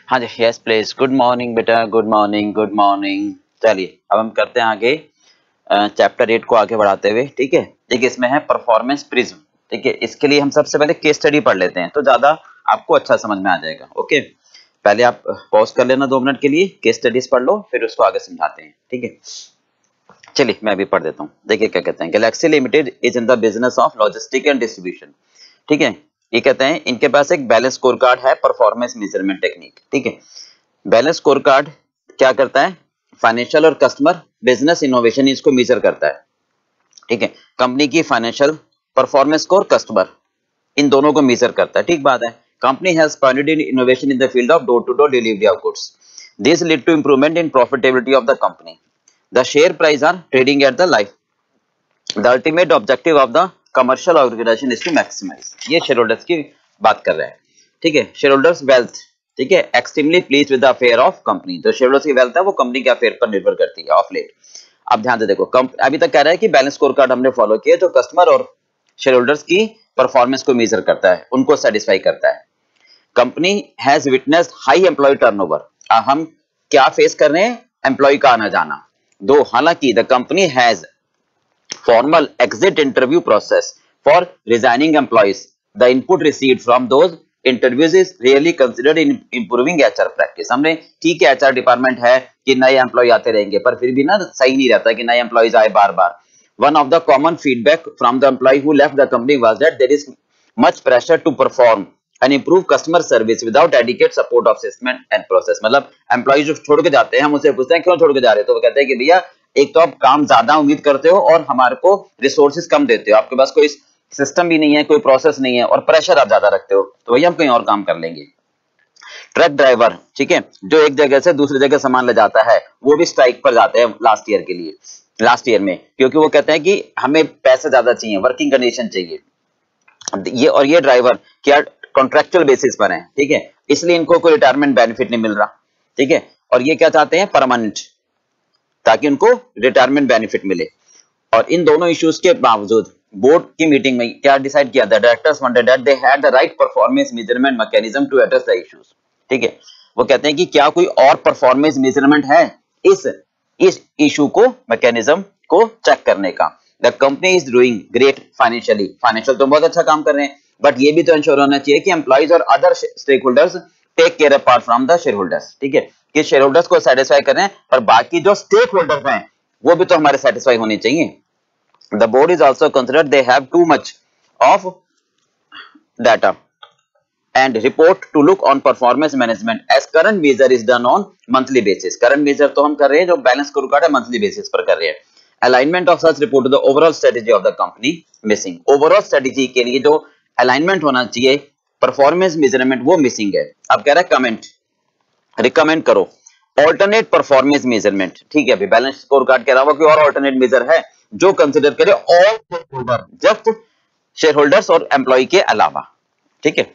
हाँ जी, yes please. Good morning बेटा, गुड मॉर्निंग, गुड मॉर्निंग। चलिए अब हम करते हैं आगे चैप्टर 8 को आगे बढ़ाते हुए। ठीक है, देखिए इसमें है परफॉर्मेंस प्रिज्म। ठीक है, इसके लिए हम सबसे पहले केस स्टडी पढ़ लेते हैं तो ज्यादा आपको अच्छा समझ में आ जाएगा। ओके, पहले आप पॉज कर लेना 2 मिनट के लिए, केस स्टडीज पढ़ लो, फिर उसको आगे समझाते हैं। ठीक है, चलिए मैं अभी पढ़ देता हूँ। देखिए क्या कहते हैं, Galaxy Limited is in the business of logistic and distribution. ठीक है, ये कहते हैं इनके पास एक बैलेंस स्कोर कार्ड है, परफॉर्मेंस मेजरमेंट टेक्निक। ठीक है, बैलेंस स्कोर कार्ड क्या करता है, फाइनेंशियल और कस्टमर बिजनेस इनोवेशन इसको मेजर करता है। ठीक है, कंपनी की फाइनेंशियल परफॉर्मेंस को और कस्टमर इन दोनों को मेजर करता है। ठीक बात है। Company has pioneered in innovation in the field of door to door delivery of goods. This lead to improvement in profitability of the company. The share price are trading at the life. The ultimate objective of the commercial organization is to maximize. ये shareholders की बात कर रहे हैं। ठीक है, share holders wealth. ठीक है, extremely pleased with the affair of company. जो शेयर होल्डर्स की वेल्थ है वो कंपनी के अफेयर पर निर्भर करती है ऑफ लेट। अब ध्यान से देखो, अभी तक कह रहा है कि बैलेंस स्कोर कार्ड हमने फॉलो किया जो कस्टमर और शेयर होल्डर्स की परफॉर्मेंस को मेजर करता है, उनको सेटिस्फाई करता है। Company has witnessed high employee turnover. हम क्या फेस कर रहे हैं, एम्प्लॉय का आना जाना। दो हालांकि the company has formal exit interview process for resigning employees. The input received from those interviews is really considered in improving HR practice. हमने ठीक है HR डिपार्टमेंट है कि नए एम्प्लॉय आते रहेंगे, पर फिर भी ना सही नहीं रहता कि नए एम्प्लॉयज आए बार बार। One of the common feedback from the employee who left the company was that there is much pressure to perform and improve customer service without adequate support of assessment and process. मतलब employee जो छोड़ के जाते हैं, हम उनसे पूछते हैं क्यों छोड़ के जा रहे हो, तो वो कहते हैं कि भैया एक तो आप काम ज्यादा उम्मीद करते हो और हमारे को रिसोर्सेज कम देते हो, आपके पास कोई सिस्टम भी नहीं है, कोई प्रोसेस नहीं है और प्रेशर आप ज्यादा रखते हो, तो भैया हम कहीं और काम कर लेंगे। ट्रक ड्राइवर, ठीक है, जो एक जगह से दूसरी जगह सामान ले जाता है, वो भी स्ट्राइक पर जाते हैं लास्ट ईयर के लिए, लास्ट ईयर में, क्योंकि वो कहते हैं कि हमें पैसे ज्यादा चाहिए, वर्किंग कंडीशन चाहिए। ये ड्राइवर क्या कॉन्ट्रेक्चुअल बेसिस पर है। ठीक है, इसलिए इनको कोई रिटायरमेंट बेनिफिट नहीं मिल रहा। ठीक है, और ये क्या चाहते हैं, परमानेंट, ताकि उनको रिटायरमेंट बेनिफिट मिले। और इन दोनों इश्यूज के बावजूद बोर्ड की मीटिंग में क्या डिसाइड किया, the directors wanted that they had the right performance measurement mechanism to address the issues. ठीक है, वो कहते हैं कि क्या कोई और परफॉर्मेंस मेजरमेंट है इस इशू को, मैकेनिज्म को चेक करने का। The company is doing great financially, financial तो बहुत अच्छा काम कर रहे हैं, बट ये भी तो इंश्योर होना चाहिए कि एम्प्लॉइज और other stakeholders take care apart from the shareholders. ठीक है, कि शेयर होल्डर्स को सेटिस्फाई कर रहे हैं, पर बाकी जो स्टेक होल्डर्स हैं वो भी तो हमारे सेटिस्फाई होने चाहिए। The board is also considered they have too much of data and report to look on performance management as current measure is done on monthly basis. Current measure तो हम कर रहे हैं, जो बैलेंस स्कोरकार्ड है monthly basis पर कर रहे हैं। Alignment of such report to the overall strategy of the company missing. Overall strategy के लिए जो alignment होना चाहिए परफॉर्मेंस मेजरमेंट वो मिसिंग है। अब कह रहा है कमेंट, रिकमेंड करो ऑल्टरनेट परफॉर्मेंस मेजरमेंट। ठीक है, अभी बैलेंस स्कोरकार्ड के अलावा कोई और ऑल्टरनेट मेजर है जो कंसिडर करे all shareholder, just shareholders और एम्प्लॉय के अलावा। ठीक है,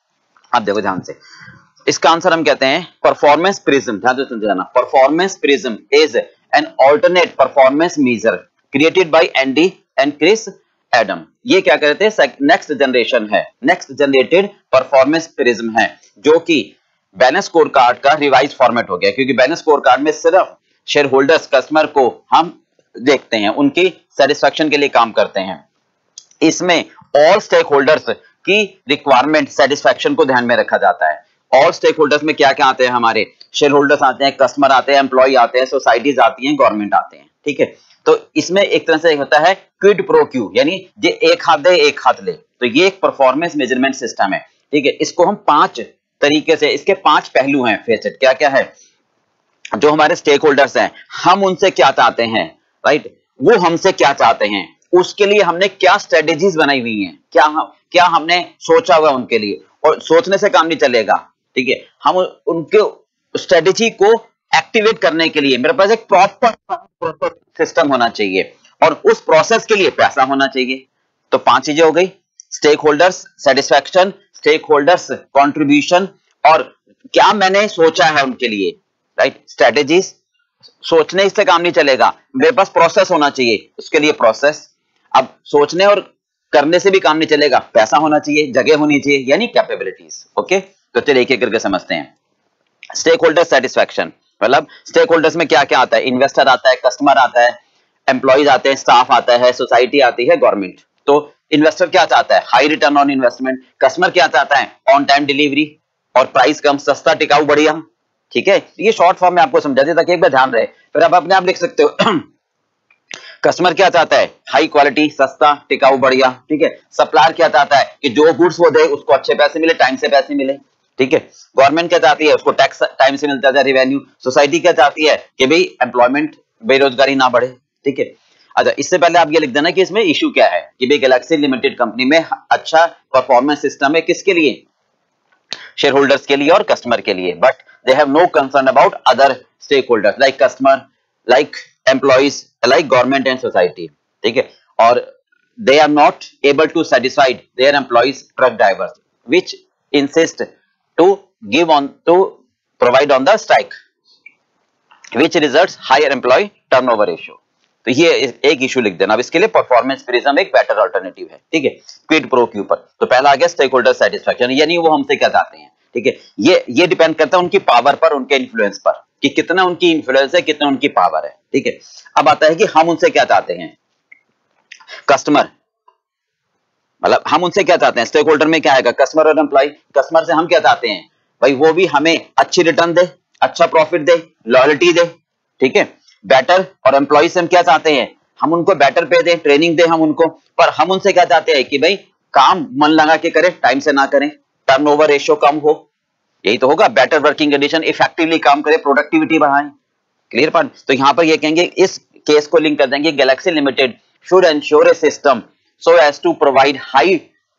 अब देखो ध्यान से, इसका आंसर हम कहते हैं परफॉर्मेंस प्रिज्म। ध्यान से समझना, performance prism is an alternate performance measure created by Andy and Chris Adam. ये क्या कहते हैं, नेक्स्ट जनरेशन है, नेक्स्ट जनरेटेड परफॉर्मेंस प्रिज्म है, जो कि बैलेंस स्कोर कार्ड का रिवाइज फॉर्मेट हो गया, क्योंकि बैलेंस स्कोर कार्ड में सिर्फ शेयर होल्डर्स, कस्टमर को हम देखते हैं, उनकी सेटिस्फैक्शन के लिए काम करते हैं। इसमें ऑल स्टेक होल्डर्स की रिक्वायरमेंट, सेटिस्फैक्शन को ध्यान में रखा जाता है। ऑल स्टेक होल्डर्स में क्या क्या आते हैं, हमारे शेयर होल्डर्स आते हैं, कस्टमर आते हैं, एम्प्लॉय आते हैं, सोसाइटीज आती हैं, गवर्नमेंट आते हैं। ठीक है, तो इसमें एक तरह से होता है क्विड प्रो क्यू, यानी ये एक हाथ दे एक हाथ ले, तो ये एक परफॉर्मेंस मेजरमेंट सिस्टम है। ठीक है, इसको हम 5 तरीके से, इसके 5 पहलू हैं फेसेट, क्या क्या है, जो हमारे स्टेक होल्डर्स हैं हम उनसे क्या चाहते हैं, राइट, वो हमसे क्या चाहते हैं, उसके लिए हमने क्या स्ट्रेटेजीज बनाई हुई हैं, क्या हमने सोचा हुआ उनके लिए, और सोचने से काम नहीं चलेगा। ठीक है, हम उनके स्ट्रेटेजी को एक्टिवेट करने के लिए मेरे पास एक प्रॉपर सिस्टम होना चाहिए, और उस प्रोसेस के लिए पैसा होना चाहिए। तो 5 चीजें हो गई, stakeholders satisfaction, stakeholders contribution, और क्या मैंने सोचा है उनके लिए, राइट, स्ट्रेटेजीज। सोचने से काम नहीं चलेगा, मेरे पास प्रोसेस होना चाहिए, उसके लिए प्रोसेस। अब सोचने और करने से भी काम नहीं चलेगा, पैसा होना चाहिए, जगह होनी चाहिए, यानी कैपेबिलिटीज। ओके, तो चलिए एक एक करके समझते हैं। स्टेक होल्डर सेटिस्फैक्शन मतलब स्टेक होल्डर्स में क्या क्या आता है, इन्वेस्टर आता है, कस्टमर आता है, एम्प्लॉइज आते हैं, स्टाफ आता है, सोसाइटी आती है, गवर्नमेंट। तो इन्वेस्टर क्या चाहता है, high return on investment. Customer क्या चाहता है, ऑन टाइम डिलीवरी और प्राइस कम, सस्ता, टिकाऊ, बढ़िया। ठीक है, ये शॉर्ट फॉर्म में आपको समझा दिया ताकि एक बार ध्यान रहे, फिर आप अपने आप लिख सकते हो। कस्टमर क्या चाहता है, हाई क्वालिटी, सस्ता, टिकाऊ, बढ़िया। ठीक है, सप्लायर क्या चाहता है कि जो गुड्स वो दे उसको अच्छे पैसे मिले, टाइम से पैसे मिले। ठीक है, गवर्नमेंट क्या चाहती है, उसको टैक्स टाइम से मिलता है, रेवेन्यू। सोसाइटी क्या चाहती है कि भाई एम्प्लॉयमेंट, बेरोजगारी ना बढ़े। ठीक है, अच्छा इससे पहले आप ये लिख देना कि इसमें इशू क्या है, कि भाई गैलेक्सी लिमिटेड कंपनी में अच्छा परफॉर्मेंस सिस्टम है, किसके लिए, शेयर होल्डर्स के लिए और कस्टमर के लिए, but they have no concern about other stakeholders like customer, like employees, like government and society. ठीक है, और they are not able to satisfy their employees truck drivers which insist to give on to provide on the strike which results higher employee turnover ratio। तो ये एक issue लिख देना। अब इसके लिए परफॉर्मेंस प्रिज्म एक बेटर अल्टरनेटिव है। ठीक है, क्विड प्रो के ऊपर तो पहला आ गया स्टेक होल्डर सेटिस्फैक्शन, यानी वो हमसे क्या चाहते हैं। ठीक है, ये डिपेंड करता है उनकी पावर पर, उनके इन्फ्लुएंस पर, कि कितना उनकी इन्फ्लुएंस है, कितना उनकी पावर है। ठीक है, अब आता है कि हम उनसे क्या चाहते हैं, कस्टमर, मतलब हम उनसे क्या चाहते हैं, स्टेक होल्डर में क्या आएगा, कस्टमर और एम्प्लॉय। कस्टमर से हम क्या चाहते हैं भाई, वो भी हमें अच्छी रिटर्न दे, अच्छा प्रॉफिट दे, लॉयल्टी दे। ठीक है, बेटर, और एम्प्लॉय से हम क्या चाहते हैं, हम उनको बेटर पे दे, ट्रेनिंग दे हम उनको, पर हम उनसे क्या चाहते हैं कि भाई काम मन लगा के करें, टाइम से ना करें, टर्नओवर रेशियो कम हो, यही तो होगा, बेटर वर्किंग कंडीशन, इफेक्टिवली काम करें, प्रोडक्टिविटी बढ़ाएं। Clear point. तो यहां पर ये कहेंगे, इस केस को लिंक कर देंगे, Galaxy Limited should ensure a system so as to provide high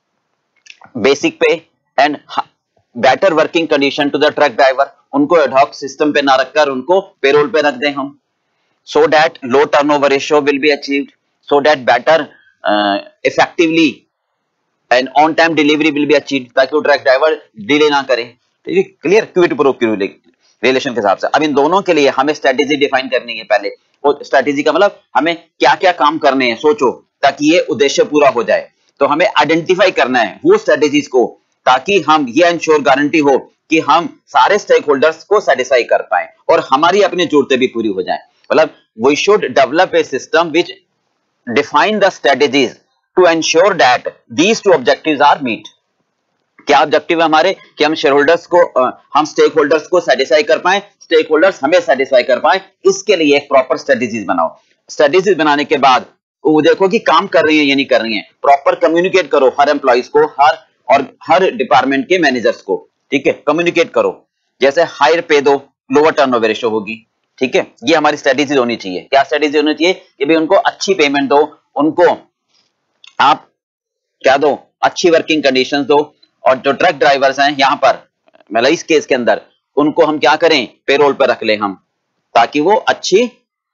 basic pay and better working condition to the truck driver। उनको एडहॉक सिस्टम पे ना रखकर उनको पेरोल पे रख दें हम, so that low turnover ratio will be achieved, so that better effectively and on time delivery will be achieved, ताकि वो ट्रक ड्राइवर डिले ना करे। ठीक है, clear, quid pro quo relation के हिसाब से। अब इन दोनों के लिए हमें स्ट्रेटेजी डिफाइन करनी है पहले। वो स्ट्रेटेजी का मतलब हमें क्या क्या काम करने हैं, सोचो, ताकि ये उद्देश्य पूरा हो जाए। तो हमें आइडेंटिफाई करना है वो स्ट्रेटेजीज को, ताकि हम ये इंश्योर गारंटी हो कि हम सारे स्टेक होल्डर्स को सेटिस्फाई कर पाए और हमारी अपनी जरूरतें भी पूरी हो जाए। मतलब we should develop a system which define the strategies to ensure that these two objectives are meet. क्या ऑब्जेक्टिव है हमारे, कि हम शेयर होल्डर्स को हम स्टेक होल्डर्स को सेटिस्फाई कर पाए, स्टेक होल्डर्स हमें सेटिस्फाई कर पाए। इसके लिए एक प्रॉपर स्ट्रेटेजीज बनाओ। स्ट्रेटेजीज बनाने के बाद वो देखो कि काम कर रही है या नहीं कर रही है, प्रॉपर कम्युनिकेट करो हर एम्प्लॉइज को, हर डिपार्टमेंट के मैनेजर्स को। ठीक है, कम्युनिकेट करो, जैसे हायर पे दो, लोअर टर्नओवर रेशियो होगी। ठीक है, ये हमारी स्ट्रेटेजी होनी चाहिए। क्या स्ट्रेटेजी होनी चाहिए, कि भाई उनको अच्छी पेमेंट दो, उनको आप क्या दो, अच्छी वर्किंग कंडीशंस दो, और जो ट्रक ड्राइवर्स हैं यहां पर, मतलब इस केस के अंदर, उनको हम क्या करें, पेरोल पर रख लें हम, ताकि वो अच्छी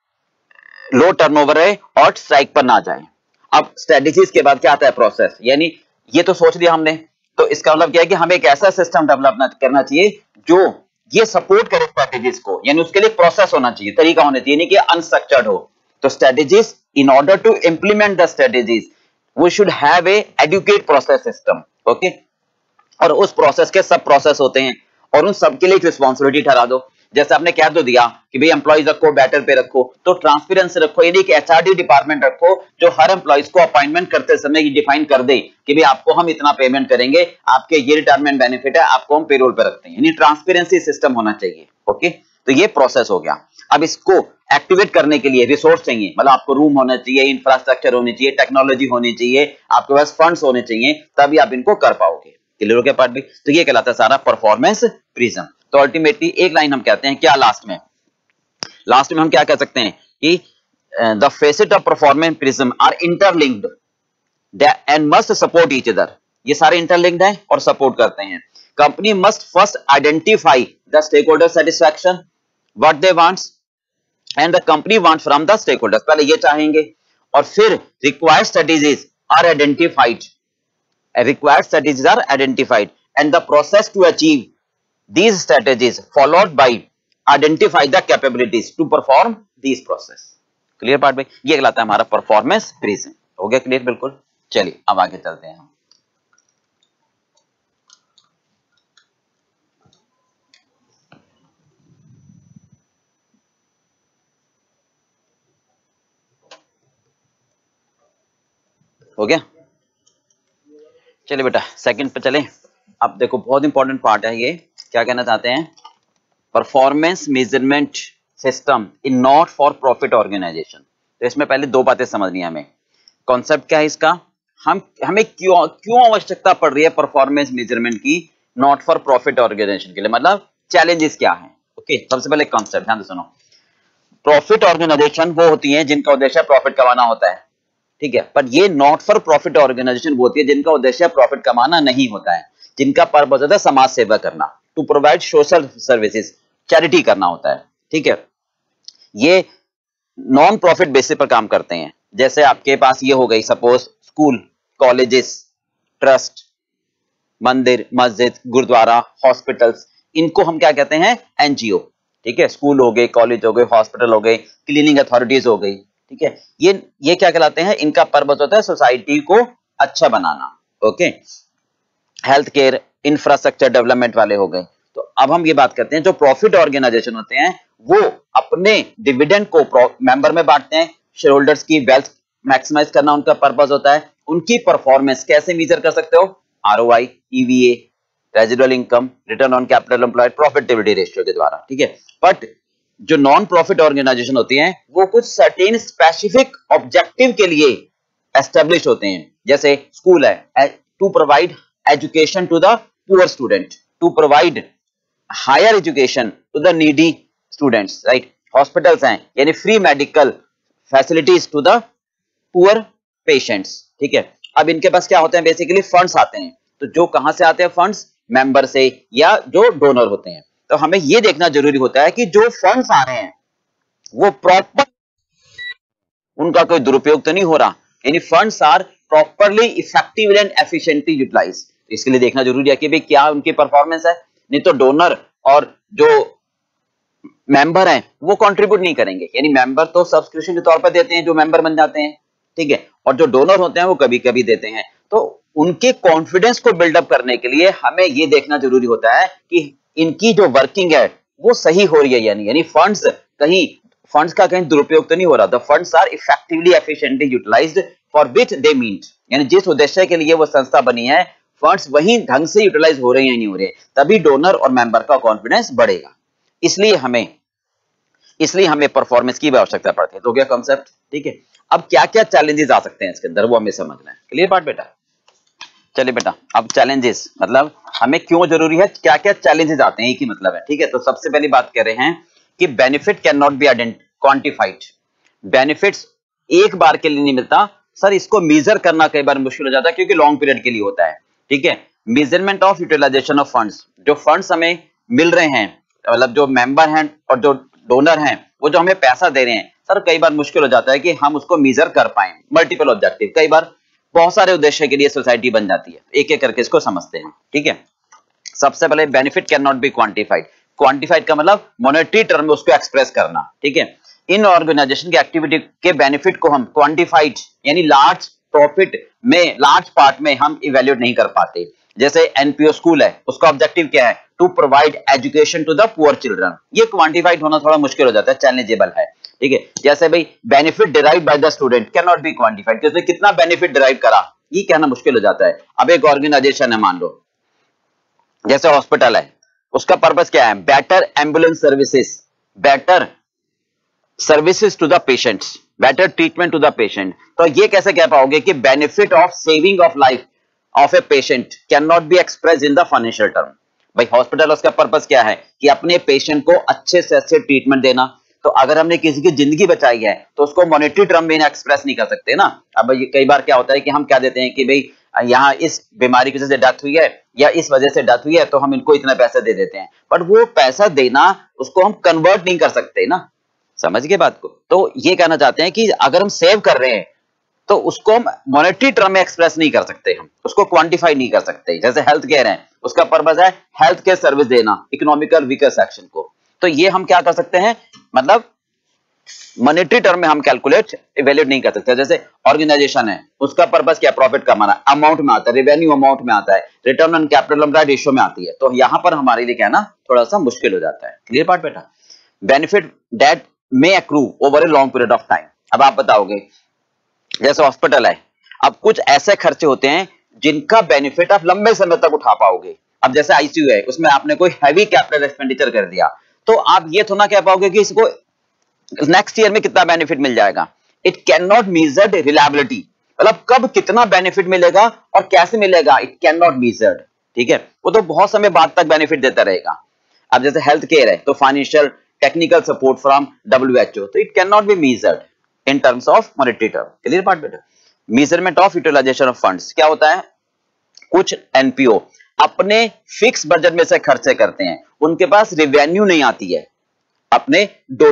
लो टर्नओवर रहे और स्ट्राइक पर ना जाए। अब स्ट्रेटेजीज के बाद क्या आता है, प्रोसेस। यानी ये तो सोच लिया हमने, तो इसका मतलब क्या है कि हमें एक ऐसा सिस्टम डेवलप करना चाहिए जो ये सपोर्ट करे स्ट्रेटेजीज को, यानी उसके लिए प्रोसेस होना चाहिए, तरीका होना चाहिए, नहीं कि अनस्ट्रक्चर्ड हो। तो strategies, in order to implement the strategies we should have a adequate process system. Okay, और उस प्रोसेस के सब प्रोसेस होते हैं, और उन सब के लिए एक रिस्पॉन्सिबिलिटी ठहरा दो। जैसे आपने कह तो दिया कि भाई एम्प्लॉइज रखो, बेटर पे रखो, तो ट्रांसपेरेंसी रखो, यानी कि एचआरडी डिपार्टमेंट रखो जो हर एम्प्लॉइज को अपॉइंटमेंट करते समय डिफाइन कर दे कि भाई आपको हम इतना पेमेंट करेंगे, आपके ये रिटायरमेंट बेनिफिट है, आपको हम पेरोल पे रखते हैं, यानी ट्रांसपेरेंसी सिस्टम होना चाहिए। ओके, तो ये प्रोसेस हो गया। अब इसको एक्टिवेट करने के लिए रिसोर्स चाहिए, मतलब आपको रूम होना चाहिए, इंफ्रास्ट्रक्चर होनी चाहिए, टेक्नोलॉजी होनी चाहिए, आपके पास फंड्स होने चाहिए, तभी आप इनको कर पाओगे। क्लियर हो गया पार्ट भी। तो ये कहलाता है सारा परफॉर्मेंस प्रिज्म। तो अल्टीमेटली एक लाइन हम कहते हैं क्या, लास्ट में हम क्या कह सकते हैं कि the facet of performance prism are interlinked and must support each other. ये सारे इंटरलिंक्ड हैं और सपोर्ट करते हैं। Company must first identify the stakeholder satisfaction, what they wants and the company wants from the stakeholders. पहले ये चाहेंगे, और फिर required strategies are identified, required strategies are identified, and the process to achieve these strategies followed by identify the capabilities to perform these process। Clear part में, ये कहलाता है हमारा परफॉर्मेंस प्रिज्म। हो गया क्लियर, बिल्कुल। चलिए अब आगे चलते हैं हम। हो गया। चलिए बेटा सेकंड पे चलें। अब देखो बहुत इंपॉर्टेंट पार्ट है ये, क्या कहना चाहते हैं, performance measurement system in not for profit organisation. तो इसमें पहले दो बातें समझनी है हमें। कॉन्सेप्ट क्या है इसका, हमें क्यों आवश्यकता पड़ रही है परफॉर्मेंस मेजरमेंट की नॉट फॉर प्रॉफिट ऑर्गेनाइजेशन के लिए, मतलब चैलेंजेस क्या है। ओके, सबसे पहले कॉन्सेप्ट ध्यान से सुनो। प्रॉफिट ऑर्गेनाइजेशन वो होती है जिनका उद्देश्य प्रॉफिट कमाना होता है, ठीक है, पर ये नॉट फॉर प्रॉफिट ऑर्गेनाइजेशन वो होती है जिनका उद्देश्य प्रॉफिट कमाना नहीं होता है, जिनका पर्पस होता है समाज सेवा करना, to provide social services, charity करना होता है, ठीक है। ये नॉन प्रॉफिट बेसिस पर काम करते हैं। जैसे आपके पास ये हो गई सपोज स्कूल, कॉलेजेस, ट्रस्ट, मंदिर, मस्जिद, गुरुद्वारा, हॉस्पिटल्स, इनको हम क्या कहते हैं, एनजीओ, ठीक है। स्कूल हो गए, कॉलेज हो गए, हॉस्पिटल हो गए, क्लीनिंग अथॉरिटीज हो गई, ठीक है। ये क्या कहलाते हैं, इनका पर्पस होता है सोसाइटी को अच्छा बनाना। Okay, health care, infrastructure development वाले हो गए। तो अब हम ये बात करते हैं जो प्रॉफिट ऑर्गेनाइजेशन होते हैं वो अपने डिविडेंड को मेंबर में बांटते हैं, शेयर होल्डर्स की वेल्थ मैक्सिमाइज करना उनका पर्पस होता है। उनकी परफॉर्मेंस कैसे मेजर कर सकते हो, ROI, EVA, residual income, return on capital employed, profitability ratio के द्वारा, ठीक है। बट जो नॉन प्रॉफिट ऑर्गेनाइजेशन होती हैं वो कुछ सर्टेन स्पेसिफिक ऑब्जेक्टिव के लिए एस्टेब्लिश होते हैं। जैसे स्कूल है, to provide education to the poor student, to provide higher education to the needy students, right. Hospitals हैं यानी free medical facilities to the poor patients, ठीक है। अब इनके पास क्या होते हैं, बेसिकली फंड्स आते हैं। तो जो कहां से आते हैं फंड्स, मेंबर से या जो डोनर होते हैं। तो हमें यह देखना जरूरी होता है कि जो फंड्स आ रहे हैं वो प्रॉपर, उनका कोई दुरुपयोग तो नहीं हो रहा, यानी funds are properly effective and efficiently utilise. इसके लिए देखना जरूरी है कि भाई क्या उनकी परफॉर्मेंस है, नहीं तो डोनर और जो मेंबर हैं वो कंट्रीब्यूट नहीं करेंगे। यानी मेंबर तो सब्सक्रिप्शन के तौर पर देते हैं जो मेंबर बन जाते हैं, ठीक है, और जो डोनर होते हैं वो कभी कभी देते हैं। तो उनके कॉन्फिडेंस को बिल्डअप करने के लिए हमें ये देखना जरूरी होता है कि इनकी जो वर्किंग है वो सही हो रही है यानी फंड्स का कहीं दुरुपयोग तो नहीं हो रहा। The funds are effectively efficiently utilised for which they mean, यानी जिस उद्देश्य के लिए वो संस्था बनी है फंड्स वही ढंग से यूटिलाइज हो रहे हैं नहीं हो रहे, तभी डोनर और मेंबर का कॉन्फिडेंस बढ़ेगा। इसलिए हमें परफॉर्मेंस की आवश्यकता पड़ती है। तो क्या कॉन्सेप्ट, ठीक है। अब क्या क्या चैलेंजेस आ सकते हैं इसके अंदर वो हमें समझना है। क्लियर बात बेटा। चलिए बेटा, अब चैलेंजेस मतलब हमें क्यों जरूरी है, क्या क्या चैलेंजेस आते हैं, एक ही मतलब है, ठीक है। तो सबसे पहली बात कर रहे हैं कि benefit can not be quantified. Benefits एक बार के लिए नहीं मिलता सर, इसको मेजर करना कई बार मुश्किल हो जाता है क्योंकि लॉन्ग पीरियड के लिए होता है, ठीक है। Measurement of utilisation of funds, जो फंड्स हमें मिल रहे हैं, मतलब जो मेंबर हैं और जो डोनर हैं वो जो हमें पैसा दे रहे हैं, सर कई बार मुश्किल हो जाता है कि हम उसको मेजर कर पाए। मल्टीपल ऑब्जेक्टिव, कई बार बहुत सारे उद्देश्य के लिए सोसाइटी बन जाती है, एक एक करके इसको समझते हैं, ठीक है। सबसे पहले benefit can not be quantified. Quantified का मतलब मॉनेटरी टर्म में उसको एक्सप्रेस करना, ठीक है। इन ऑर्गेनाइजेशन की एक्टिविटी के बेनिफिट को हम क्वांटिफाइड यानी लार्ज प्रॉफिट में, लार्ज पार्ट में हम इवेल्युएट नहीं कर पाते। जैसे एनपीओ स्कूल है, उसका ऑब्जेक्टिव क्या है, to provide education to the poor children. ये क्वांटिफाइड होना थोड़ा मुश्किल हो जाता है, चैलेंजेबल है, ठीक है। जैसे भाई benefit derive by the student can not be quantified, उसने कितना बेनिफिट डिराइव करा ये कहना मुश्किल हो जाता है। अब एक ऑर्गेनाइजेशन है, मान लो जैसे हॉस्पिटल है, उसका पर्पस क्या है, better ambulance services, better services to the patients, better treatment to the patient. तो ये कैसे कह पाओगे कि benefit of saving of life of a patient can not be express in the financial term. भाई हॉस्पिटल उसका पर्पस क्या है कि अपने पेशेंट को अच्छे से अच्छे ट्रीटमेंट देना। तो अगर हमने किसी की जिंदगी बचाई है तो उसको मॉनेटरी टर्म में एक्सप्रेस नहीं कर सकते ना। अब कई बार क्या होता है कि हम क्या देते हैं कि भाई यहाँ इस बीमारी की वजह से डेथ हुई है या इस वजह से डेथ हुई है तो हम इनको इतना पैसा दे देते हैं, बट वो पैसा देना उसको हम कन्वर्ट नहीं कर सकते ना, समझ गए बात को। तो ये कहना चाहते हैं कि अगर हम सेव कर रहे हैं तो उसको हम मॉनेटरी टर्म में एक्सप्रेस नहीं कर सकते, हम उसको क्वांटिफाई नहीं कर सकते। जैसे हेल्थ केयर है, उसका पर्पस है हेल्थ केयर सर्विस देना इकोनॉमिकल वीकर सेक्शन को। तो ये हम क्या कर सकते हैं, मतलब मॉनेटरी टर्म में हम कैलकुलेट इवैल्यूएट नहीं कर सकते। जैसे ऑर्गेनाइजेशन है, उसका पर्पस क्या, प्रॉफिट कमाना, अमाउंट में आता है, रेवेन्यू अमाउंट में आता है, return on capital employed ratio में आती है। तो यहां पर हमारे लिए कहना थोड़ा सा मुश्किल हो जाता है। क्लियर पार्ट बेटा। Benefit that may accrue over a long period of time. अब आप बताओगे जैसे हॉस्पिटल है, अब कुछ ऐसे खर्चे होते हैं जिनका बेनिफिट आप लंबे समय तक उठा पाओगे। अब जैसे आईसीयू है, उसमें आपने कोई हैवी कैपिटल एक्सपेंडिचर कर दिया, तो आप ये थोड़ा कह पाओगे कि इसको नेक्स्ट ईयर में कितना बेनिफिट मिल जाएगा। It can not measured reliability, मतलब कब कितना बेनिफिट मिलेगा और कैसे मिलेगा, इट कैन नॉट मेजर्ड। ठीक है, वो तो बहुत समय बाद तक बेनिफिट देता रहेगा। अब जैसे हेल्थ केयर है तो financial technical support from WHO, तो it can not be measured in terms of monetary term. Clear part बेटा? Measurement of utilisation of funds क्या होता है? कुछ एनपीओ अपने फिक्स बजट में से खर्चे करते हैं, उनके पास रेवेन्यू नहीं आती है, अपने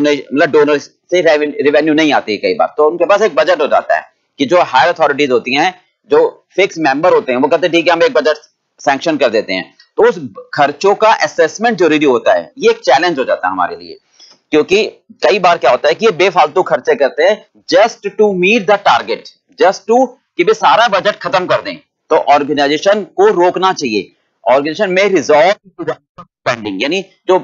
डोनर से रेवेन्यू नहीं आती है कई बार, तो उनके पास एक बजट हो जाता है कि जो हायर अथॉरिटीज होती हैं, जो फिक्स मेंबर होते हैं, वो कहते हैं ठीक है हम एक बजट सैंक्शन कर देते हैं, तो उस खर्चों का असेसमेंट जरूरी होता है। ये एक चैलेंज हो जाता है हमारे लिए, क्योंकि कई बार क्या होता है कि ये बेफालतू खर्चे करते हैं just to meet the target, just to कि वे सारा बजट खत्म कर दें। तो ऑर्गेनाइजेशन को रोकना चाहिए। ऑर्गेनाइजेशन में रिजॉर्ट टू स्पेंडिंग, यानी जो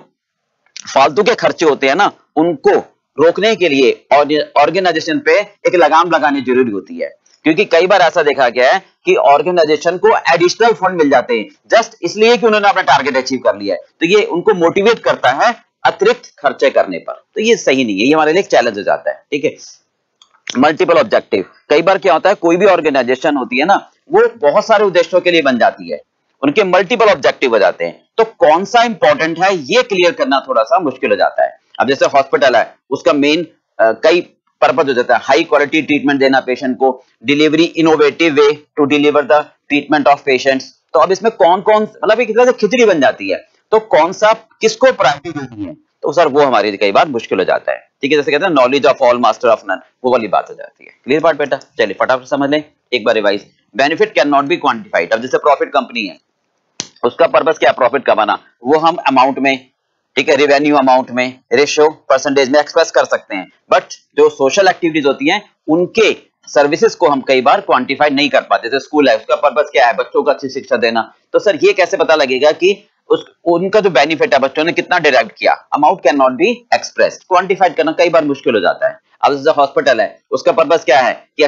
फालतू के खर्चे होते हैं ना, उनको रोकने के लिए ऑर्गेनाइजेशन पे एक लगाम लगानी जरूरी होती है। क्योंकि कई बार ऐसा देखा गया है कि ऑर्गेनाइजेशन को एडिशनल फंड मिल जाते हैं जस्ट इसलिए कि उन्होंने अपना टारगेट अचीव कर लिया है, तो ये उनको मोटिवेट करता है अतिरिक्त खर्चे करने पर, तो ये सही नहीं है, ये हमारे लिए एक चैलेंज हो जाता है। ठीक है, मल्टीपल ऑब्जेक्टिव, कई बार क्या होता है कोई भी ऑर्गेनाइजेशन होती है ना, वो बहुत सारे उद्देश्यों के लिए बन जाती है, उनके मल्टीपल ऑब्जेक्टिव हो जाते हैं, तो कौन सा इंपॉर्टेंट है ये क्लियर करना थोड़ा सा मुश्किल हो जाता है। अब जैसे हॉस्पिटल है, उसका मेन कई पर्पज हो जाता है, हाई क्वालिटी ट्रीटमेंट देना पेशेंट को, delivery innovative way to deliver the treatment of patients. तो अब इसमें कौन कौन, मतलब एक तरह से खिचड़ी बन जाती है, तो कौन सा किसको प्रायोरिटी देनी है, तो सर वो हमारे लिए कई बार मुश्किल हो जाता है। ठीक है, जैसे कहते हैं knowledge of all master of none, वो वाली बात हो जाती है। क्लियर बात बेटा? चलिए फटाफट समझ लें एक बार revise. Benefit can not be quantified. अब जैसे प्रॉफिट कंपनी है, उसका पर्पस क्या है? प्रॉफिट कमाना। वो हम अमाउंट में, ठीक है, रेवेन्यू अमाउंट में, रेशियो परसेंटेज में एक्सप्रेस कर सकते हैं, बट जो सोशल एक्टिविटीज होती हैं उनके सर्विसेज को हम कई बार क्वांटिफाई नहीं कर पाते। जैसे स्कूल है, उसका पर्पस क्या है? बच्चों को अच्छी शिक्षा देना। तो सर ये कैसे पता लगेगा कि उनका जो बेनिफिट है बच्चों ने कितना डिराइव किया? Amount can not be expressed, quantified करना कई बार मुश्किल हो जाता है। अब जैसे हॉस्पिटल है, उसका पर्पस क्या है कि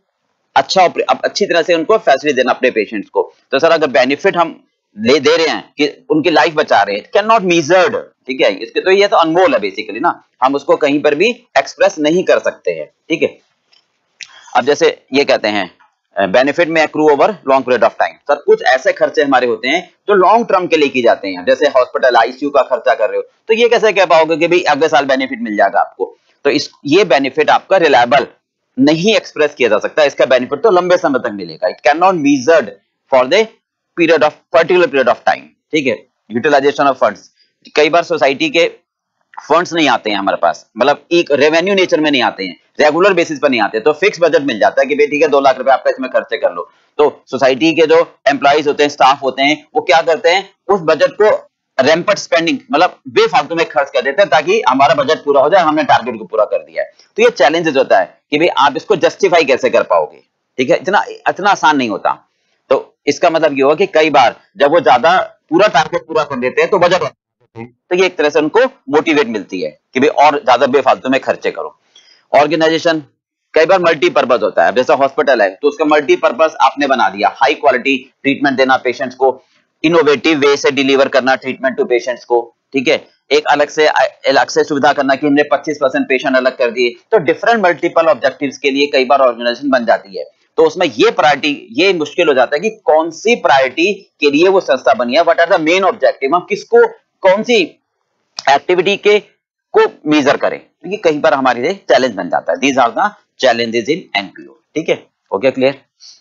अच्छी तरह से उनको फैसिलिटी देना अपने पेशेंट्स को। तो सर अगर बेनिफिट हम दे रहे हैं कि उनकी लाइफ बचा रहे हैं, कैन नॉट मेजर्ड। ठीक है, इसके तो ये तो अनमोल है बेसिकली ना, हम उसको कहीं पर भी एक्सप्रेस नहीं कर सकते हैं। ठीक है, अब जैसे ये कहते हैं बेनिफिट में accrue over long period of time. Sir कुछ ऐसे खर्चे हमारे होते हैं जो लॉन्ग टर्म के लिए की जाते हैं, जैसे हॉस्पिटल आईसीयू का खर्चा कर रहे हो, तो ये कैसे कह पाओगे कि भाई अगले साल बेनिफिट मिल जाएगा आपको? तो ये बेनिफिट आपका रिलायबल नहीं एक्सप्रेस किया जा सकता, इसका बेनिफिट तो लंबे समय तक मिलेगा। It can not measured for the particular period of time. ठीक है, यूटिलाइजेशन ऑफ फंड्स, कई बार सोसाइटी के फंड्स नहीं आते हैं हमारे पास, मतलब एक रेवेन्यू नेचर में नहीं आते हैं, रेगुलर बेसिस पर नहीं आते, तो फिक्स बजट मिल जाता है कि भाई ठीक है 2 लाख रुपए आपका इसमें खर्चे कर लो। तो सोसाइटी के जो एम्प्लॉइज होते हैं, स्टाफ होते हैं, वो क्या करते हैं, उस बजट को रैंपट स्पेंडिंग, मतलब बेफालतू में खर्च कर देते हैं ताकि हमारा बजट पूरा हो जाए, हमने टारगेट को पूरा कर दिया है। तो ये चैलेंजेस होता है कि भाई आप इसको जस्टिफाई कैसे कर पाओगे। ठीक है, इतना आसान नहीं होता। तो इसका मतलब ये होगा कि कई बार जब वो ज्यादा पूरा टारगेट पूरा कर देते हैं तो बजट, तो ये एक तरह से उनको मोटिवेट मिलती है कि भाई और ज्यादा बेफालतू में खर्चे करो। ऑर्गेनाइजेशन कई बार मल्टीपर्पज होता है, जैसे हॉस्पिटल है तो उसका मल्टीपर्पज आपने बना दिया, हाई क्वालिटी ट्रीटमेंट देना पेशेंट्स को, इनोवेटिव वे से डिलीवर करना ट्रीटमेंट टू पेशेंट्स को। ठीक है, एक अलग से सुविधा करना कि हमने 25% पेशेंट अलग कर दिए। तो डिफरेंट मल्टीपल ऑब्जेक्टिव्स के लिए कई बार ऑर्गेनाइजेशन बन जाती है, तो उसमें ये मुश्किल हो जाता है कि कौन सी प्रायोरिटी के लिए वो संस्था बनी है, what are the main objective, हम किसको कौन सी एक्टिविटी को मेजर करें। ये कई बार हमारे लिए चैलेंज बन जाता है। These are the challenges in NPO. ठीक है, हो गया क्लियर?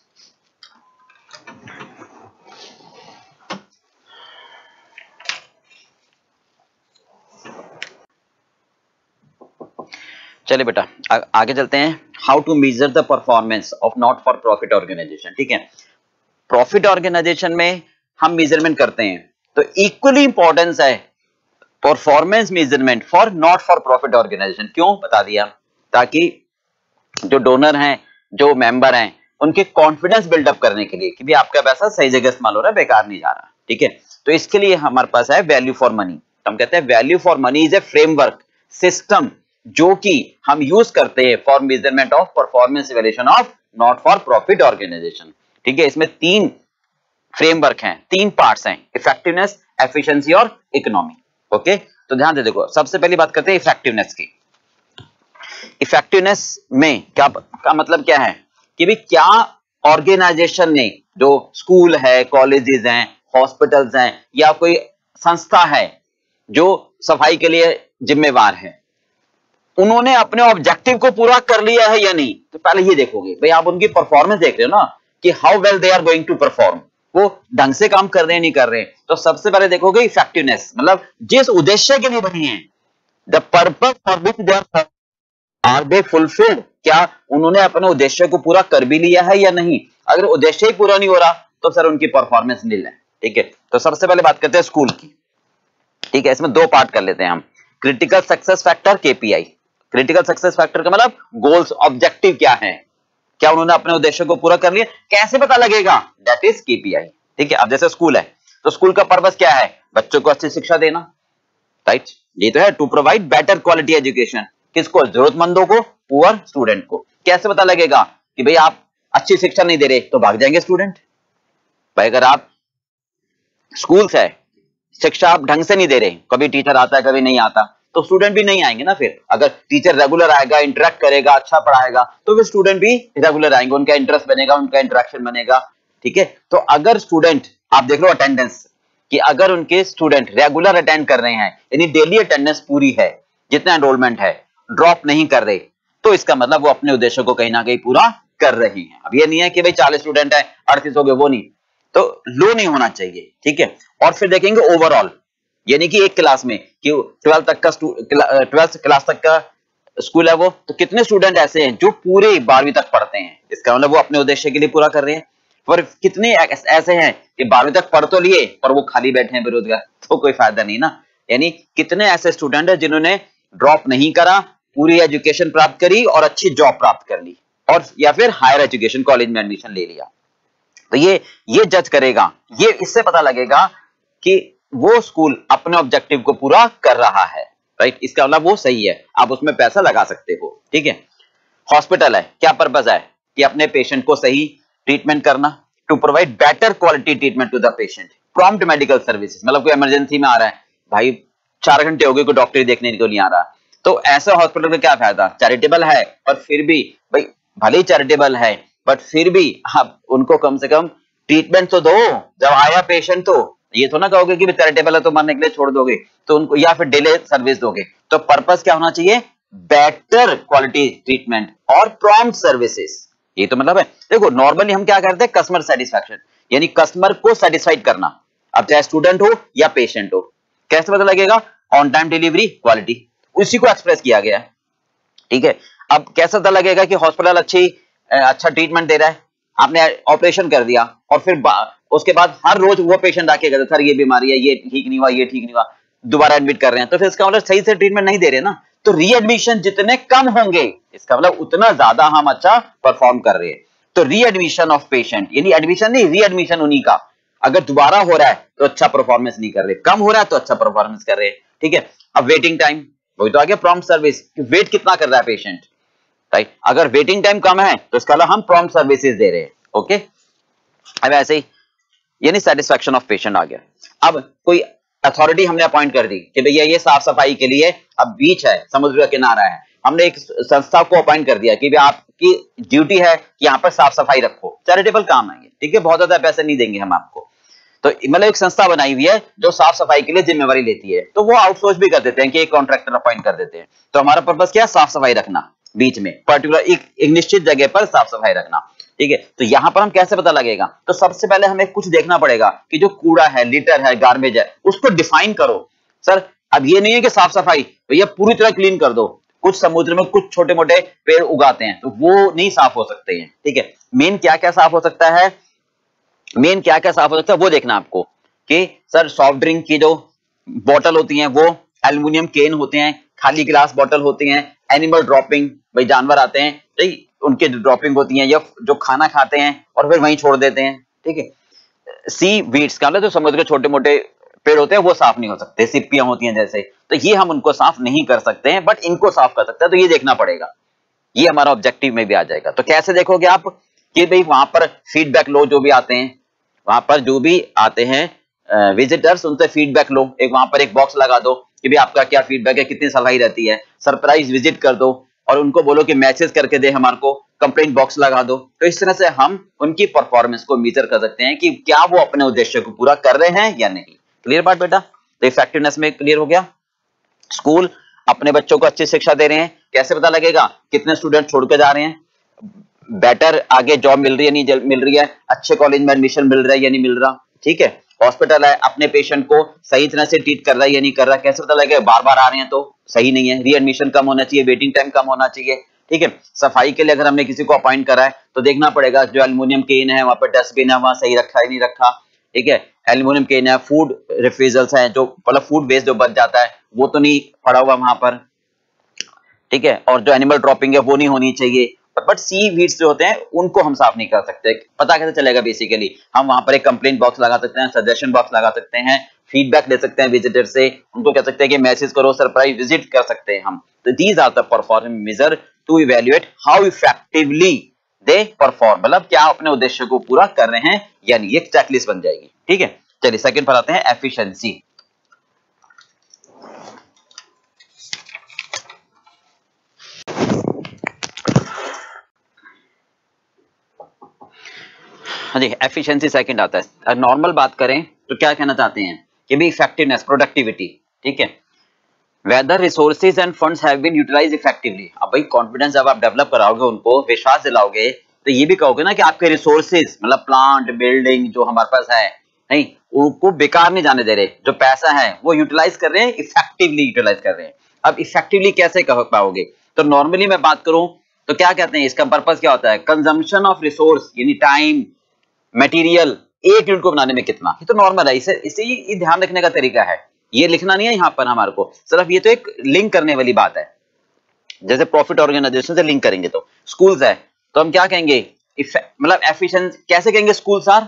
चलिए बेटा आगे चलते हैं। How to measure the performance of not for profit organisation. ठीक है, प्रॉफिट ऑर्गेनाइजेशन में हम मेजरमेंट करते हैं, तो इक्वली इंपॉर्टेंस है performance measurement for not for profit organisation. क्यों बता दिया? ताकि जो डोनर हैं, जो मेंबर हैं, उनके कॉन्फिडेंस बिल्डअप करने के लिए कि भी आपका पैसा सही जगह इस्तेमाल हो रहा है, बेकार नहीं जा रहा। ठीक है, तो इसके लिए हमारे पास है वैल्यू फॉर मनी। हम कहते हैं value for money is a framework system जो कि हम यूज करते हैं for measurement of performance evaluation of not for profit organisation. ठीक है, इसमें 3 फ्रेमवर्क हैं, 3 पार्ट्स हैं, इफेक्टिवनेस, एफिशिएंसी और इकोनॉमी। ओके, तो ध्यान दे, देखो सबसे पहली बात करते हैं इफेक्टिवनेस की। इफेक्टिवनेस में क्या का मतलब क्या है कि भाई क्या ऑर्गेनाइजेशन ने, जो स्कूल है, कॉलेजेस हैं, हॉस्पिटल्स हैं या कोई संस्था है जो सफाई के लिए जिम्मेवार है, उन्होंने अपने ऑब्जेक्टिव को पूरा कर लिया है या नहीं। तो पहले ये देखोगे भाई, आप उनकी परफॉर्मेंस देख रहे हो ना कि how well they are going to perform, वो ढंग से काम कर रहे हैं नहीं कर रहे हैं। तो सबसे पहले देखोगे इफेक्टिवनेस, मतलब जिस उद्देश्य के लिए बनी है, the purpose for which they are they fulfilled, क्या उन्होंने अपने उद्देश्य को पूरा कर भी लिया है या नहीं। अगर उद्देश्य ही पूरा नहीं हो रहा तो सर उनकी परफॉर्मेंस नील है। ठीक है, तो सबसे पहले बात करते हैं स्कूल की। ठीक है, इसमें 2 पार्ट कर लेते हैं हम, critical success factor, KPI. Critical success factor का मतलब गोल्स, ऑब्जेक्टिव क्या है, क्या उन्होंने अपने उद्देश्य को पूरा कर लिया, कैसे पता लगेगा, दैट इज केपीआई। ठीक है, अब जैसे स्कूल है तो स्कूल का पर्पस क्या है, बच्चों को अच्छी शिक्षा देना, राइट, ये तो है, to provide better quality education, किसको, जरूरतमंदों को, पुअर स्टूडेंट को। कैसे पता लगेगा कि भाई आप अच्छी शिक्षा नहीं दे रहे तो भाग जाएंगे स्टूडेंट। भाई अगर आप स्कूल है, शिक्षा आप ढंग से नहीं दे रहे, कभी टीचर आता है कभी नहीं आता, तो स्टूडेंट भी नहीं आएंगे ना। फिर अगर टीचर रेगुलर आएगा, इंटरेक्ट करेगा, अच्छा पढ़ाएगा, तो फिर स्टूडेंट भी रेगुलर आएंगे, उनका इंटरेस्ट बनेगा, उनका इंटरेक्शन बनेगा। ठीक है, तो अगर स्टूडेंट, आप देख लो अटेंडेंस, कि अगर उनके स्टूडेंट रेगुलर अटेंड कर रहे हैं, यानी डेली अटेंडेंस पूरी है, जितना एनरोलमेंट है, ड्रॉप नहीं कर रहे, तो इसका मतलब वो अपने उद्देश्य को कहीं ना कहीं पूरा कर रही हैं। अब ये नहीं है कि भाई 40 स्टूडेंट है 38 हो गए, वो नहीं, तो लो नहीं होना चाहिए। ठीक है, और फिर देखेंगे ओवरऑल, यानी कि एक क्लास में कि 12th तक का 12th क्लास तक का स्कूल है वो, तो कितने स्टूडेंट ऐसे हैं जो पूरे 12वीं तक पढ़ते हैं, इसका मतलब वो अपने उद्देश्य के लिए पूरा कर रहे हैं। और कितने ऐसे हैं कि 12वीं तक पढ़ तो लिए पर वो खाली बैठे हैं बेरोजगार, तो कोई फायदा नहीं ना। यानी कितने ऐसे स्टूडेंट हैं जिन्होंने ड्रॉप नहीं करा, पूरी एजुकेशन प्राप्त करी और अच्छी जॉब प्राप्त कर ली, और या फिर हायर एजुकेशन कॉलेज में एडमिशन ले लिया। तो ये जज करेगा, ये इससे पता लगेगा कि वो स्कूल अपने ऑब्जेक्टिव को पूरा कर रहा है, राइट, इसका मतलब वो सही है, आप उसमें पैसा लगा सकते हो। ठीक है, हॉस्पिटल है, क्या पर्पस है कि अपने पेशेंट को सही ट्रीटमेंट करना, to provide better quality treatment to the patient, prompt medical services, मतलब कोई इमरजेंसी में आ रहा है भाई, 4 घंटे हो गए कोई डॉक्टर देखने को नहीं आ रहा, तो ऐसे हॉस्पिटल का क्या फायदा, चैरिटेबल है पर फिर भी भाई, भले ही चैरिटेबल है बट फिर भी आप उनको कम से कम ट्रीटमेंट तो दो जब आया पेशेंट। तो ये तो ना कहोगे कि चैरिटेबल है तो मरने के लिए छोड़ दोगे, तो उनको या फिर डिले सर्विस दोगे। तो पर्पस क्या होना चाहिए, बेटर क्वालिटी ट्रीटमेंट और प्रॉम्प्ट सर्विसेज। ये तो मतलब है, देखो नॉर्मली हम क्या करते हैं, कस्टमर सेटिस्फैक्शन, यानी कस्टमर को सेटिस्फाइड करना, अब चाहे स्टूडेंट हो या पेशेंट हो। कैसे पता लगेगा, ऑन टाइम डिलीवरी, क्वालिटी, उसी को एक्सप्रेस किया गया है। ठीक है, अब कैसे पता लगेगा कि हॉस्पिटल अच्छा ट्रीटमेंट दे रहा है, आपने ऑपरेशन कर दिया और फिर उसके बाद हर रोज वो पेशेंट आके कहता सर ये बीमारी है, ये ठीक नहीं हुआ, ये ठीक नहीं हुआ, दोबारा एडमिट कर रहे हैं, तो फिर इसका मतलब सही से ट्रीटमेंट नहीं दे रहे ना। तो रीएडमिशन जितने कम होंगे, इसका मतलब उतना ज्यादा हम अच्छा परफॉर्म कर रहे हैं। तो रीएडमिशन ऑफ पेशेंट, यानी एडमिशन नहीं, रीएडमिशन उन्हीं का, अगर दोबारा हो रहा है तो अच्छा परफॉर्मेंस नहीं कर रहे, कम हो रहा है तो अच्छा परफॉर्मेंस कर रहे हैं। ठीक है, अब वेटिंग टाइम, वही तो आ गया प्रॉम्प्ट सर्विस, वेट कितना कर रहा है पेशेंट, राइट, अगर वेटिंग टाइम कम है तो इसका मतलब हम प्रॉम्प्ट सर्विसेज दे रहे हैं। ओके, अब ऐसे ही यानी सेटिस्फैक्शन ऑफ पेशेंट आ गया। अब कोई अथॉरिटी हमने अपॉइंट कर दी कि भैया ये साफ सफाई के लिए, अब बीच है, समुद्र का किनारा है, हमने एक संस्था को अपॉइंट कर दिया कि भाई आपकी ड्यूटी है कि यहाँ पर साफ सफाई रखो, चैरिटेबल काम है ये। ठीक है, बहुत ज्यादा पैसे नहीं देंगे हम आपको, तो मतलब एक संस्था बनाई हुई है जो साफ सफाई के लिए जिम्मेवारी लेती है, तो वो आउटसोर्स भी कर देते हैं कि एक कॉन्ट्रैक्टर अपॉइंट कर देते हैं। तो हमारा पर्पस क्या है, साफ सफाई रखना, बीच में पर्टिकुलर एक निश्चित जगह पर साफ सफाई रखना। ठीक है, तो यहां पर हम कैसे पता लगेगा, तो सबसे पहले हमें कुछ देखना पड़ेगा कि जो कूड़ा है, लिटर है, गार्बेज है, उसको डिफाइन करो। सर अब ये नहीं है कि साफ सफाई भैया पूरी तरह क्लीन कर दो, कुछ समुद्र में कुछ छोटे मोटे पेड़ उगाते हैं तो वो नहीं साफ हो सकते हैं। ठीक है, मेन क्या क्या साफ हो सकता है, मेन क्या क्या साफ हो सकता है वो देखना आपको, कि सर सॉफ्ट ड्रिंक की जो बोतल होती हैं वो एल्युमिनियम केन होते हैं, खाली ग्लास बोतल होती हैं, एनिमल ड्रॉपिंग, भाई जानवर आते हैं, ठीक, उनके ड्रॉपिंग होती हैं, या जो खाना खाते हैं और फिर वहीं छोड़ देते हैं। ठीक है, सी वीड्स का मतलब जो समुद्र के छोटे मोटे पेड़ होते हैं वो साफ नहीं हो सकते, सिप्पियां होती हैं जैसे, तो ये हम उनको साफ नहीं कर सकते हैं, बट इनको साफ कर सकते हैं, तो ये देखना पड़ेगा। ये हमारा ऑब्जेक्टिव में भी आ जाएगा। तो कैसे देखोगे आप कि भाई वहां पर फीडबैक लो, जो भी आते हैं वहां पर जो भी आते हैं विजिटर्स उनसे फीडबैक लो। एक वहां पर एक बॉक्स लगा दो कि भाई आपका क्या फीडबैक है, कितनी सफाई रहती है। सरप्राइज विजिट कर दो और उनको बोलो कि मैसेज करके दे हमारे को, कंप्लेंट बॉक्स लगा दो। तो इस तरह से हम उनकी परफॉर्मेंस को मेजर कर सकते हैं कि क्या वो अपने उद्देश्य को पूरा कर रहे हैं या नहीं। क्लियर बात बेटा? तो इफेक्टिवनेस में क्लियर हो गया। स्कूल अपने बच्चों को अच्छी शिक्षा दे रहे हैं, कैसे पता लगेगा? कितने स्टूडेंट छोड़ के जा रहे हैं, बेटर आगे जॉब मिल रही है नहीं मिल रही है, अच्छे कॉलेज में एडमिशन मिल रहा है या नहीं मिल रहा, ठीक है। हॉस्पिटल है, अपने पेशेंट को सही तरह से ट्रीट कर रहा है या नहीं कर रहा, कैसे पता लगेगा? बार बार आ रहे हैं तो सही नहीं है, रीएडमिशन कम होना चाहिए, वेटिंग टाइम कम होना चाहिए, ठीक है। सफाई के लिए अगर हमने किसी को अपॉइंट करा है तो देखना पड़ेगा जो एल्युमिनियम केन है वहां पर डस्टबिन है वहां सही रखा है नहीं रखा, ठीक है। एल्युमिनियम केन है, फूड रिफ्यूजल्स है, जो मतलब फूड वेस्ट जो बच जाता है वो तो नहीं पड़ा हुआ वहां पर, ठीक है। और जो एनिमल ड्रॉपिंग है वो नहीं होनी चाहिए। बट सी वीड्स जो होते हैं उनको हम साफ नहीं कर सकते। पता कैसे चलेगा? बेसिकली हम वहां पर एक कंप्लेंट बॉक्स लगा सकते हैं, सजेशन बॉक्स लगा सकते हैं, फीडबैक ले सकते हैं विजिटर से, उनको कह सकते हैं कि मैसेज करो, सरप्राइज विजिट कर सकते हैं हम। तो these are the performance measure to evaluate how effectively they perform, मतलब क्या अपने उद्देश्य को पूरा कर रहे हैं या नहीं। एक चेकलिस्ट बन जाएगी, ठीक है। चलिए सेकंड पर आते हैं, एफिशिएंसी। हाँ जी, एफिशिएंसी सेकंड आता है। नॉर्मल बात करें तो क्या कहना चाहते हैं कि भी इफेक्टिवनेस, प्रोडक्टिविटी, ठीक है। Whether resources and funds have been utilised effectively. अब भाई कॉन्फिडेंस जब आप डेवलप कराओगे, उनको विश्वास दिलाओगे, तो ये भी कहोगे ना कि आपके रिसोर्सेज मतलब प्लांट बिल्डिंग जो हमारे पास है, नहीं उनको बेकार नहीं जाने दे रहे, जो पैसा है वो यूटिलाइज कर रहे हैं, इफेक्टिवली यूटिलाइज कर रहे हैं। अब इफेक्टिवली कैसे कह पाओगे? तो नॉर्मली मैं बात करूं तो क्या कहते हैं, इसका पर्पस क्या होता है? कंजम्पशन ऑफ रिसोर्स यानी टाइम मटेरियल एक यूनिट को बनाने में कितना। ये तो नॉर्मल है, इसे ये ध्यान रखने का तरीका है, ये लिखना नहीं है यहाँ पर हमारे को, सिर्फ ये तो एक लिंक करने वाली बात है। जैसे प्रॉफिट ऑर्गेनाइजेशन से लिंक करेंगे तो स्कूल्स है तो हम क्या कहेंगे? मतलब एफिशिएंट कैसे कहेंगे? स्कूल्स आर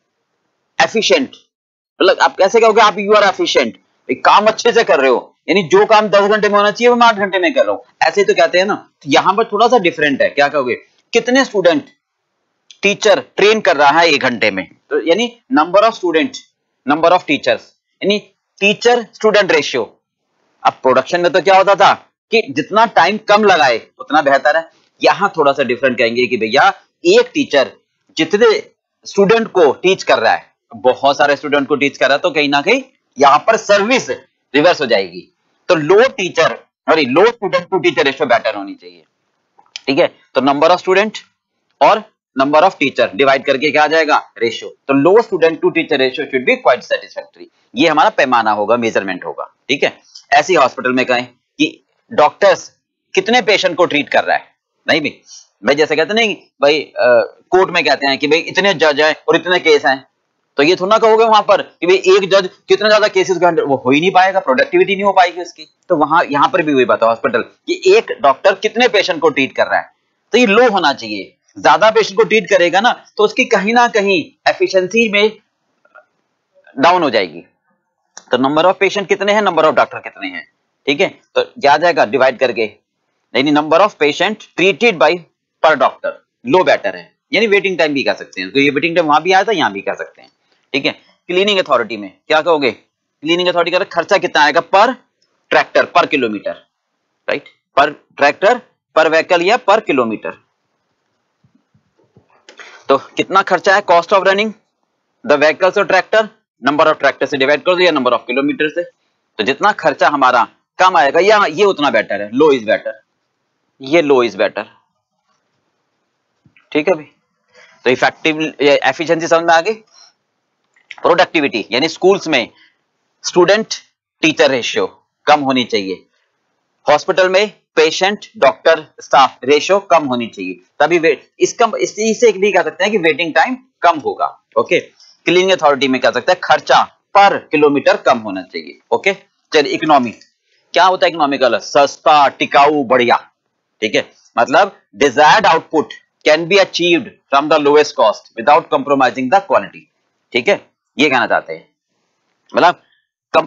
एफिशिएंट, मतलब आप कैसे कहोगे? आप यू आर एफिशिएंट, काम अच्छे से कर रहे हो, यानी जो काम 10 घंटे में होना चाहिए वो मैं 8 घंटे में कर रहा हूं, ऐसे ही तो कहते हैं ना। तो यहां पर थोड़ा सा डिफरेंट है, क्या कहोगे? कितने स्टूडेंट टीचर ट्रेन कर रहा है 1 घंटे में, तो यानी number of student, number of teachers, यानी टीचर स्टूडेंट रेशियो। अब प्रोडक्शन में तो क्या होता था कि जितना टाइम कम लगाए उतना बेहतर है। यहां थोड़ा सा डिफरेंट कहेंगे कि भैया एक टीचर जितने स्टूडेंट को टीच कर रहा है, बहुत सारे स्टूडेंट को टीच कर रहा है, तो कहीं ना कहीं यहां पर सर्विस रिवर्स हो जाएगी। तो low teacher sorry low student to teacher ratio better होनी चाहिए, ठीक है। तो नंबर ऑफ स्टूडेंट और नंबर ऑफ टीचर डिवाइड करके क्या आ जाएगा? रेशियो। तो low student to teacher ratio should be quite satisfactory, ये हमारा पैमाना होगा, मेजरमेंट होगा, ठीक है। ऐसी हॉस्पिटल में कहें कि डॉक्टर्स कितने पेशेंट को ट्रीट कर रहा है, नहीं भाई जैसे कहते नहीं भाई कोर्ट में कहते हैं कि भाई इतने जज हैं और इतने केस हैं, तो ये थोड़ा कहोगे वहां पर कि भाई एक जज कितना ज्यादा केसेस का, वो हो ही नहीं पाएगा, प्रोडक्टिविटी नहीं हो पाएगी उसकी। तो वहां यहां पर भी वही बात है हॉस्पिटल कि एक डॉक्टर कितने पेशेंट को ट्रीट कर रहा है, तो ये लो होना चाहिए। ज्यादा पेशेंट को ट्रीट करेगा ना तो उसकी कहीं ना कहीं एफिशिएंसी में डाउन हो जाएगी। तो नंबर ऑफ पेशेंट कितने हैं, नंबर ऑफ डॉक्टर कितने हैं, ठीक है। तो क्या आ जाएगा डिवाइड करके, यानी number of patient treated by per doctor, low better है, यानी वेटिंग टाइम भी कह सकते हैं, तो ये वेटिंग टाइम वहां भी आया था यहां भी कह सकते हैं, ठीक है। क्लीनिंग अथॉरिटी में क्या कहोगे? क्लीनिंग अथॉरिटी का खर्चा कितना आएगा per tractor per kilometre, right, per tractor per vehicle या पर किलोमीटर। तो कितना खर्चा है? Cost of running the vehicles और ट्रैक्टर, नंबर ऑफ ट्रैक्टर से डिवाइड कर दो या नंबर ऑफ किलोमीटर से। तो जितना खर्चा हमारा कम आएगा या ये उतना बेटर है, लो इज बेटर, ये लो इज बेटर, ठीक है भाई। तो इफेक्टिव एफिशिएंसी समझ में आ गई। प्रोडक्टिविटी यानी स्कूल्स में स्टूडेंट टीचर रेशियो कम होनी चाहिए, हॉस्पिटल में पेशेंट डॉक्टर स्टाफ रेशियो कम होनी चाहिए, तभी इससे भी कह सकते हैं कि वेटिंग टाइम कम होगा, ओके। क्लीनिंग अथॉरिटी में कह सकते हैं खर्चा पर किलोमीटर कम होना चाहिए, ओके। चलिए इकोनॉमी, क्या होता है इकोनॉमिकल? सस्ता, टिकाऊ, बढ़िया, ठीक है। मतलब desired output can be achieved from the lowest cost without compromising the quality, ठीक है, ये कहना चाहते हैं। मतलब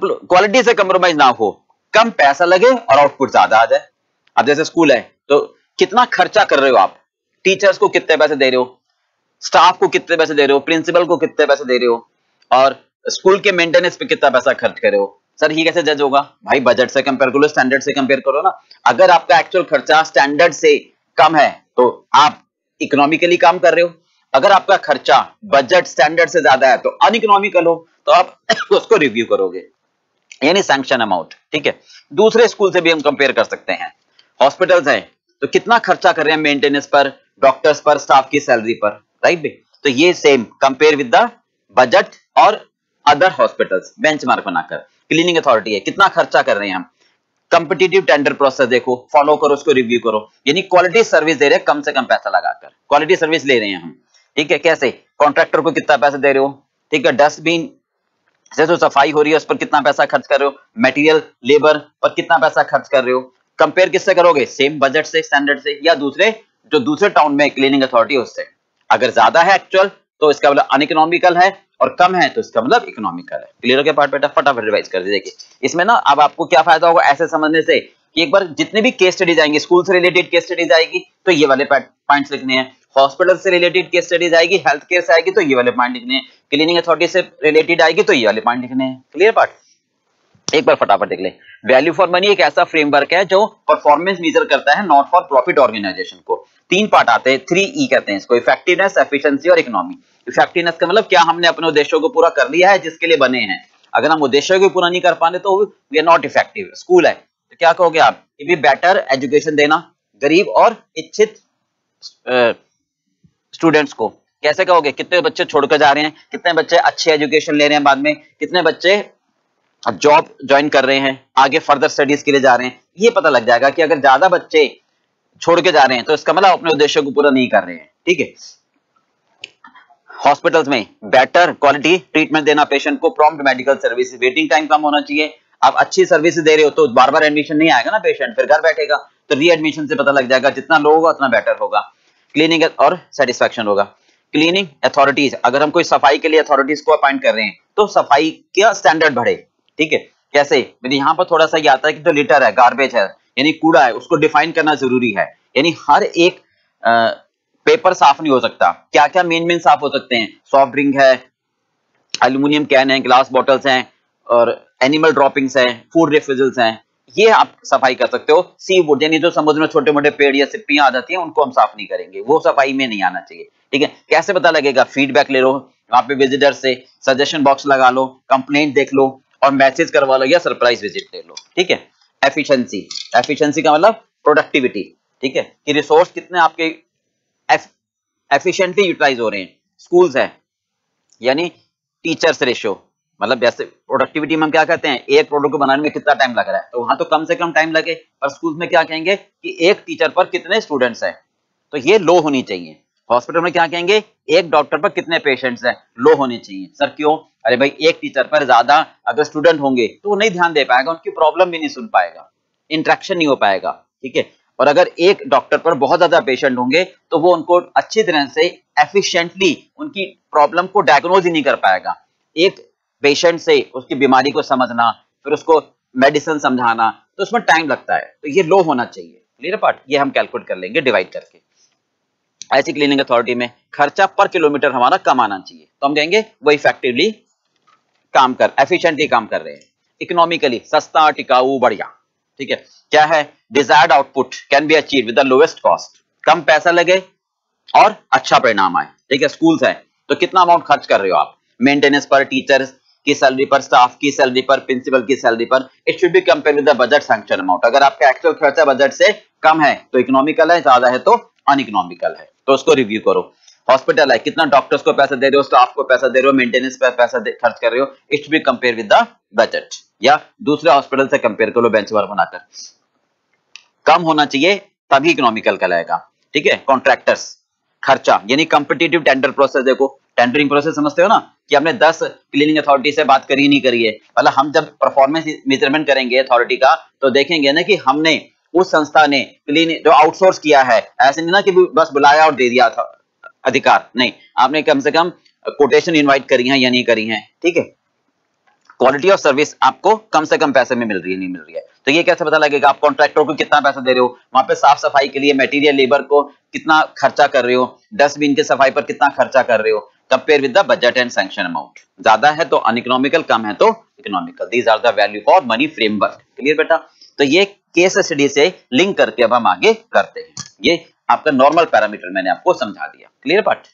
क्वालिटी से कंप्रोमाइज ना हो, कम पैसा लगे और आउटपुट ज्यादा आ जाए। अब जैसे स्कूल है तो कितना खर्चा कर रहे हो आप, टीचर्स को कितने पैसे दे रहे हो, स्टाफ को कितने पैसे दे रहे हो, प्रिंसिपल को कितने पैसे दे रहे हो, और स्कूल के मेंटेनेंस पे कितना पैसा खर्च कर रहे हो। सर ये कैसे जज होगा? भाई बजट से कंपेयर करो, स्टैंडर्ड से कंपेयर करो ना। अगर आपका एक्चुअल खर्चा स्टैंडर्ड से कम है तो आप इकोनॉमिकली काम कर रहे हो, अगर आपका खर्चा बजट स्टैंडर्ड से ज्यादा है तो अनइकोनॉमिकल हो, तो आप उसको रिव्यू करोगे, यानी सैंक्शन अमाउंट। ठीक है, दूसरे स्कूल से भी हम कंपेयर कर सकते हैं। हॉस्पिटल्स हैं तो कितना खर्चा कर रहे हैं मेंटेनेंस पर, डॉक्टर्स पर, स्टाफ की सैलरी पर, राइट भी। तो ये same compare with the budget और अदर हॉस्पिटल्स, बेंचमार्क बनाकर। क्लीनिंग अथॉरिटी है, कितना खर्चा कर रहे हैं हम, कंपिटिटिव टेंडर प्रोसेस देखो, फॉलो करो, उसको रिव्यू करो, यानी क्वालिटी सर्विस दे रहे हैं कम से कम पैसा लगाकर, क्वालिटी सर्विस ले रहे हैं हम। ठीक है, कैसे? कॉन्ट्रैक्टर को कितना पैसा दे रहे हो, ठीक है, डस्टबिन से तो सफाई हो रही है उस पर कितना पैसा खर्च कर रहे हो, मटेरियल लेबर पर कितना पैसा खर्च कर रहे हो। कंपेयर किससे करोगे? सेम बजट से, स्टैंडर्ड से, या दूसरे टाउन में क्लीनिंग अथॉरिटी उससे। अगर ज्यादा है एक्चुअल तो इसका मतलब अनइकोनॉमिकल है, और कम है तो इसका मतलब इकोनॉमिकल है। क्लियर हो गया पार्ट बेटा? फटाफट रिवाइज कर दीजिए। इसमें ना अब आपको क्या फायदा होगा ऐसे समझने से कि एक बार जितने भी केस स्टडीज आएंगे, स्कूल से रिलेटेड केस स्टडीज आएगी तो ये वाले पॉइंट्स लिखने हैं, हॉस्पिटल से रिलेटेड केस स्टडीज आएगी, हेल्थ केयर से आएगी तो ये वाले पॉइंट लिखने हैं, क्लीनिंग अथॉरिटी से रिलेटेड आएगी तो ये वाले पॉइंट लिखने हैं। Clear part? एक बार फटाफट देख ले। वैल्यू फॉर मनी एक ऐसा फ्रेमवर्क है जो परफॉर्मेंस मेजर करता है, नॉट फॉर प्रॉफिट ऑर्गेनाइजेशन को। 3 पार्ट आते हैं, 3E कहते हैं इसको, इफेक्टिवनेस, एफिशिएंसी और इकोनॉमी। इफेक्टिवनेस का मतलब क्या हमने अपने उद्देश्यों को पूरा कर लिया है जिसके लिए बने हैं। अगर हम उद्देश्यों को पूरा नहीं कर पाने तो we are not effective. School है तो क्या कहोगे आप? भी बेटर एजुकेशन देना गरीब और इच्छित स्टूडेंट्स को। कैसे कहोगे? कितने बच्चे छोड़कर जा रहे हैं, कितने बच्चे अच्छे एजुकेशन ले रहे हैं बाद में, कितने बच्चे जॉब ज्वाइन कर रहे हैं, आगे फर्दर स्टडीज के लिए जा रहे हैं। ये पता लग जाएगा कि अगर ज्यादा बच्चे छोड़ के जा रहे हैं तो इसका मतलब अपने उद्देश्यों को पूरा नहीं कर रहे हैं। ठीक है, हॉस्पिटल्स में बेटर क्वालिटी ट्रीटमेंट देना पेशेंट को, prompt medical service, waiting time कम होना चाहिए। आप अच्छी सर्विस दे रहे हो तो बार बार एडमिशन नहीं आएगा ना पेशेंट, फिर घर बैठेगा, तो रीएडमिशन से पता लग जाएगा जितना लो होगा उतना बेटर होगा। क्लीनिंग और सेटिस्फैक्शन होगा। क्लीनिंग अथॉरिटीज, अगर हम कोई सफाई के लिए अथॉरिटीज को अपॉइंट कर रहे हैं तो सफाई का स्टैंडर्ड बढ़े। ठीक है, कैसे? यहाँ पर थोड़ा सा ये आता है कि जो लिटर है, गार्बेज है यानी कूड़ा है, उसको डिफाइन करना जरूरी है। यानी हर एक पेपर साफ नहीं हो सकता। क्या क्या मेन साफ हो सकते हैं? सॉफ्ट ड्रिंक है, एल्यूमिनियम कैन है, ग्लास बॉटल्स हैं, और एनिमल ड्रॉपिंग्स हैं, फूड रिफ्यूजल्स हैं, ये आप सफाई कर सकते हो। सी वुड यानी जो समुद्र में छोटे मोटे पेड़ या सिप्पियां आ जाती हैं उनको हम साफ नहीं करेंगे, वो सफाई में नहीं आना चाहिए। ठीक है, कैसे पता लगेगा? फीडबैक ले लो वहां पे विजिटर से, सजेशन बॉक्स लगा लो, कंप्लेंट देख लो, और मैसेज करवा लो या सरप्राइज विजिट ले लो। ठीक है, एफिशिएंसी, एफिशिएंसी का मतलब प्रोडक्टिविटी। ठीक है, कि रिसोर्स कितने आपके एफिशिएंटली यूटिलाइज हो रहे हैं। स्कूल्स है यानी टीचर्स रेशियो, मतलब जैसे प्रोडक्टिविटी में हम क्या कहते हैं, एक प्रोडक्ट को बनाने में कितना टाइम लग रहा है, तो वहां तो कम से कम टाइम लगे, पर स्कूल में क्या कहेंगे कि एक टीचर पर कितने स्टूडेंट्स हैं, तो ये लो होनी चाहिए। हॉस्पिटल में क्या कहेंगे? एक डॉक्टर पर कितने पेशेंट्स हैं, लो होनी चाहिए। सर क्यों? अरे भाई एक टीचर पर ज्यादा अगर स्टूडेंट होंगे तो वो नहीं ध्यान दे पाएगा, उनकी प्रॉब्लम भी नहीं सुन पाएगा, इंटरेक्शन नहीं हो पाएगा। ठीक है, और अगर एक डॉक्टर पर बहुत ज्यादा पेशेंट होंगे तो वो उनको अच्छी तरह से एफिशिएंटली उनकी प्रॉब्लम को डायग्नोज ही नहीं कर पाएगा। एक पेशेंट से उसकी बीमारी को समझना, फिर उसको मेडिसिन समझाना, तो उसमें टाइम लगता है, तो ये लो होना चाहिए। Clear part? ये हम कैलकुलेट कर लेंगे डिवाइड करके। ऐसी क्लीनिंग अथॉरिटी में खर्चा पर किलोमीटर हमारा कम आना चाहिए, तो हम कहेंगे वो इफेक्टिवली काम कर, एफिशिएंटली काम कर रहे हैं। इकोनॉमिकली सस्ता, टिकाऊ, बढ़िया। ठीक है, क्या है? Desired output can be achieve with the lowest cost, कम पैसा लगे और अच्छा परिणाम आए। ठीक है, स्कूल्स है तो कितना अमाउंट खर्च कर रहे हो आप मेंटेनेंस पर, टीचर्स की सैलरी पर, स्टाफ की सैलरी पर, प्रिंसिपल की सैलरी पर। It should be compare with the budget sanction amount. अगर आपका एक्चुअल खर्चा बजट से कम है तो इकोनॉमिकल है, ज्यादा है तो अनइकोनॉमिकल है, तो उसको रिव्यू करो। हॉस्पिटल है, कितना डॉक्टर्स को पैसा दे रहे हो, स्टाफ को पैसा दे रहे हो, मेंटेनेंस पर पैसा खर्च कर रहे हो, it should be compare with the budget, या दूसरे हॉस्पिटल से कंपेयर करो बेंचमार्क बनाकर। कम होना चाहिए तभी इकोनॉमिकल कहलाएगा। ठीक है, कॉन्ट्रैक्टर्स खर्चा यानी कॉम्पिटिटिव टेंडर प्रोसेस। देखो टेंडरिंग प्रोसेस समझते हो ना, कि हमने 10 क्लीनिंग अथॉरिटी से बात करी नहीं करी है, मतलब हम जब परफॉर्मेंस मेजरमेंट करेंगे अथॉरिटी का तो देखेंगे ना कि हमने उस संस्था ने क्लीनिंग जो आउटसोर्स किया है, ऐसे नहीं ना कि बस बुलाया और दे दिया था अधिकार, नहीं, आपने कम से कम कोटेशन इनवाइट करी है या नहीं करी है। ठीक है, क्वालिटी ऑफ सर्विस आपको कम से कम पैसे में मिल रही है, नहीं मिल रही है। तो ये कैसे पता लगेगा? आप कॉन्ट्रैक्टर को कितना पैसा दे रहे हो, वहां पे साफ सफाई के लिए मटेरियल लेबर को कितना खर्चा कर रहे हो, डस्टबिन की सफाई पर कितना खर्चा कर रहे हो, compare with the budget and sanction amount. ज्यादा है तो अनइकोनॉमिकल, कम है तो economical. These are the value for money framework. Clear बेटा? तो ये केस स्टडी से लिंक करके अब हम आगे करते हैं। ये आपका नॉर्मल पैरामीटर मैंने आपको समझा दिया। Clear part?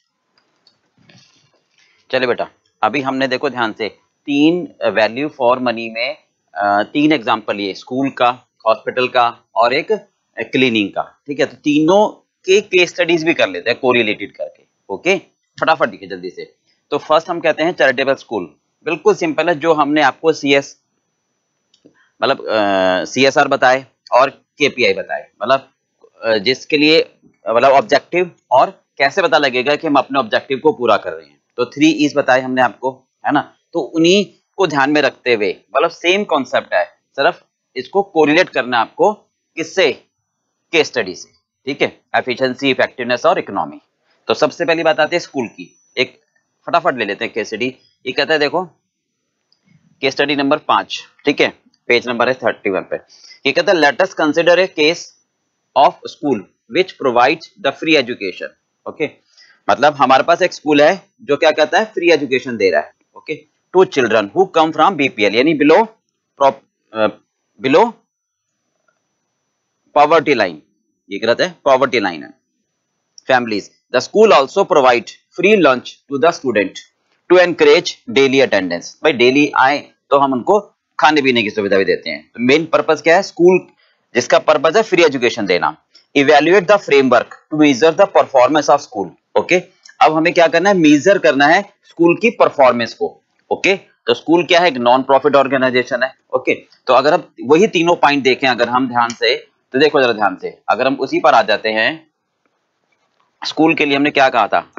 चलिए बेटा, अभी हमने देखो ध्यान से तीन वैल्यू फॉर मनी में तीन एग्जांपल लिए, स्कूल का, हॉस्पिटल का और एक क्लीनिंग का। ठीक है, तो तीनों के केस स्टडीज भी कर लेते हैं कोरिलेटेड करके। ओके, फटाफट लिखिए जल्दी से। तो फर्स्ट हम कहते हैं चैरिटेबल स्कूल। बिल्कुल सिंपल है, जो हमने आपको CSR बताए और KPI बताए, मतलब जिसके लिए मतलब ऑब्जेक्टिव और कैसे पता लगेगा कि हम अपने ऑब्जेक्टिव को पूरा कर रहे हैं। तो 3 E's बताए हमने आपको, है ना? तो उन्हीं को ध्यान में रखते हुए, मतलब सेम कॉन्सेप्ट है, सिर्फ इसको कोरिलेट करना है आपको किससे? केस स्टडी से। ठीक है, एफिशिएंसी, इफेक्टिवनेस और इकोनॉमी। तो सबसे पहली बात आती है स्कूल की। एक फटाफट ले लेते हैं केस स्टडी। ये कहता है, देखो केस स्टडी नंबर 5, ठीक है, पेज नंबर है 31 पे। ये कहता है, let us consider a case of school which provides the free education. Okay, मतलब हमारे पास एक स्कूल है जो क्या कहता है? फ्री एजुकेशन दे रहा है। Okay, to children who come from BPL, यानी बिलो पॉवर्टी लाइन। ये गलत है, पॉवर्टी लाइन है families. The school also provide free lunch to the student to encourage daily attendance. भाई डेली आए तो हम उनको खाने पीने की सुविधा भी देते हैं। तो मेन पर्पस क्या है? स्कूल जिसका पर्पस है फ्री एजुकेशन देना। Evaluate the framework to measure the performance of school. Okay, अब हमें क्या करना है? मेजर करना है स्कूल की परफॉर्मेंस को। ओके, तो स्कूल क्या है? एक नॉन प्रॉफिट ऑर्गेनाइजेशन है। ओके, तो अगर हम वही तीनों पॉइंट देखें अगर हम ध्यान से, तो देखो जरा ध्यान से, अगर हम उसी पर आ जाते हैं, स्कूल के लिए हमने क्या कहा था?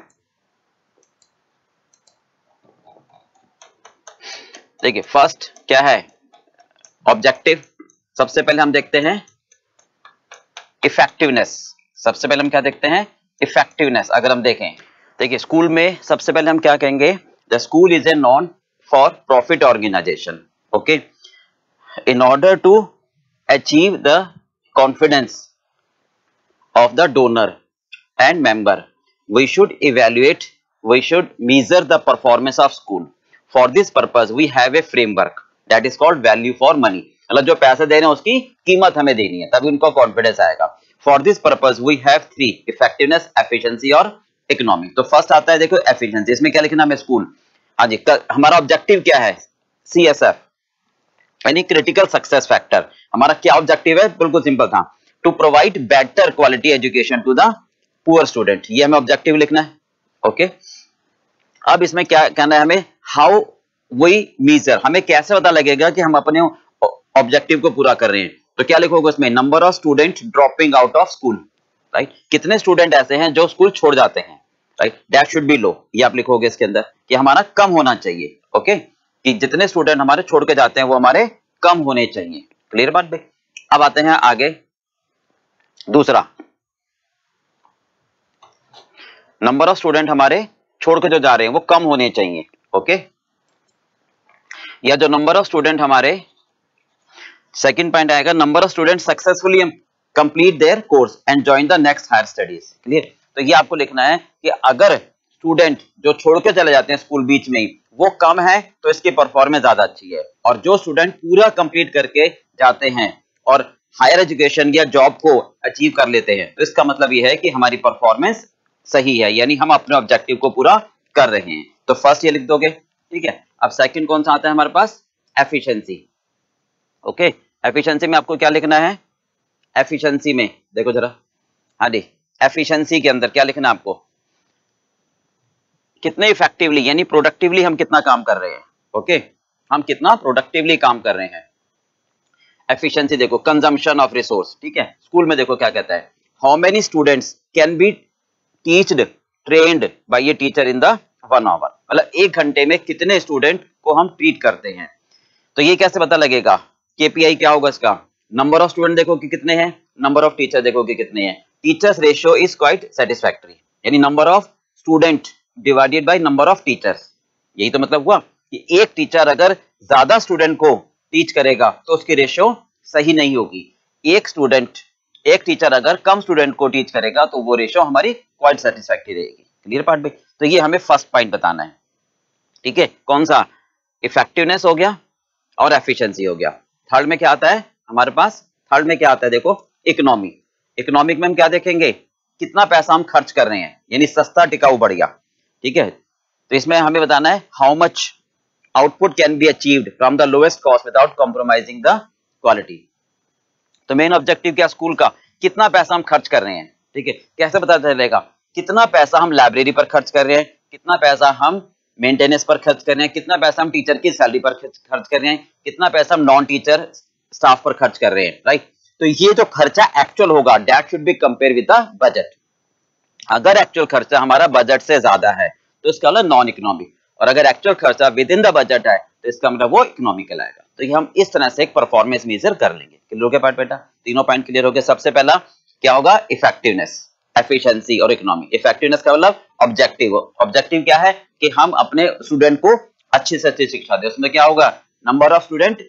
देखिए फर्स्ट क्या है? ऑब्जेक्टिव। सबसे पहले हम देखते हैं इफेक्टिवनेस। सबसे पहले हम क्या देखते हैं? इफेक्टिवनेस। अगर हम देखें, देखिए स्कूल में सबसे पहले हम क्या कहेंगे? The school is a non for profit organisation. Okay, in order to achieve the confidence of the donor and member, we should measure the performance of school. For this purpose we have a framework that is called value for money. मतलब जो पैसे दे रहे हैं उसकी कीमत हमें देनी है, तभी उनको कॉन्फिडेंस आएगा। For this purpose we have 3: effectiveness, efficiency और economy. तो फर्स्ट आता है देखो efficiency। इसमें क्या लिखना है? स्कूल, हाँ जी, हमारा ऑब्जेक्टिव क्या है? CSF यानी क्रिटिकल सक्सेस फैक्टर। हमारा क्या ऑब्जेक्टिव है? बिल्कुल सिंपल था, to provide better quality education to the poor student. ये हमें ऑब्जेक्टिव लिखना है। ओके, अब इसमें क्या कहना है हमें? हाउ वी मीजर, हमें कैसे पता लगेगा कि हम अपने ऑब्जेक्टिव को पूरा कर रहे हैं? तो क्या लिखोगे उसमें? Number of student dropping out of school. Right, कितने स्टूडेंट ऐसे हैं जो स्कूल छोड़ जाते हैं? Right, that should be low. ये आप लिखोगे इसके अंदर कि हमारा कम होना चाहिए। ओके, कि जितने स्टूडेंट हमारे छोड़ के जाते हैं वो हमारे कम होने चाहिए। क्लियर बात भाई? अब आते हैं आगे, दूसरा, नंबर ऑफ स्टूडेंट हमारे छोड़ के जो जा रहे हैं वो कम होने चाहिए। ओके, या जो नंबर ऑफ स्टूडेंट हमारे, सेकंड पॉइंट आएगा, number of student successfully complete their course and join the next higher studies. Clear? तो ये आपको लिखना है कि अगर स्टूडेंट जो छोड़ के चले जाते हैं स्कूल बीच में ही वो कम है तो इसकी परफॉर्मेंस ज्यादा अच्छी है, और जो स्टूडेंट पूरा कंप्लीट करके जाते हैं और हायर एजुकेशन या जॉब को अचीव कर लेते हैं तो इसका मतलब ये है कि हमारी परफॉर्मेंस सही है, यानी हम अपने ऑब्जेक्टिव को पूरा कर रहे हैं। तो फर्स्ट ये लिख दोगे। ठीक है, अब सेकंड कौन सा आता है हमारे पास? एफिशिएंसी। ओके, एफिशिएंसी में आपको क्या लिखना है? एफिशिएंसी में देखो जरा, हाँ जी, एफिशिएंसी के अंदर क्या लिखना है आपको? कितने इफेक्टिवली यानी प्रोडक्टिवली हम कितना काम कर रहे हैं। ओके, हम कितना प्रोडक्टिवली काम कर रहे हैं। एफिशिएंसी देखो, कंजम्पशन ऑफ रिसोर्स। ठीक है, स्कूल में देखो क्या कहता है? How many students can be teached trained by a teacher in the 1 hour. मतलब 1 घंटे में कितने स्टूडेंट को हम ट्रीट करते हैं। तो ये कैसे पता लगेगा? केपीआई क्या होगा इसका? नंबर ऑफ स्टूडेंट देखो कि कितने हैं, नंबर ऑफ टीचर देखो कि कितने हैं। Teachers ratio is quite satisfactory, यानी number of student divided by number of teachers. यही तो मतलब हुआ। कि एक टीचर अगर ज्यादा स्टूडेंट को टीच करेगा तो उसकी रेशियो सही नहीं होगी। एक टीचर अगर कम स्टूडेंट को टीच करेगा तो वो रेशियो हमारी क्वाइट सेटिस्फैक्टरी रहेगी। क्लियर पार्ट में? तो ये हमें फर्स्ट पॉइंट बताना है, ठीक है। कौन सा? इफेक्टिवनेस हो गया और एफिशिएंसी हो गया। थर्ड में क्या आता है हमारे पास? थर्ड में क्या आता है देखो, इकोनॉमी। इकोनॉमिक में हम क्या देखेंगे? कितना पैसा हम खर्च कर रहे हैं, यानी सस्ता टिकाऊ बढ़िया, ठीक है। तो इसमें हमें बताना है how much output can be achieved from the lowest cost without compromising the quality. तो मेन ऑब्जेक्टिव क्या स्कूल का? कितना पैसा हम खर्च कर रहे हैं, ठीक है। कैसे पता चलेगा? कितना पैसा हम लाइब्रेरी पर खर्च कर रहे हैं, कितना पैसा हम मेंटेनेंस पर खर्च कर रहे हैं, कितना पैसा हम टीचर की सैलरी पर खर्च कर रहे हैं, कितना पैसा हम नॉन टीचर स्टाफ पर खर्च कर रहे हैं, राइट। तो ये जो खर्चा एक्चुअल होगा that should be compare with the budget. अगर एक्चुअल खर्चा हमारा बजट से ज्यादा है तो इसका मतलब नॉन इकोनॉमिक, और अगर एक्चुअल खर्चा विद इन द बजट है तो इसका मतलब वो इकोनॉमिकल आएगा। तो ये हम इस तरह से एक परफॉर्मेंस मेजर कर लेंगे। क्लियर हो गया पार्ट बेटा? तीनों पॉइंट क्लियर हो गए। सबसे पहला क्या होगा? इफेक्टिवनेस, एफिशिएंसी और इकोनॉमी। इफेक्टिवनेस का मतलब ऑब्जेक्टिव। ऑब्जेक्टिव क्या है? कि हम अपने स्टूडेंट को अच्छी से अच्छी शिक्षा दें। उसमें क्या होगा? Number of student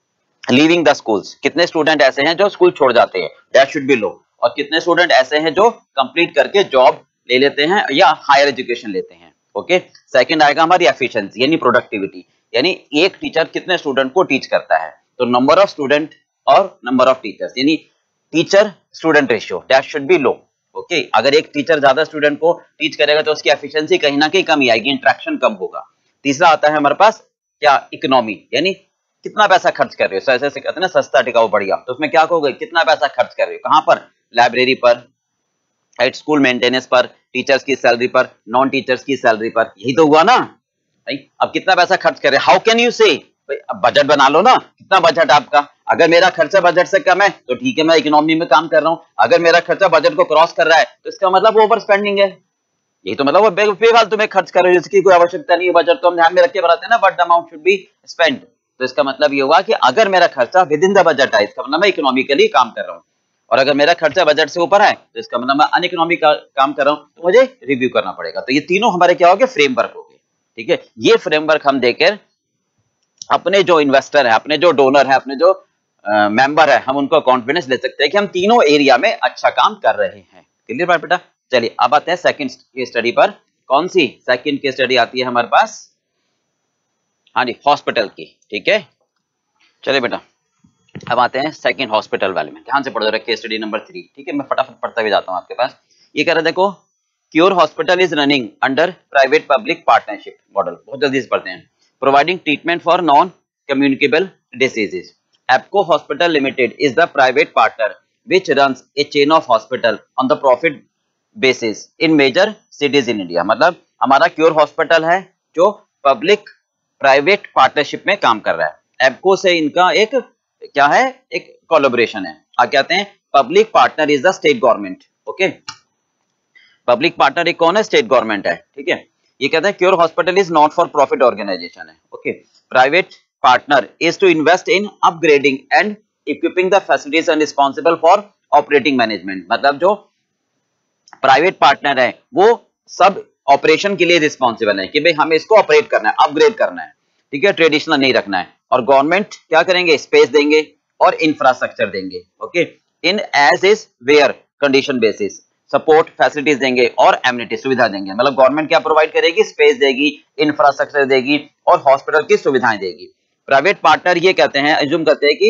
leaving the schools, कितने स्टूडेंट ऐसे हैं जो स्कूल छोड़ जाते हैं, दैट शुड बी लो। और कितने स्टूडेंट ऐसे हैं जो कंप्लीट करके जॉब ले लेते हैं या हायर एजुकेशन लेते हैं। ओके। सेकंड आएगा हमारी एफिशिएंसी यानी प्रोडक्टिविटी, यानी एक टीचर कितने स्टूडेंट को टीच करता है। तो नंबर ऑफ स्टूडेंट और नंबर ऑफ टीचर्स यानी teacher student ratio that should be low. Okay. अगर एक टीचर ज्यादा स्टूडेंट को टीच करेगा तो उसकी एफिशिएंसी कहीं ना कहीं कमी आएगी, इंटरेक्शन कम होगा। तीसरा आता है हमारे पास क्या? इकोनॉमी, यानी कितना पैसा खर्च कर रहे हो। ऐसे ऐसे कहते हैं ना सस्ता टिकाऊ बढ़िया, तो उसमें क्या कहोगे? कितना पैसा खर्च कर रहे हो, कहां पर? लाइब्रेरी पर, राइट, स्कूल मेंटेनेंस पर, टीचर्स की सैलरी पर, नॉन टीचर्स की सैलरी पर। यही तो हुआ ना, राइट। अब कितना पैसा खर्च कर रहे हैं? हाउ कैन यू से? अब बजट बना लो ना, कितना बजट आपका। अगर मेरा खर्चा बजट से कम है तो ठीक है, मैं इकोनॉमी में काम कर रहा हूं। अगर मेरा खर्चा बजट को क्रॉस कर रहा है तो इसका मतलब वो ओवर स्पेंडिंग है। यही तो मतलब वो बेफालतू में खर्च कर रहे हो जिसकी कोई आवश्यकता नहीं है। बजट तो हम ध्यान में रख के बनाते हैं ना, what the amount should be spent. तो इसका मतलब ये होगा कि अगर मेरा खर्चा विद इन द बजट है, इसका मतलब मैं इकोनॉमिकली काम कर रहा हूँ। और अगर मेरा खर्चा बजट से ऊपर है तो इसका मतलब मैं अनइकोनॉमिक काम कर रहा हूँ, तो मुझे रिव्यू करना पड़ेगा। तो ये तीनों हमारे क्या हो गए? फ्रेमवर्क हो गए, ठीक है। ये फ्रेमवर्क हम देकर अपने जो इन्वेस्टर है, अपने जो डोनर है, अपने जो मेंबर है, हम उनको कॉन्फिडेंस ले सकते हैं कि हम तीनों एरिया में अच्छा काम कर रहे हैं। क्लियर बात बेटा? चलिए अब आते हैं सेकंड केस स्टडी पर। कौन सी सेकंड केस स्टडी आती है हमारे पास? हाँ जी, हॉस्पिटल की, ठीक है। चलिए बेटा अब आते हैं सेकंड हॉस्पिटल वाले में। ध्यान से पढ़ो जरा केस स्टडी नंबर 3, ठीक है। मैं फटाफट पढ़ता भी जाता हूँ आपके पास। ये कह रहा है देखो, cure hospital is running under private public partnership model. बहुत जल्दी से पढ़ते हैं। Providing treatment for non communicable diseases. Apco hospital limited is the private partner which runs a chain of hospital on the profit basis in major cities in India। मतलब हमारा cure hospital है जो public private partnership में काम कर रहा है। एप्को से इनका एक क्या है? एक कोलैबोरेशन है। आगे आते हैं, public partner is the state government. Okay, public partner एक कौन है? स्टेट गवर्नमेंट है, ठीक है। ये कहते हैं cure hospital is not for profit organisation है। Okay, private partner is to invest in upgrading and equipping the facilities and responsible for operating management. मतलब जो प्राइवेट पार्टनर है वो सब ऑपरेशन के लिए रिस्पॉन्सिबल है कि भाई हमें इसको ऑपरेट करना है, अपग्रेड करना है, ठीक है, ट्रेडिशनल नहीं रखना है। और गवर्नमेंट क्या करेंगे? स्पेस देंगे और इंफ्रास्ट्रक्चर देंगे। Okay, in as is where condition basis support facilities देंगे और एमिनिटी सुविधा देंगे। मतलब गवर्नमेंट क्या प्रोवाइड करेगी? स्पेस देगी, इंफ्रास्ट्रक्चर देगी और हॉस्पिटल की सुविधाएं देगी। प्राइवेट पार्टनर ये कहते हैं, एज्यूम करते हैं कि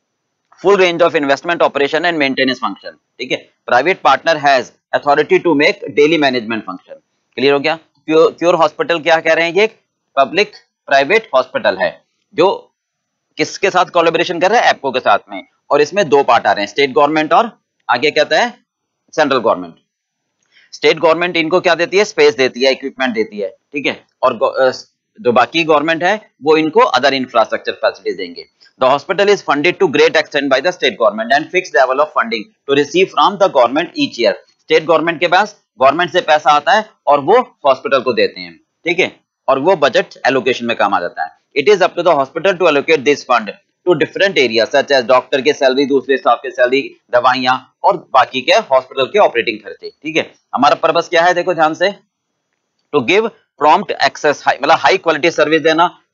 full range of investment, operation and maintenance function, ठीक है। Private partner has authority to make daily management function. Clear हो गया? क्योर हॉस्पिटल क्या कह रहे हैं? ये पब्लिक प्राइवेट हॉस्पिटल है जो किसके साथ कोलैबोरेशन कर रहा है? एप्को के साथ में। और इसमें दो पार्ट आ रहे हैं, स्टेट गवर्नमेंट और आगे कहता है सेंट्रल गवर्नमेंट। स्टेट गवर्नमेंट इनको क्या देती है? स्पेस देती है, इक्विपमेंट देती है, ठीक है। और जो बाकी गवर्नमेंट है वो इनको अदर इंफ्रास्ट्रक्चर फैसिलिटीज देंगे। The hospital is funded to great extent by the state government and fixed level of funding to receive from the government each year। State government के पास गवर्नमेंट से पैसा आता है और वो हॉस्पिटल को देते हैं, ठीक है। और वो बजट एलोकेशन में काम आ जाता है। It is up to the hospital to allocate this fund to different area such as doctor के सैलरी, दूसरे स्टाफ के सैलरी, दवाइयां और बाकी के हॉस्पिटल के ऑपरेटिंग खर्चे, ठीक है। हमारा पर्पस क्या है? देखो ध्यान से, टू गिव प्रॉम्प्ट एक्सेस, मतलब हाई क्वालिटी सर्विस देना,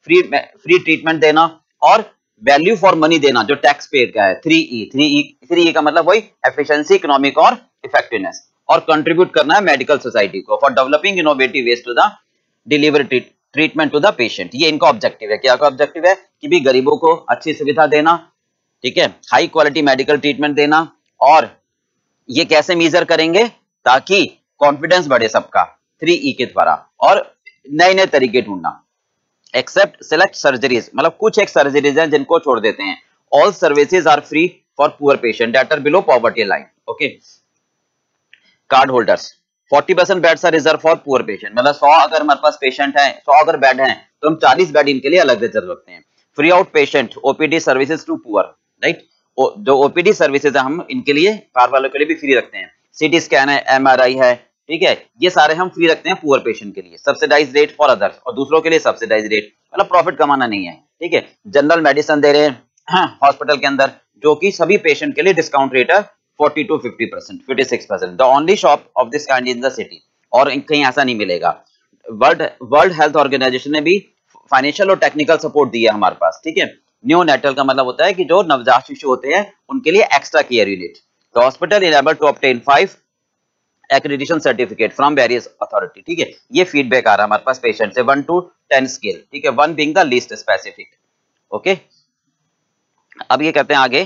फ्री ट्रीटमेंट देना और वैल्यू फॉर मनी देना जो टैक्स पेड का है 3E का मतलब वही एफिशिएंसी, इकोनॉमिक और इफेक्टिवनेस, और कंट्रीब्यूट करना है मेडिकल सोसाइटी को for developing innovative ways to the deliver treatment to the patient. ये इनका ऑब्जेक्टिव है। क्या का ऑब्जेक्टिव है कि भी गरीबों को अच्छी सुविधा देना, ठीक है, हाई क्वालिटी मेडिकल ट्रीटमेंट देना, और ये कैसे मेजर करेंगे ताकि कॉन्फिडेंस बढ़े सबका 3E के द्वारा, और नए नए तरीके ढूंढना। एक्सेप्ट सेलेक्ट सर्जरीज, मतलब कुछ एक सर्जरीज हैं जिनको छोड़ देते हैं। All services are free for poor patient that are below poverty line. Okay, card holders 40% beds are reserve for poor patient, मतलब 100 अगर हमारे पास पेशेंट है, 100 अगर बेड हैं तो हम 40 बेड इनके लिए अलग रिजर्व रखते हैं। Free out patient OPD services to poor, right, जो ओपीडी सर्विसेज है हम इनके लिए पार वालों के लिए भी फ्री रखते हैं। सीटी स्कैन है, एमआरआई है, ठीक है, ये सारे हम फ्री रखते हैं पुअर पेशेंट के लिए। सब्सिडाइज रेट फॉर अदर्स, और दूसरों के लिए सब्सिडाइज रेट, मतलब प्रॉफिट कमाना नहीं है, ठीक है। जनरल मेडिसिन दे रहे हैं हॉस्पिटल के अंदर जो कि सभी पेशेंट के लिए डिस्काउंट रेट है 40 to 50%, 56%। The only shop of this kind in the city, और कहीं ऐसा नहीं मिलेगा। वर्ल्ड हेल्थ ऑर्गेनाइजेशन ने भी फाइनेंशियल और टेक्निकल सपोर्ट दिया है हमारे पास, ठीक है। न्यूनेटल का मतलब होता है कि जो नवजात शिशु होते हैं उनके लिए extra care unit. The hospital is able to obtain 5 accreditation certificate from various authority, ठीक है। ये फीडबैक आ रहा है हमारे पास पेशेंट से 1 to 10 स्केल, ठीक है, 1 being the least specific. Okay, अब ये कहते हैं आगे,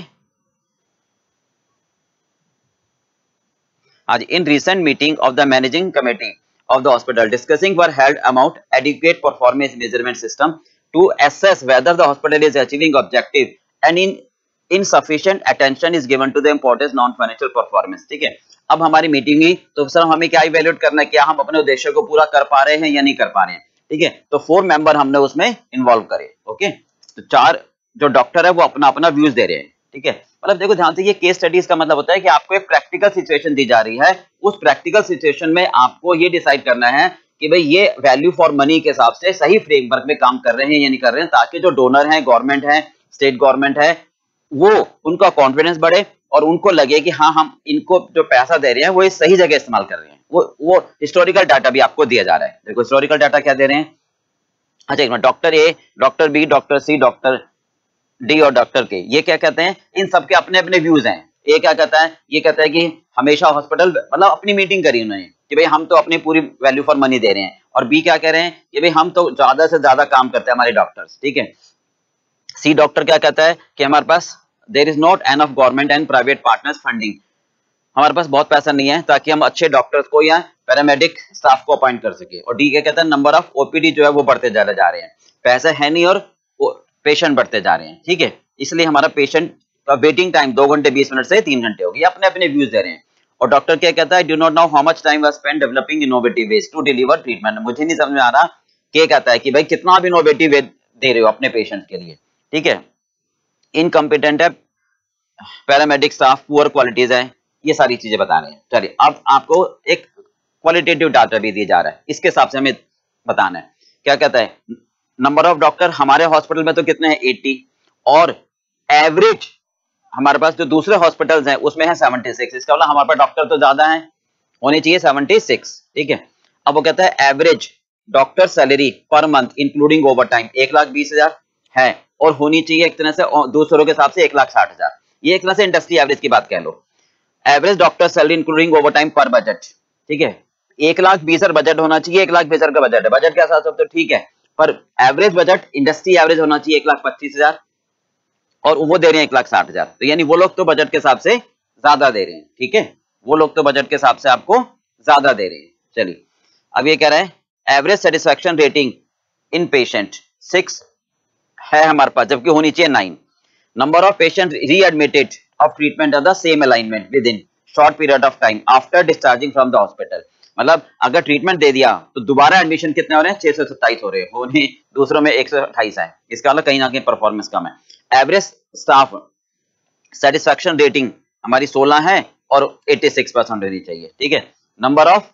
आज इन recent meeting of the managing committee of the hospital discussing were held about adequate performance measurement system to assess whether the hospital is achieving objective and insufficient attention is given to the important non-financial performance, ठीक है। अब हमारी meeting हुई तो sir हमें क्या evaluate करना है, क्या हम अपने उद्देश्य को पूरा कर पा रहे हैं या नहीं कर पा रहे हैं, ठीक है। तो 4 मेंबर हमने उसमें इन्वॉल्व करे। ओके, तो 4 जो डॉक्टर है वो अपना अपना व्यूज दे रहे हैं, ठीक है। मतलब देखो ध्यान से, ये केस स्टडीज का मतलब होता है कि आपको एक प्रैक्टिकल सिचुएशन दी जा रही है, उस प्रैक्टिकल सिचुएशन में आपको ये डिसाइड करना है कि भाई ये वैल्यू फॉर मनी के हिसाब से सही फ्रेमवर्क में काम कर रहे हैं या नहीं कर रहे हैं, ताकि जो डोनर है, गवर्नमेंट है, स्टेट गवर्नमेंट है, वो उनका कॉन्फिडेंस बढ़े और उनको लगे कि हाँ हम इनको जो पैसा दे रहे हैं वो सही जगह इस्तेमाल कर रहे हैं। वो हिस्टोरिकल डाटा भी आपको दिया जा रहा है। देखो हिस्टोरिकल डाटा क्या दे रहे हैं, अच्छा एक minute, doctor A, doctor B, doctor C, doctor D और डॉक्टर के, ये क्या कहते हैं, इन सबके अपने अपने व्यूज हैं। ए क्या कहता है, ये कहता है कि हमेशा हॉस्पिटल, मतलब अपनी मीटिंग करी उन्होंने कि भाई हम तो अपनी पूरी वैल्यू फॉर मनी दे रहे हैं, और बी क्या कह रहे हैं कि भाई हम तो ज्यादा से ज्यादा काम करते हैं हमारे डॉक्टर्स, ठीक है। सी डॉक्टर क्या कहता है कि हमारे पास there is not enough government and private partners funding, हमारे पास बहुत पैसा नहीं है ताकि हम अच्छे डॉक्टर्स को या पैरामेडिक स्टाफ को अपॉइंट कर सके। और डी क्या कहता है, नंबर ऑफ ओपीडी जो है वो बढ़ते जा रहे हैं, पैसा है नहीं और पेशेंट बढ़ते जा रहे हैं, ठीक है, इसलिए हमारा पेशेंट का वेटिंग टाइम 2 घंटे 20 मिनट से 3 घंटे हो गई। अपने अपने व्यूज दे रहे हैं। और डॉक्टर क्या कहता है, do not know how much time was spent developing innovative ways to deliver treatment, मुझे नहीं समझ में आ रहा क्या कहता है कि भाई कितना आप इनोवेटिव वे दे रहे हो अपने पेशेंट के लिए, ठीक है। इनकम्पिटेंट है पैरामेडिक स्टाफ, पुअर क्वालिटीज है, ये सारी चीजें बता रहे हैं। चलिए अब आपको एक क्वालिटेटिव डाटा भी दिया जा रहा है, इसके हिसाब से हमें बताना है। क्या कहता है, नंबर ऑफ डॉक्टर हमारे हॉस्पिटल में तो कितने हैं 80, और एवरेज हमारे पास जो दूसरे हॉस्पिटल्स हैं उसमें है 76, इसका मतलब हमारे पास डॉक्टर तो ज्यादा है, होनी चाहिए 76, ठीक है। अब वो कहता है average doctor salary per month including overtime 1,20,000 है, और होनी चाहिए एक तरह से दूसरों के हिसाब से 1,60,000, ये एक तरह से इंडस्ट्री एवरेज की बात कह लो। Average doctor salary including overtime per budget, ठीक है, 1,20,000 बजट होना चाहिए, 1,20,000 का बजट है, बजट के साथ सब तो ठीक है, पर एवरेज बजट इंडस्ट्री एवरेज होना चाहिए 1,25,000, और वो दे रहे हैं 1,60,000, तो यानी वो लोग तो बजट के हिसाब से ज्यादा दे रहे हैं, ठीक है, वो लोग तो बजट के हिसाब से आपको ज्यादा दे रहे हैं। चलिए अब ये कह रहा है average satisfaction rating in patient 6 है हमारे पास, जबकि होनी चाहिए 9। Number of patient readmitted of treatment of the same alignment within short period of time after discharging from the hospital, मतलब अगर ट्रीटमेंट दे दिया तो दोबारा एडमिशन कितने हो रहे हैं, 627 हो रहे हैं, होने दूसरों में 128 है, इसका मतलब कहीं ना कहीं परफॉर्मेंस कम है। एवरेज स्टाफ सेटिस्फैक्शन रेटिंग हमारी 16 है और 86% होनी चाहिए, ठीक है। Number of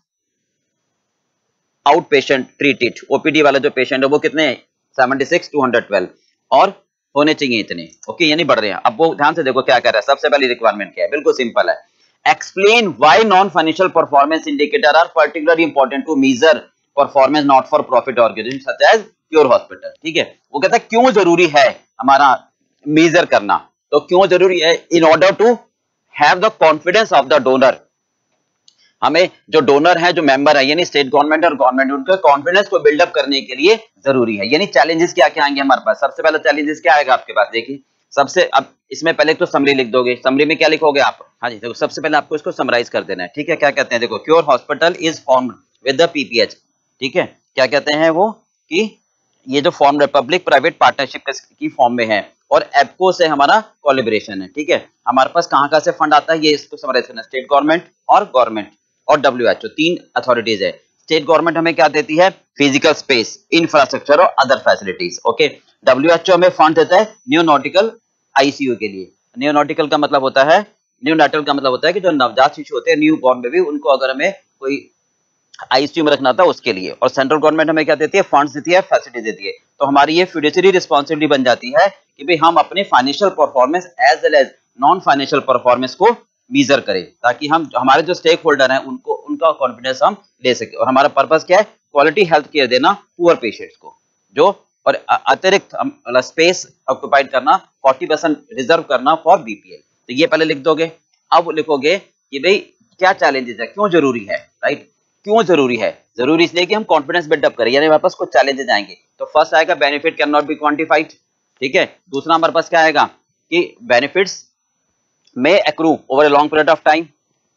out patient treated, OPD वाला जो पेशेंट है वो कितने हैं 76, 212, और होने चाहिए इतने, ओके, यानी बढ़ रहे हैं। अब वो ध्यान से देखो क्या कर रहा है, सबसे पहली रिक्वायरमेंट क्या है, बिल्कुल सिंपल है, explain why non-financial performance indicator are particularly important to measure performance not for profit organization such as cure hospital, ठीक है। वो कहता है क्यों जरूरी है हमारा मेजर करना, तो क्यों जरूरी है, in order to have the confidence of the donor, हमें जो डोनर है, जो मेंबर है, यानी स्टेट गवर्नमेंट और गवर्नमेंट, उनके कॉन्फिडेंस को बिल्डअप करने के लिए जरूरी है। यानी चैलेंजेस क्या क्या आएंगे हमारे पास, सबसे पहला चैलेंजेस क्या आएगा आपके पास, देखिए सबसे, अब इसमें पहले तो समरी लिख दोगे, समरी में क्या लिखोगे आप, हाँ जी देखो सबसे पहले आपको इसको समराइज कर देना है, ठीक है। क्या कहते हैं, देखो cure hospital is formed with the PPH, ठीक है। क्या कहते हैं वो कि ये जो फॉर्म पब्लिक प्राइवेट पार्टनरशिप की फॉर्म में है और एप्को से हमारा कोलैबोरेशन है, ठीक है। हमारे पास कहाँ से फंड आता है, ये इसको समराइज करना, स्टेट गवर्नमेंट और डब्ल्यूएचओ, तीन अथॉरिटीज है। स्टेट गवर्नमेंट हमें क्या देती है, फिजिकल स्पेस, इंफ्रास्ट्रक्चर और अदर फैसिलिटीज, ओके। डब्ल्यूएचओ हमें फंड देता है न्यूनॉटिकल आईसीयू के लिए। न्यूनॉटिकल का मतलब होता है, न्यूनाटल का मतलब होता है कि जो नवजात शिशु होते हैं, न्यू बॉर्न बेबी, उनको अगर हमें कोई आईसीयू में रखना था उसके लिए। और सेंट्रल गवर्नमेंट हमें क्या देती है, फंड्स देती है, फैसिलिटी देती है। तो हमारी ये फिडेंशियरी रिस्पांसिबिलिटी बन जाती है कि भाई हम अपने financial performance as well as non financial performance को मेजर करें, ताकि हम हमारे जो स्टेक होल्डर हैं उनको उनका कॉन्फिडेंस हम ले सके। और हमारा पर्पस क्या है, क्वालिटी हेल्थ केयर देना पुअर पेशेंट्स को, जो और अतिरिक्त स्पेस ऑक्युपाइड करना, 40% रिजर्व करना फॉर बीपीएल। तो ये पहले लिख दोगे। अब लिखोगे कि भाई क्या चैलेंजेस है, क्यों जरूरी है, राइट। क्यों जरूरी है, जरूरी इसलिए कि हम कॉन्फिडेंस बिल्डअप करें, यानी हमारे पास कुछ चैलेंजेस आएंगे। तो फर्स्ट आएगा benefit can not be quantified, ठीक है। दूसरा हमारे पास क्या आएगा कि बेनिफिट्स में accrue over a long period of time.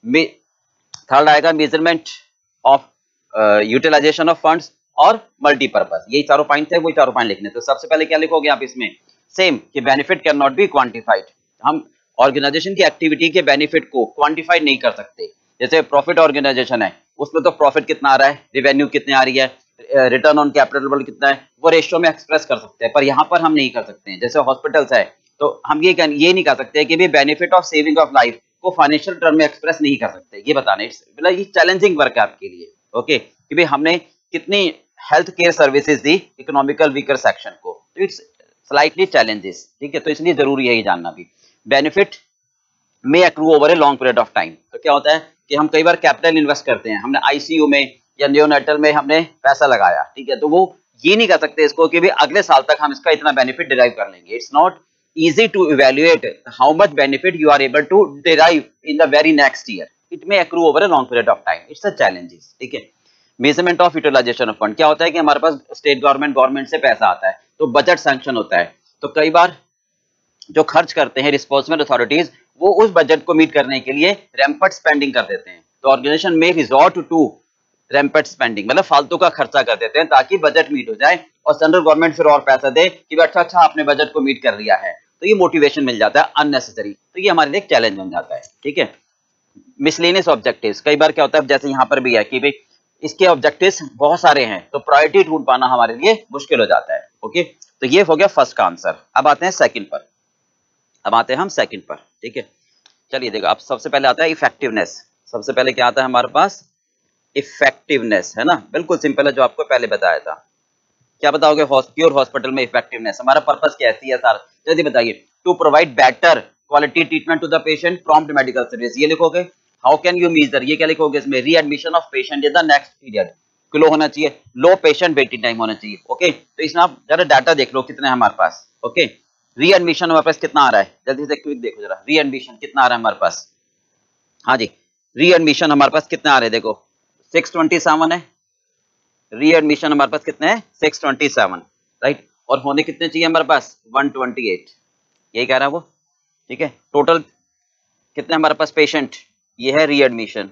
Third आएगा measurement of utilisation of funds और मल्टीपर्पज। यही चारों पॉइंट है, वही चारों पॉइंट लिखने। तो सबसे पहले क्या लिखोगे आप इसमें, सेम कि benefit can not be quantified. हम ऑर्गेनाइजेशन की एक्टिविटी के बेनिफिट को क्वांटिफाई नहीं कर सकते। जैसे प्रॉफिट ऑर्गेनाइजेशन है, उसमें तो प्रॉफिट कितना आ रहा है, रेवेन्यू कितनी आ रही है, रिटर्न ऑन कैपिटल कितना है, वो रेशियो में एक्सप्रेस कर सकते हैं, पर यहाँ पर हम नहीं कर सकते हैं। जैसे हॉस्पिटल्स है, तो हम ये नहीं कर सकते कि भी benefit of saving of life को फाइनेंशियल टर्म में एक्सप्रेस नहीं कर सकते, ये बताना। मतलब ये चैलेंजिंग वर्क है आपके लिए, ओके, कि भाई हमने कितनी हेल्थ केयर सर्विसेज दी इकोनॉमिकल वीकर सेक्शन को, तो इट्स स्लाइटली चैलेंजेस, ठीक है। तो इसलिए जरूरी है ये जानना भी। बेनिफिट में accrue over a long period of time. तो क्या होता है कि हम कई बार कैपिटल इन्वेस्ट करते हैं, हमने आईसीयू में या नियोनेटल में हमने पैसा लगाया, ठीक है, तो वो ये नहीं कर सकते इसको कि भी अगले साल तक हम इसका इतना बेनिफिट डिराइव कर लेंगे। It's not easy to evaluate how much benefit you are able to derive in the very next year. It may accrue over a long period of time. It's a challenges, ठीक है। Measurement of utilisation of fund, क्या होता है कि हमारे पास state government से पैसा आता है, तो बजट सैंक्शन होता है, तो कई बार जो खर्च करते हैं रिस्पांसिबल अथॉरिटीज, वो उस बजट को मीट करने के लिए रैम्पट स्पेंडिंग कर देते हैं। तो ऑर्गेनाइजेशन में रिजॉर्ट टू रैम्पट स्पेंडिंग, मतलब फालतू का खर्चा कर देते हैं ताकि बजट मीट हो जाए, और सेंट्रल गवर्नमेंट फिर और पैसा दे कि अच्छा आपने बजट को मीट कर लिया है, तो ये मोटिवेशन मिल जाता है अननेसेसरी। तो ये हमारे लिए एक चैलेंज बन जाता है, ठीक है। मिसलेनियस ऑब्जेक्टिव्स, कई बार क्या होता है जैसे यहाँ पर भी है कि भाई इसके ऑब्जेक्टिव्स बहुत सारे हैं, तो प्रायोरिटी ढूंढ पाना हमारे लिए मुश्किल हो जाता है, ओके। तो ये हो गया फर्स्ट का आंसर। अब आते हैं सेकंड पर, ठीक है। चलिए देखो, अब सबसे पहले आता है इफेक्टिवनेस। सबसे पहले क्या आता है हमारे पास, इफेक्टिवनेस, है ना, बिल्कुल सिंपल है, जो आपको पहले बताया था। क्या बताओगे, क्योर हॉस्पिटल में इफेक्टिवनेस, हमारा पर्पस क्या है, सीएसआर, जल्दी बताइए। To provide better quality treatment to the patient, prompt medical service, ये लिखोगे। हाउ कैन यू मेजर, ये क्या लिखोगे इसमें, readmission of patient in the next period, low होना चाहिए, लो पेशेंट वेटिंग टाइम होना चाहिए, ओके। तो इसमें आप जरा डाटा देख लो कितने हैं हमारे पास, ओके। रीएडमिशन हमारे पास कितना आ रहा है, जल्दी से क्विक देखो जरा, रीएडमिशन कितना आ रहा है हमारे पास, हाँ जी, रीएडमिशन हमारे पास कितने आ रहे हैं, देखो 627 है, रीएडमिशन हमारे पास कितने हैं, 627, राइट। और होने कितने चाहिए हमारे पास, 128, यही कह रहा है वो, ठीक है। टोटल कितने हमारे पास पेशेंट, ये है रीएडमिशन,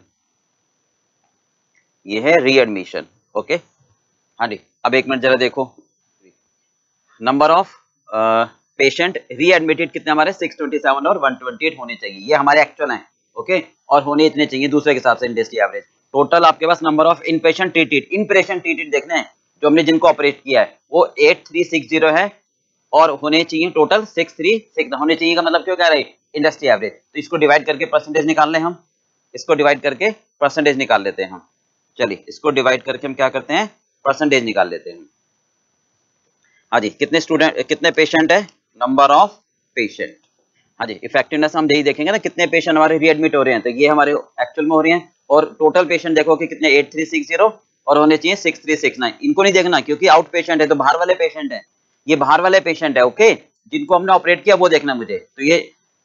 ओके, हाँ जी। अब एक मिनट जरा देखो, नंबर ऑफ पेशेंट रीएडमिटेड कितने हमारे, 627 और 128 होने चाहिए, ये हमारे एक्चुअल हैं, ओके। और होने इतने चाहिए दूसरे के हिसाब से इंडस्ट्री एवरेज। टोटल आपके पास नंबर ऑफ इनपेशेंट ट्रीटेड देखने हैं, जो हमने जिनको ऑपरेट किया है वो 8360 है, और होने चाहिए टोटल 636 होने चाहिए, का मतलब क्यों कह रहे हैं, इंडस्ट्री एवरेज। तो इसको डिवाइड करके परसेंटेज निकाल लें हम, इसको डिवाइड करके परसेंटेज निकाल लेते हैं हम। चलिए इसको डिवाइड करके हम क्या करते हैं, परसेंटेज निकाल लेते हैं। हाँ जी, कितने पेशेंट है, नंबर ऑफ पेशेंट, हाँ जी। इफेक्टिवनेस हम यही देखेंगे ना, कितने पेशेंट हमारे रीएडमिट हो रहे हैं, तो ये हमारे एक्चुअल में हो रहे हैं। और टोटल पेशेंट देखो कि कितने, 8360 और होने चाहिए 6369। इनको नहीं देखना क्योंकि आउट पेशेंट है, तो बाहर वाले पेशेंट है, ये बाहर वाले पेशेंट है, ओके, जिनको हमने ऑपरेट किया वो देखना मुझे। तो ये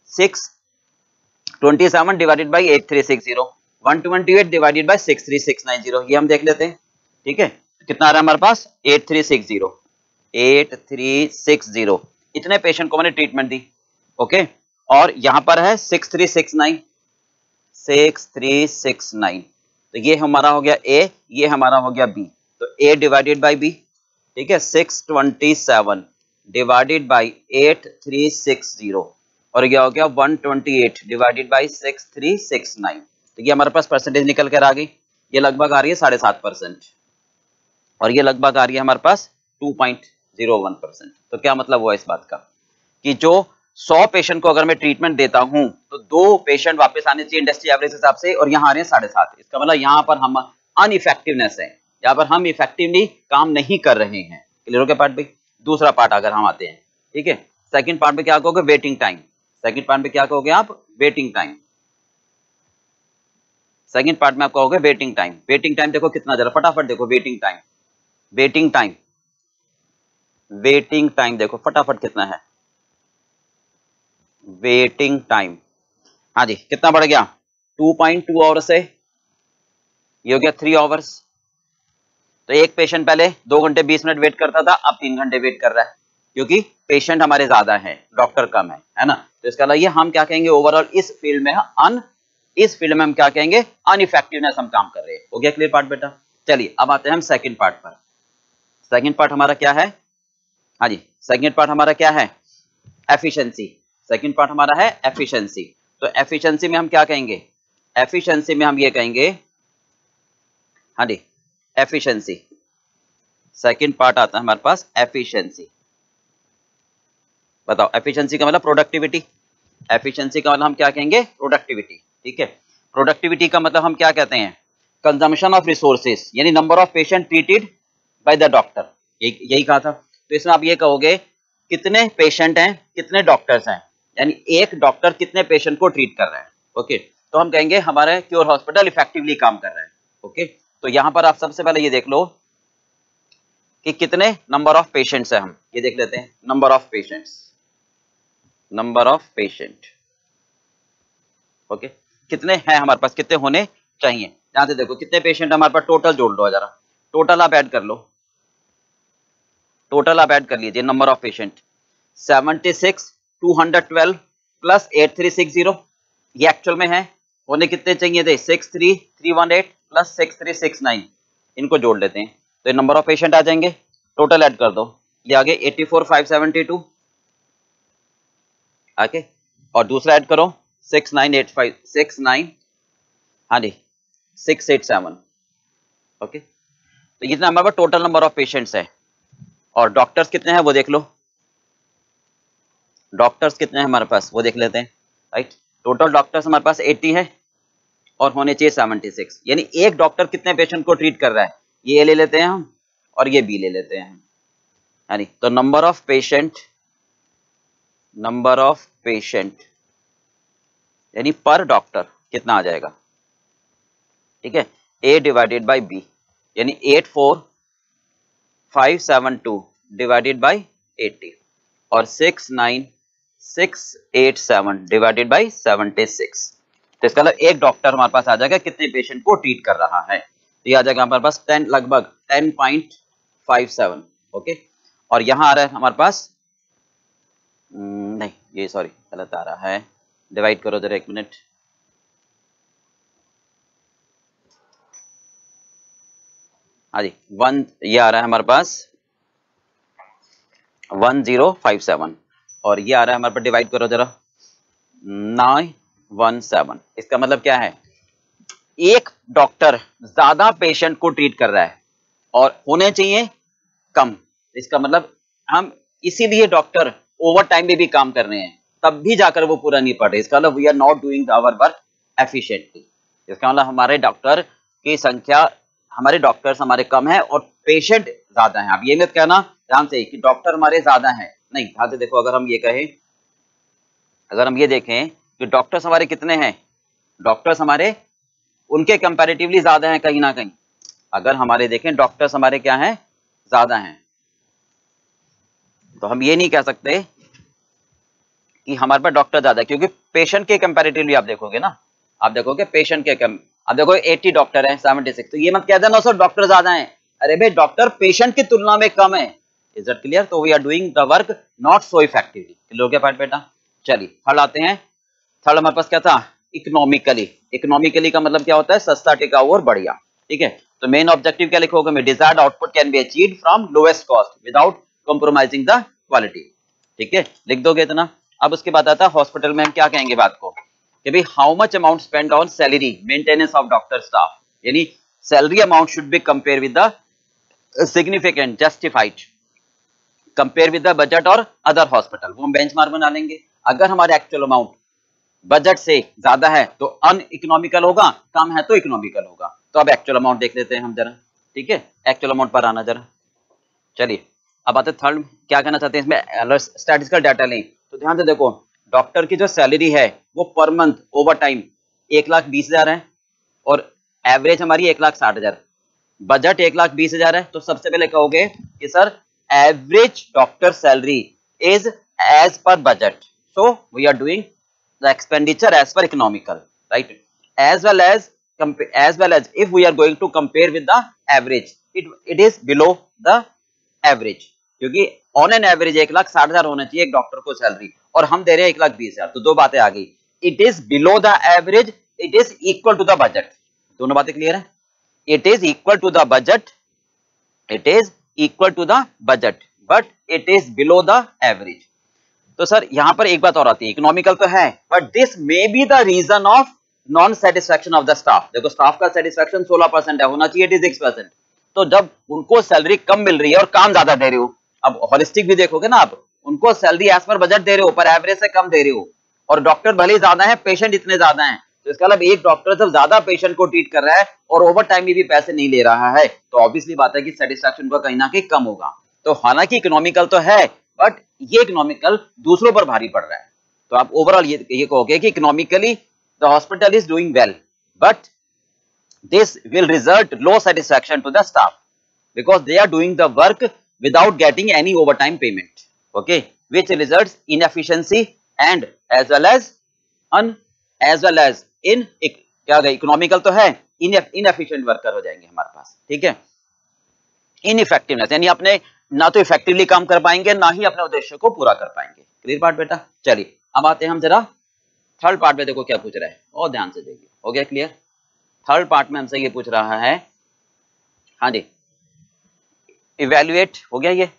627 डिवाइडेड बाई 8360, 128 डिवाइडेड बाई 63690, ये हम देख लेते हैं, ठीक है। कितना आ रहा है हमारे पास 8360 इतने पेशेंट को मैंने ट्रीटमेंट दी, ओके। और यहां पर है 6369, तो ये हमारा हो गया ए, ये हमारा हो गया बी, तो ए डिवाइडेड बाई बी, ठीक है, 627 डिवाइडेड बाई 8360 और ये हो गया 128 डिवाइडेड बाई 6369, तो ये हमारे पास परसेंटेज निकल कर आ गई। ये लगभग आ रही है 7.5% और ये लगभग आ रही है हमारे पास 2.01%। तो क्या मतलब हुआ इस बात का कि जो 100 पेशेंट को अगर मैं ट्रीटमेंट देता हूं तो 2 पेशेंट वापस आने चाहिए इंडस्ट्री एवरेज हिसाब से, और यहाँ आ रहे हैं 7.5। इसका मतलब यहाँ पर हम अनइफेक्टिवनेस है, यहाँ पर हम इफेक्टिवली काम नहीं कर रहे हैं। क्लियर हो गया पार्ट भाई। दूसरा पार्ट अगर हम आते हैं, ठीक है, सेकंड पार्ट में क्या कहोगे, वेटिंग टाइम। सेकंड पार्ट में क्या कहोगे आप, वेटिंग टाइम। सेकंड पार्ट में आप कहोगे वेटिंग टाइम। वेटिंग टाइम देखो कितना, जरा फटाफट देखो waiting time, waiting time, waiting time देखो फटाफट कितना है वेटिंग टाइम। हाँ जी, कितना बढ़ गया 2.2 आवर्स से ये हो गया 3 आवर्स। तो एक पेशेंट पहले 2 घंटे 20 मिनट वेट करता था, अब 3 घंटे वेट कर रहा है क्योंकि पेशेंट हमारे ज्यादा हैं, डॉक्टर कम है ना। तो इसका मतलब ये हम क्या कहेंगे, ओवरऑल इस फील्ड में इस फील्ड में हम क्या कहेंगे, अनइफेक्टिवनेस हम काम कर रहे हैं। हो गया क्लियर पार्ट बेटा। चलिए अब आते हैं हम सेकंड पार्ट पर। सेकंड पार्ट हमारा क्या है, हाँ जी, सेकंड पार्ट हमारा क्या है, एफिशिएंसी। सेकंड पार्ट हमारा है एफिशिएंसी। तो एफिशिएंसी में हम क्या कहेंगे, एफिशिएंसी में हम ये कहेंगे, हाँ जी, एफिशिएंसी। सेकंड पार्ट आता है हमारे पास एफिशिएंसी। बताओ एफिशिएंसी का मतलब प्रोडक्टिविटी। एफिशिएंसी का मतलब हम क्या कहेंगे, प्रोडक्टिविटी, ठीक है। प्रोडक्टिविटी का मतलब हम क्या कहते हैं, कंजम्पशन ऑफ रिसोर्सेज, यानी number of patient treated by the doctor, यही कहा था। तो इसमें आप ये कहोगे कितने पेशेंट हैं, कितने डॉक्टर्स हैं, यानी एक डॉक्टर कितने पेशेंट को ट्रीट कर रहा है, ओके। तो हम कहेंगे हमारे क्योर हॉस्पिटल इफेक्टिवली काम कर रहा है, ओके। तो यहां पर आप सबसे पहले ये देख लो कि कितने नंबर ऑफ पेशेंट्स है, हम ये देख लेते हैं, number of patients, number of patient, okay, कितने हैं हमारे पास, कितने होने चाहिए। यहां से देखो कितने पेशेंट हमारे पास, टोटल जोड़ लो जरा, टोटल आप ऐड कर लो, टोटल आप ऐड कर लीजिए नंबर ऑफ पेशेंट 76 212 प्लस 8360, ये एक्चुअल में है, होने कितने चाहिए थे 63318 प्लस 6369, इनको जोड़ लेते हैं तो ये नंबर ऑफ पेशेंट आ जाएंगे। टोटल ऐड कर दो, ये आगे 84572, ओके, और दूसरा ऐड करो 6985 69, हाँ जी 687, ओके। तो इतना हमारे पास टोटल नंबर ऑफ पेशेंट्स है। और डॉक्टर्स कितने हैं वो देख लो, डॉक्टर्स कितने हैं हमारे पास वो देख लेते हैं, राइट। टोटल डॉक्टर्स हमारे पास 80 है और होने चाहिए 76, यानी एक डॉक्टर कितने पेशेंट को ट्रीट कर रहा है, ये ले लेते हैं हम और ये बी ले लेते हैं, यानी तो number of patient, number of patient यानी पर डॉक्टर कितना आ जाएगा, ठीक है, ए डिवाइडेड बाई बी, यानी 84572 डिवाइडेड बाई 80 और 69687 डिवाइडेड बाई 76। तो इसका मतलब एक डॉक्टर हमारे पास आ जाएगा कितने पेशेंट को ट्रीट कर रहा है, तो ये आ जाएगा हमारे पास 10 लगभग 10.57, ओके। और यहां आ रहा है हमारे पास नहीं, ये सॉरी गलत आ रहा है, डिवाइड करो जरा 1 मिनट, हाँ जी 1, ये आ रहा है हमारे पास 1057 और ये आ रहा है हमारे पास, डिवाइड करो जरा 917। इसका मतलब क्या है, एक डॉक्टर ज्यादा पेशेंट को ट्रीट कर रहा है और होने चाहिए कम। इसका मतलब हम इसीलिए डॉक्टर ओवर टाइम में भी काम कर रहे हैं, तब भी जाकर वो पूरा नहीं पड़ रहे। इसका मतलब we are not doing our work efficiently. इसका मतलब हमारे डॉक्टर की संख्या, हमारे डॉक्टर्स हमारे कम है और पेशेंट ज्यादा है। आप ये मत कहना ध्यान से कि डॉक्टर हमारे ज्यादा हैं, नहीं, ध्यान से देखो, अगर हम ये कहें, अगर हम ये देखें कि डॉक्टर्स हमारे कितने हैं, डॉक्टर्स हमारे उनके कंपैरेटिवली ज्यादा हैं कहीं ना कहीं, अगर हमारे देखें डॉक्टर्स हमारे क्या हैं, ज्यादा हैं, तो हम ये नहीं कह सकते कि हमारे पास डॉक्टर ज्यादा है, क्योंकि पेशेंट के कंपैरेटिवली आप देखोगे ना, आप देखोगे पेशेंट के आप देखो 80 डॉक्टर हैं 76, तो ये मत कह देना सर डॉक्टर ज्यादा हैं। अरे भाई डॉक्टर पेशेंट की तुलना में कम है। Is it clear? तो we are doing the work not so effectively. Clear हो गया पार्ट बेटा? चलिए थर्ड आते हैं। थर्ड हमारे पास क्या था? इकोनॉमिकली। इकोनॉमिकली का मतलब क्या होता है? सस्ता, टिकाऊ और बढ़िया। ठीक है, तो मेन ऑब्जेक्टिव क्या लिखोगे? मैं desired output can be achieved from lowest cost without compromising the quality. ठीक है, लिख दोगे इतना। अब उसके बाद आता है हॉस्पिटल में हम क्या कहेंगे बात को कि भाई how much amount spend on salary maintenance of doctor staff, यानी salary amount should be compare with the significant justified compare with the budget और अदर हॉस्पिटल। वो हम बेंचमार्क बना लेंगे। अगर हमारे एक्चुअल अमाउंट बजट से ज्यादा है तो अन इकोनॉमिकल होगा, कम है तो इकोनॉमिकल होगा। तो अब एक्चुअल अमाउंट देख लेते हैं हम जरा। ठीक है, एक्चुअल अमाउंट पर आना जरा। चलिए अब आते थर्ड, क्या कहना चाहते हैं इसमें? स्टैटिस्टिकल डाटा लें तो ध्यान से देखो, डॉक्टर की जो सैलरी है वो पर मंथ ओवर टाइम 1,20,000 है और एवरेज हमारी 1,60,000, बजट 1,20,000 है। तो सबसे पहले कहोगे कि sir average doctor salary is as per budget, so we are doing the expenditure as per economical, right? As well as if we are going to compare with the average, it is below the average, क्योंकि on an average 1,60,000 होना चाहिए एक doctor को salary, और हम दे रहे हैं 1,20,000। तो दो बातें आ गई, it is below the average, it is equal to the budget. दोनों बातें क्लियर है? It is equal to the budget, it is equal to the budget, but it is below the average. तो सर यहां पर एक बात और आती है, इकोनॉमिकल तो है but this may be the reason of non satisfaction of the staff. देखो स्टाफ का सेटिस्फैक्शन 16% है, होना चाहिए 86%। तो जब उनको सैलरी कम मिल रही है और काम ज्यादा दे रहे हो, अब हॉलिस्टिक भी देखोगे ना आप, उनको सैलरी एज पर बजट दे रहे हो पर एवरेज से कम दे रहे हो, और डॉक्टर भले ही ज्यादा है, पेशेंट इतने ज्यादा हैं, तो इसका मतलब एक डॉक्टर जब ज्यादा पेशेंट को ट्रीट कर रहा है और ओवर टाइम में भी पैसे नहीं ले रहा है, तो ऑब्वियसली बात है कि सेटिस्फैक्शन का कहीं ना कहीं कम होगा। तो हालांकि इकोनॉमिकल तो है बट ये इकोनॉमिकल दूसरों पर भारी पड़ रहा है। तो आप ओवरऑल ये कहोगे कि economically the hospital is doing well, but this will result low satisfaction to the staff because they are doing the work without getting any overtime payment, okay, which results inefficiency and as well as in क्या गई, economical तो है, inefficient worker हो जाएंगे हमारे पास। ठीक है, इनइफेक्टिवनेस, यानी अपने ना तो इफेक्टिवली काम कर पाएंगे ना ही अपने उद्देश्य को पूरा कर पाएंगे। क्लियर पार्ट बेटा? चलिए अब आते हैं हम जरा थर्ड पार्ट में, देखो क्या पूछ रहा है और ध्यान से देखिए। हो गया क्लियर? थर्ड पार्ट में हमसे ये पूछ रहा है, हाँ जी, इवेल्युएट हो गया ये,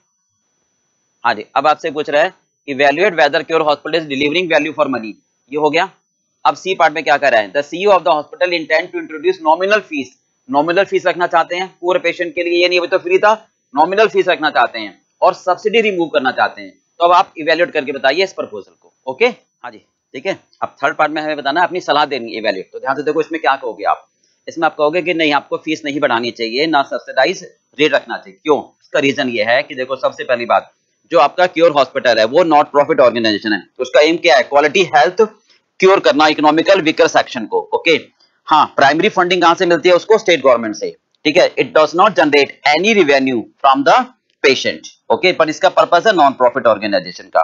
हाँ जी। अब आपसे पूछ रहा है evaluate whether cure hospital is delivering value for money, ये हो गया। अब सी पार्ट में क्या कर रहा है? The CEO of the hospital intend to introduce nominal fees, nominal fees रखना चाहते हैं पूरे पेशेंट के लिए, ये नहीं अभी तो फ्री था, नॉमिनल फीस रखना चाहते हैं और सब्सिडी रिमूव करना चाहते हैं। तो अब आप इवेल्युएट करके बताइए इस प्रपोजल को। ओके, हाँ जी, ठीक है। अब थर्ड पार्ट में हमें बताना है अपनी सलाह देनी इवेल्युएट। तो ध्यान से देखो, इसमें क्या कहोगे आप? इसमें आप कहोगे कि नहीं, आपको फीस नहीं बढ़ानी चाहिए, ना सब्सिडाइज रेट रखना चाहिए। क्यों? इसका रीजन ये है कि देखो, सबसे पहली बात, जो आपका क्योर हॉस्पिटल है वो नॉट प्रॉफिट ऑर्गेनाइजेशन है, तो उसका एम क्या है? क्वालिटी हेल्थ क्योर करना इकोनॉमिकल वीकर सेक्शन को। ओके, हाँ, प्राइमरी फंडिंग कहां से मिलती है उसको? स्टेट गवर्नमेंट से। ठीक है, it does not generate any revenue from the patient. Okay, पर इसका पर्पस है नॉन प्रॉफिट ऑर्गेनाइजेशन का।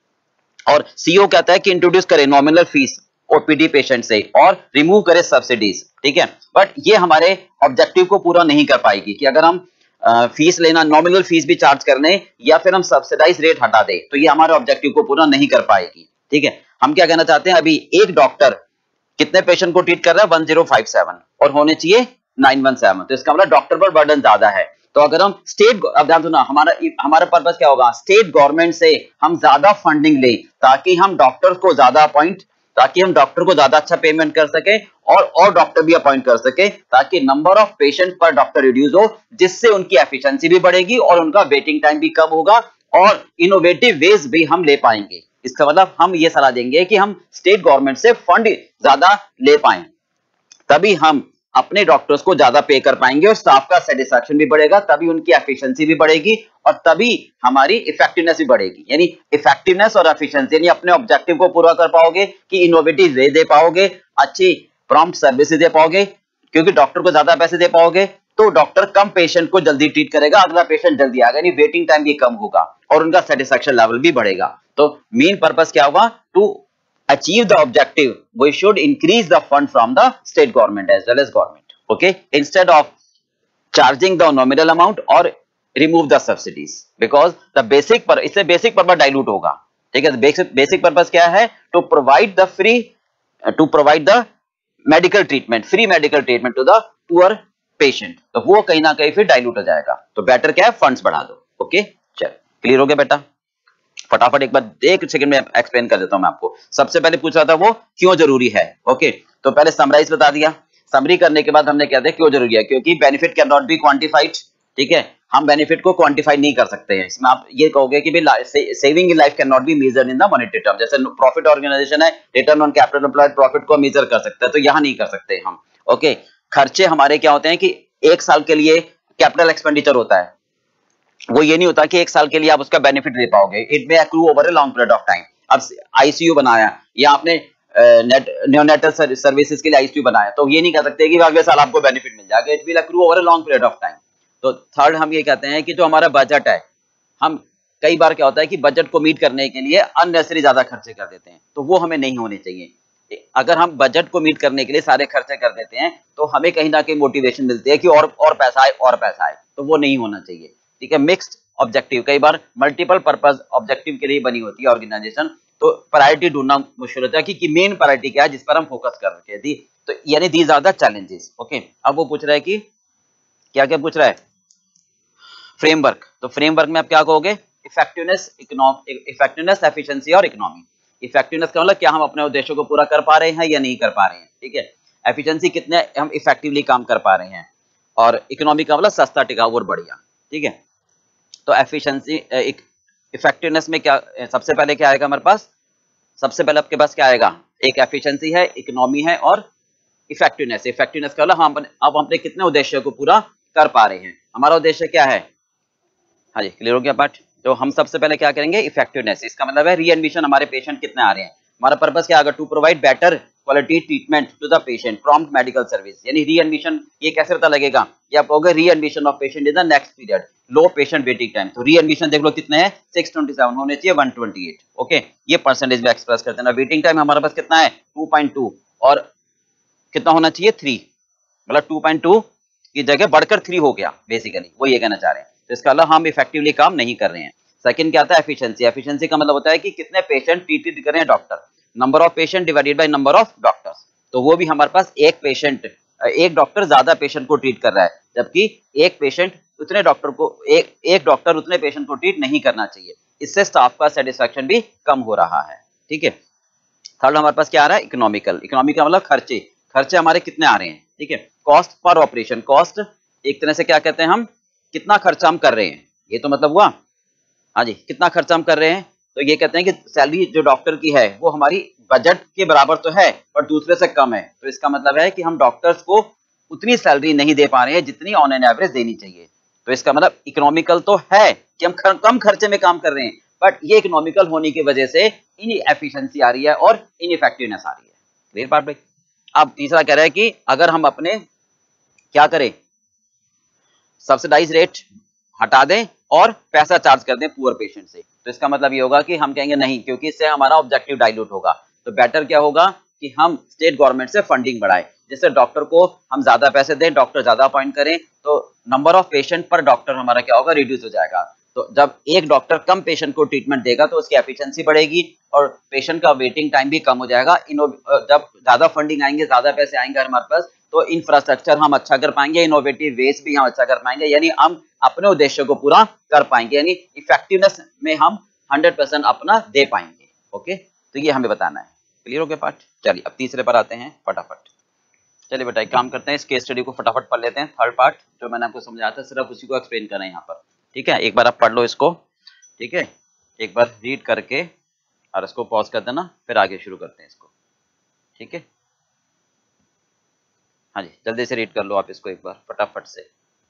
और सीईओ कहता है कि इंट्रोड्यूस करे नॉमिनल फीस ओपीडी पेशेंट से और रिमूव करे सब्सिडीज। ठीक है, बट ये हमारे ऑब्जेक्टिव को पूरा नहीं कर पाएगी कि अगर हम फीस लेना, नॉमिनल फीस भी चार्ज करने या फिर हम सब्सिडाइज रेट हटा दे, तो ये हमारे ऑब्जेक्टिव को पूरा नहीं कर पाएगी। ठीक है, हम क्या कहना चाहते हैं? अभी एक डॉक्टर कितने पेशेंट को ट्रीट कर रहा है? 1057 और होने चाहिए 917, तो इसका मतलब डॉक्टर पर बर्डन ज्यादा है। तो अगर हम स्टेट, अब ध्यान सुना, हमारा पर्पस क्या होगा? स्टेट गवर्नमेंट से हम ज्यादा फंडिंग ले ताकि हम डॉक्टर को ज्यादा अपॉइंट, ताकि हम डॉक्टर को ज्यादा अच्छा पेमेंट कर सके और डॉक्टर भी अपॉइंट कर सके, ताकि number of patient per doctor reduce हो, जिससे उनकी एफिशिएंसी भी बढ़ेगी और उनका वेटिंग टाइम भी कम होगा और इनोवेटिव वेज भी हम ले पाएंगे। इसका मतलब हम ये सलाह देंगे कि हम स्टेट गवर्नमेंट से फंड ज्यादा ले पाएं, तभी हम अपने डॉक्टर्स को ज्यादा पे कर पाएंगे और स्टाफ का सेटिस्फैक्शन भी बढ़ेगा, तभी उनकी एफिशिएंसी भी बढ़ेगी और तभी हमारी इफेक्टिवनेस भी बढ़ेगी। यानी इफेक्टिवनेस और एफिशिएंसी, यानी अपने ऑब्जेक्टिव को पूरा कर पाओगे कि इनोवेटिव वे दे पाओगे, अच्छी प्रॉम्प्ट सर्विसेज दे पाओगे क्योंकि डॉक्टर को ज्यादा पैसे दे पाओगे तो डॉक्टर कम पेशेंट को जल्दी ट्रीट करेगा, अगला पेशेंट जल्दी आएगा, यानी वेटिंग टाइम भी कम होगा और उनका सेटिस्फेक्शन लेवल भी बढ़ेगा। तो मेन पर्पस क्या होगा, to achieve the objective we should increase the fund from the state government as well as government, okay, instead of charging the nominal amount और remove the subsidies, because the basic पर इससे basic purpose dilute होगा, ठीक है। Basic purpose क्या है, to provide the medical treatment, free medical treatment to the poor patient, तो वो कहीं ना कहीं फिर डाइल्यूट हो जाएगा। तो बेटर क्या है, फंड्स बढ़ा दो, ओके। चल क्लियर हो गया बेटा, फटाफट एक बार एक सेकंड में एक्सप्लेन कर देता हूं मैं आपको। सबसे पहले पूछ रहा था वो क्यों जरूरी है, ओके, तो पहले समराइज बता दिया, समरी करने के बाद हमने क्या दिया, क्यों जरूरी है, क्योंकि benefit can not be quantified, ठीक है, हम बेनिफिट को क्वांटिफाई नहीं कर सकते हैं। इसमें आप ये कहोगे कि saving in life can not be measured in the monetary term, जैसे प्रॉफिट ऑर्गेनाइजेशन है, return on capital employed profit को मेजर कर सकते हैं, तो यहां नहीं कर सकते हम, ओके। खर्चे हमारे क्या होते हैं कि एक साल के लिए कैपिटल एक्सपेंडिचर होता है, वो ये नहीं होता कि एक साल के लिए आप उसका बेनिफिट ले पाओगे, it may accrue over a long period of time. अब आईसीयू बनाया या आपने नियोनेटल सर्विसेज के लिए आईसीयू बनाया, तो ये नहीं कह सकते कि अगले साल आपको बेनिफिट मिल जाएगा, it will accrue over a long period of time. तो थर्ड हम ये कहते हैं कि जो हमारा बजट है, हम कई बार क्या होता है कि बजट को मीट करने के लिए अननेसेसरी ज्यादा खर्चे कर देते हैं, तो वो हमें नहीं होने चाहिए। अगर हम बजट को मीट करने के लिए सारे खर्चे कर देते हैं तो हमें कहीं ना कहीं मोटिवेशन मिलती है कि और पैसा आए और पैसा आए, तो वो नहीं होना चाहिए, ठीक है। मिक्स्ड ऑब्जेक्टिव, कई बार मल्टीपल पर्पस ऑब्जेक्टिव के लिए बनी होती है ऑर्गेनाइजेशन, तो प्रायोरिटी ढूंढना मुश्किल होता है कि मेन प्रायोरिटी क्या है जिस पर हम फोकस कर रखे थे, तो यानी these are the challenges, okay. अब वो पूछ रहा है कि क्या क्या पूछ रहा है, फ्रेमवर्क, तो फ्रेमवर्क में आप क्या कहोगे, इफेक्टिवनेस, एफिशिएंसी और इकोनॉमी। इफेक्टिवनेस का मतलब क्या हम अपने उद्देश्यों को पूरा कर पा रहे हैं या नहीं कर पा रहे हैं, ठीक है। एफिशिएंसी कितने हम इफेक्टिवली काम कर पा रहे हैं, और इकोनॉमी का मतलब सस्ता, टिकाऊ और बढ़िया, ठीक है। तो एफिशिएंसी इफेक्टिवनेस में क्या सबसे पहले क्या आएगा हमारे पास, सबसे पहले आपके पास क्या आएगा, एक एफिशिएंसी है, इकोनॉमी है और इफेक्टिवनेस। इफेक्टिवनेस का मतलब हम अपने कितने उद्देश्यों को पूरा कर पा रहे हैं, हमारा उद्देश्य क्या है, हाँ जी क्लियर हो गया पार्ट। तो हम सबसे पहले क्या करेंगे, इफेक्टिवनेस, इसका मतलब है रीएडमिशन, हमारे पेशेंट कितने आ रहे हैं, हमारा पर्पस क्या होगा, to provide better quality treatment to the patient, prompt medical service, यानी रीएडमिशन, ये कैसे पता लगेगा, ये आप कहोगे readmission of patient in the next period, low patient waiting time, तो रीएडमिशन देख लो कितने हैं, 627 होने चाहिए 128, ओके, ये परसेंटेज में एक्सप्रेस करते हैं ना। वेटिंग टाइम हमारे पास कितना है 2.2 और कितना होना चाहिए 3, मतलब 2.2 की जगह बढ़कर 3 हो गया, बेसिकली वो ये कहना चाह रहे हैं। तो इसका मतलब हम इफेक्टिवली काम नहीं कर रहे हैं। सेकंड क्या आता है, एफिशिएंसी। एफिशिएंसी का मतलब होता है कि कितने पेशेंट ट्रीट कर रहे हैं doctor, number of patient divided by number of doctors, तो वो भी हमारे पास एक डॉक्टर ज्यादा पेशेंट को ट्रीट कर रहा है, जबकि एक पेशेंट उतने डॉक्टर को एक डॉक्टर उतने पेशेंट को ट्रीट नहीं करना चाहिए, इससे स्टाफ का सेटिस्फेक्शन भी कम हो रहा है, ठीक है। थर्ड हमारे पास क्या आ रहा है, इकोनॉमिकल। इकोनॉमी का मतलब खर्चे, खर्चे हमारे कितने आ रहे हैं, ठीक है। कॉस्ट पर ऑपरेशन, कॉस्ट एक तरह से क्या कहते हैं, हम कितना खर्चा हम कर रहे हैं, ये तो मतलब हुआ, हाँ जी, कितना खर्चा हम कर रहे हैं, तो ये कहते हैं कि सैलरी जो डॉक्टर की है वो हमारी बजट के बराबर तो है पर दूसरे से कम है, तो इसका मतलब है कि हम डॉक्टर्स को उतनी सैलरी नहीं दे पा रहे हैं जितनी ऑन एन एवरेज देनी चाहिए। तो इसका मतलब इकोनॉमिकल तो है कि हम कम खर्चे में काम कर रहे हैं, बट ये इकोनॉमिकल होने की वजह से इनएफिशिएंसी आ रही है और इनइफेक्टिवनेस आ रही है। क्लियर बात भाई। अब तीसरा कह रहा है कि अगर हम अपने क्या करें, सब्सिडाइज रेट हटा दें और पैसा चार्ज कर दें पुअर पेशेंट से, तो इसका मतलब ये होगा कि हम कहेंगे नहीं, क्योंकि इससे हमारा ऑब्जेक्टिव डाइल्यूट होगा। तो बेटर क्या होगा कि हम स्टेट गवर्नमेंट से फंडिंग बढ़ाएं, जिससे डॉक्टर को हम ज्यादा पैसे दें, डॉक्टर ज्यादा अपॉइंट करें, तो number of patient per doctor हमारा क्या होगा, रिड्यूस हो जाएगा। तो जब एक डॉक्टर कम पेशेंट को ट्रीटमेंट देगा तो उसकी एफिशिएंसी बढ़ेगी और पेशेंट का वेटिंग टाइम भी कम हो जाएगा। जब ज्यादा फंडिंग आएंगे, ज्यादा पैसे आएंगे हमारे पास, तो इंफ्रास्ट्रक्चर हम अच्छा कर पाएंगे, इनोवेटिव वेज भी हम अच्छा कर पाएंगे, यानी हम अपने उद्देश्य को पूरा कर पाएंगे, यानी इफेक्टिवनेस में हम 100% अपना दे पाएंगे। ओके, तो ये हमें बताना है। क्लियर हो गया पार्ट। चलिए अब तीसरे पर आते हैं फटाफट। चलिए बेटा एक काम करते हैं, इस केस स्टडी को फटाफट पढ़ लेते हैं। थर्ड पार्ट जो मैंने आपको समझाया था सिर्फ उसी को एक्सप्लेन करना है यहाँ पर, ठीक है। एक बार आप पढ़ लो इसको, ठीक है, एक बार रीड करके और इसको पॉज कर देना, फिर आगे शुरू करते हैं इसको, ठीक है। हाँ जी, जल्दी से रीड कर लो आप इसको एक बार फटाफट से।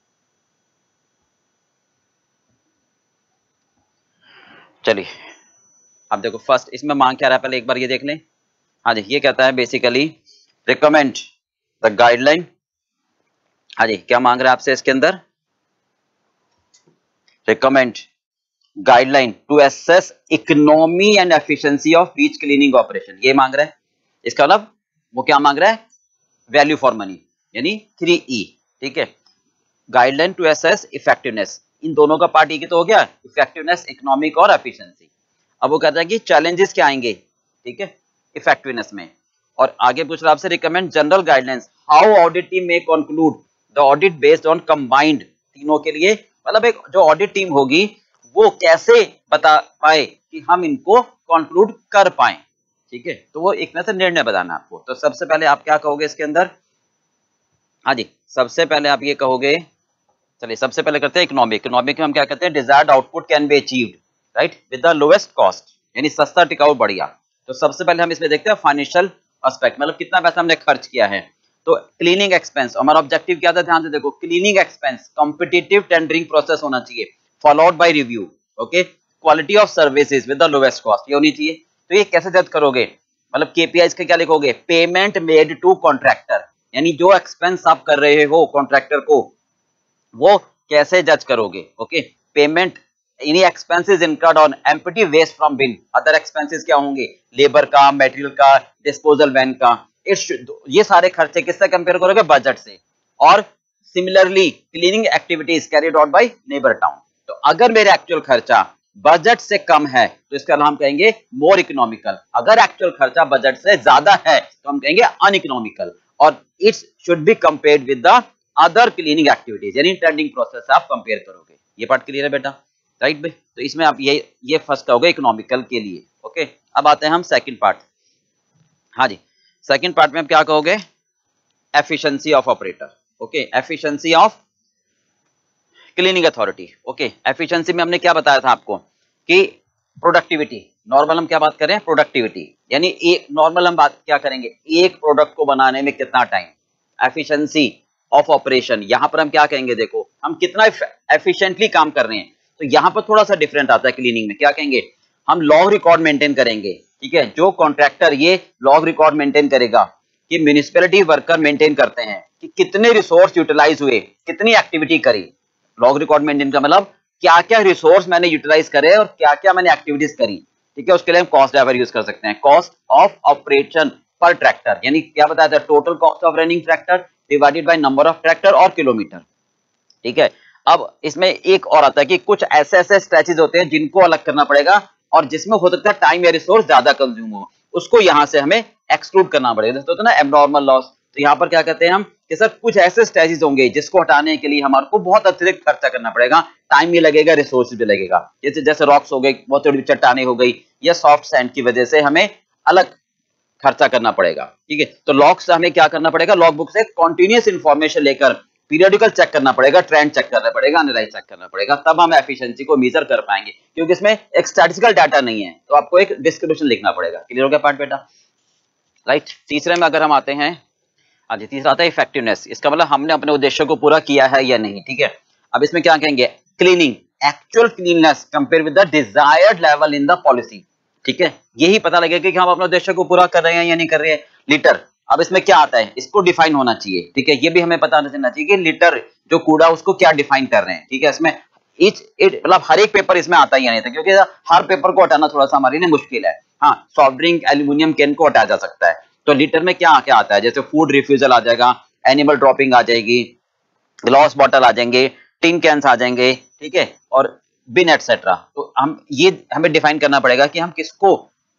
चलिए अब देखो फर्स्ट इसमें मांग क्या रहा है, पहले एक बार ये देख लें। हाँ जी, ये कहता है बेसिकली रिकमेंड द गाइडलाइन हाँ जी, क्या मांग रहा है आपसे इसके अंदर? Recommend guideline to assess economy and efficiency of beach cleaning operation, ये मांग रहा है। इसका मतलब वो क्या मांग रहा है? वैल्यू फॉर मनी, यानी 3E। ठीक है, गाइडलाइन टू असेस इफेक्टिवनेस, इन दोनों का पार्ट एक तो हो गया, इफेक्टिवनेस, इकोनॉमिक और एफिशिएंसी। अब वो कहता है कि चैलेंजेस क्या आएंगे, ठीक है, इफेक्टिवनेस में। और आगे पूछ रहा आपसे recommend general guidelines how audit team may conclude the audit based on combined, तीनों के लिए मतलब एक जो ऑडिट टीम होगी वो कैसे बता पाए कि हम इनको कंक्लूड कर पाए। ठीक है, तो वो एक तरह से निर्णय बताना आपको। तो सबसे पहले आप क्या कहोगे इसके अंदर? हाँ जी, सबसे पहले आप ये कहोगे, चलिए सबसे पहले करते हैं इकोनॉमिक। इकोनॉमिक में हम क्या कहते हैं? Desired output can be achieved right with the lowest cost, यानी सस्ता, टिकाऊ, बढ़िया। तो सबसे पहले हम इसमें देखते हैं फाइनेंशियल एस्पेक्ट, मतलब कितना पैसा हमने खर्च किया है। तो क्लीनिंग एक्सपेंस, हमारा ऑब्जेक्टिव क्या था? ध्यान से देखो, cleaning expense competitive tendering process होना चाहिए, followed by review. Okay, quality of services with the lowest cost, ये होनी चाहिए। तो ये कैसे जज करोगे? मतलब केपीआई के क्या लिखोगे? पेमेंट मेड टू कॉन्ट्रैक्टर, यानी जो एक्सपेंस आप कर रहे हो कॉन्ट्रैक्टर को, वो कैसे जज करोगे? Okay, payment any expenses incurred on empty waste from bin, other expenses क्या होंगे? लेबर का, मटेरियल का, डिस्पोजल वैन का। ये सारे खर्चे किससे कंपेयर करोगे? बजट से। और similarly cleaning activities carried out by neighbour town. तो अगर मेरा एक्चुअल खर्चा बजट से कम है तो इसका नाम कहेंगे मोर इकोनॉमिकल, अगर एक्चुअल खर्चा बजट से ज्यादा है तो हम कहेंगे अनइकोनॉमिकल। और it's should be compared with the other cleaning activities, यानी टेंडरिंग प्रोसेस से आप कंपेयर करोगे। ये पार्ट क्लियर है बेटा? राइट भाई, तो इसमें आप ये फर्स्ट होगा इकोनॉमिकल के लिए। ओके, अब आते हैं हम सेकंड पार्ट। हाँ जी, सेकंड पार्ट में आप क्या कहोगे? Efficiency of operator. Okay, efficiency of cleaning authority. Okay, efficiency में हमने क्या बताया था आपको कि प्रोडक्टिविटी, नॉर्मल हम क्या बात करें? प्रोडक्टिविटी, यानी एक नॉर्मल हम बात क्या करेंगे? एक प्रोडक्ट को बनाने में कितना टाइम। एफिशिएंसी ऑफ ऑपरेशन, यहां पर हम क्या कहेंगे? देखो हम कितना एफिशिएंटली काम कर रहे हैं। तो यहां पर थोड़ा सा डिफरेंट आता है क्लीनिंग में, क्या कहेंगे? हम लॉग रिकॉर्ड मेंटेन करेंगे। ठीक है, जो कॉन्ट्रैक्टर ये लॉग रिकॉर्ड मेंटेन करेगा कि म्युनिसिपैलिटी वर्कर मेंटेन करते हैं कि कितने रिसोर्स यूटिलाइज हुए, कितनी एक्टिविटी करी। लॉग रिकॉर्ड मेंटेन का मतलब क्या क्या रिसोर्स मैंने यूटिलाइज करे और क्या क्या मैंने एक्टिविटीज करी। ठीक है, उसके लिए हम कॉस्ट ड्राइवर यूज कर सकते हैं, cost of operation per tractor, यानी क्या बताया था? Total cost of running tractor divided by number of tractor और किलोमीटर। ठीक है, अब इसमें एक और आता है कि कुछ ऐसे ऐसे स्ट्रेचेस होते हैं जिनको अलग करना पड़ेगा और जिसमें हो सकता है टाइम या रिसोर्स ज्यादा कंज्यूम हो, उसको यहां से हमें एक्सक्लूड करना पड़ेगा। तो ना एब्नॉर्मल लॉस, तो यहाँ पर क्या कहते हैं हम कि सर कुछ ऐसे स्ट्रेचेस होंगे जिसको हटाने के लिए हमारे को बहुत अतिरिक्त खर्चा करना पड़ेगा, टाइम भी लगेगा, रिसोर्स भी लगेगा। जैसे जैसे रॉक्स हो गई, बहुत बड़ी चट्टाने हो गई, या सॉफ्ट सैंड की वजह से हमें अलग खर्चा करना पड़ेगा। ठीक है, तो लॉग से हमें क्या करना पड़ेगा? लॉग बुक से कॉन्टिन्यूस इंफॉर्मेशन लेकर पीरियडिकल चेक करना पड़ेगा, ट्रेंड चेक करना पड़ेगा, एनालाइज चेक करना पड़ेगा, तब हम एफिशिएंसी को मेजर कर पाएंगे, क्योंकि इसमें एक स्टैटिस्टिकल डाटा नहीं है, तो आपको एक डिस्क्रिप्शन लिखना पड़ेगा। क्लियर हो गया पार्ट बेटा? राइट, तीसरे में अगर हम आते हैं, हाँ जी, तीसरा आता है इफेक्टिवनेस। इसका मतलब हमने अपने उद्देश्य को पूरा किया है या नहीं। ठीक है, अब इसमें क्या कहेंगे? Cleaning actual cleanness compare with the desired level in the policy. ठीक है, यही पता लगेगा कि हम अपने उद्देश्य को पूरा कर रहे हैं या नहीं कर रहे हैं। लीटर, अब इसमें क्या आता है? इसको डिफाइन होना चाहिए। ठीक है, ये भी हमें पता चलना चाहिए कि लीटर जो कूड़ा उसको क्या डिफाइन कर रहे हैं। ठीक है, इसमें मतलब हर एक पेपर इसमें आता ही नहीं था, क्योंकि हर पेपर को हटाना थोड़ा सा हमारे लिए मुश्किल है। हाँ, सॉफ्ट ड्रिंक, एल्यूमिनियम कैन को हटाया जा सकता है। तो लीटर में क्या क्या आता है? जैसे फूड रिफ्यूजल आ जाएगा, एनिमल ड्रॉपिंग आ जाएगी, ग्लास बॉटल आ जाएंगे, टिन कैंस आ जाएंगे, ठीक है, और बिन एटसेट्रा। तो हम ये हमें डिफाइन करना पड़ेगा कि हम किसको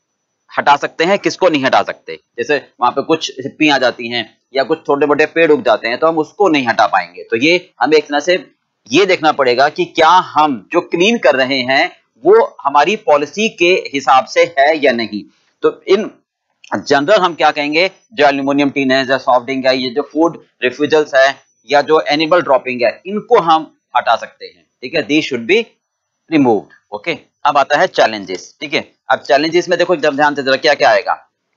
हटा सकते हैं, किसको नहीं हटा सकते। जैसे वहां पे कुछ हिप्पी आ जाती हैं या कुछ छोटे मोटे पेड़ उग जाते हैं, तो हम उसको नहीं हटा पाएंगे। तो ये हमें एक तरह से ये देखना पड़ेगा कि क्या हम जो क्लीन कर रहे हैं वो हमारी पॉलिसी के हिसाब से है या नहीं। तो इन जनरल हम क्या कहेंगे? जो एल्यूमिनियम टीन है, जो सॉफ्ट ड्रिंक है, ये जो फूड रिफ्यूजल्स है, या जो एनिमल ड्रॉपिंग है, इनको हम हटा सकते हैं। ठीक है, they should be removed. Okay, अब आता है चैलेंजेस। ठीक है, अब चैलेंजेस में देखो जब ध्यान से जरा क्या क्या आएगा।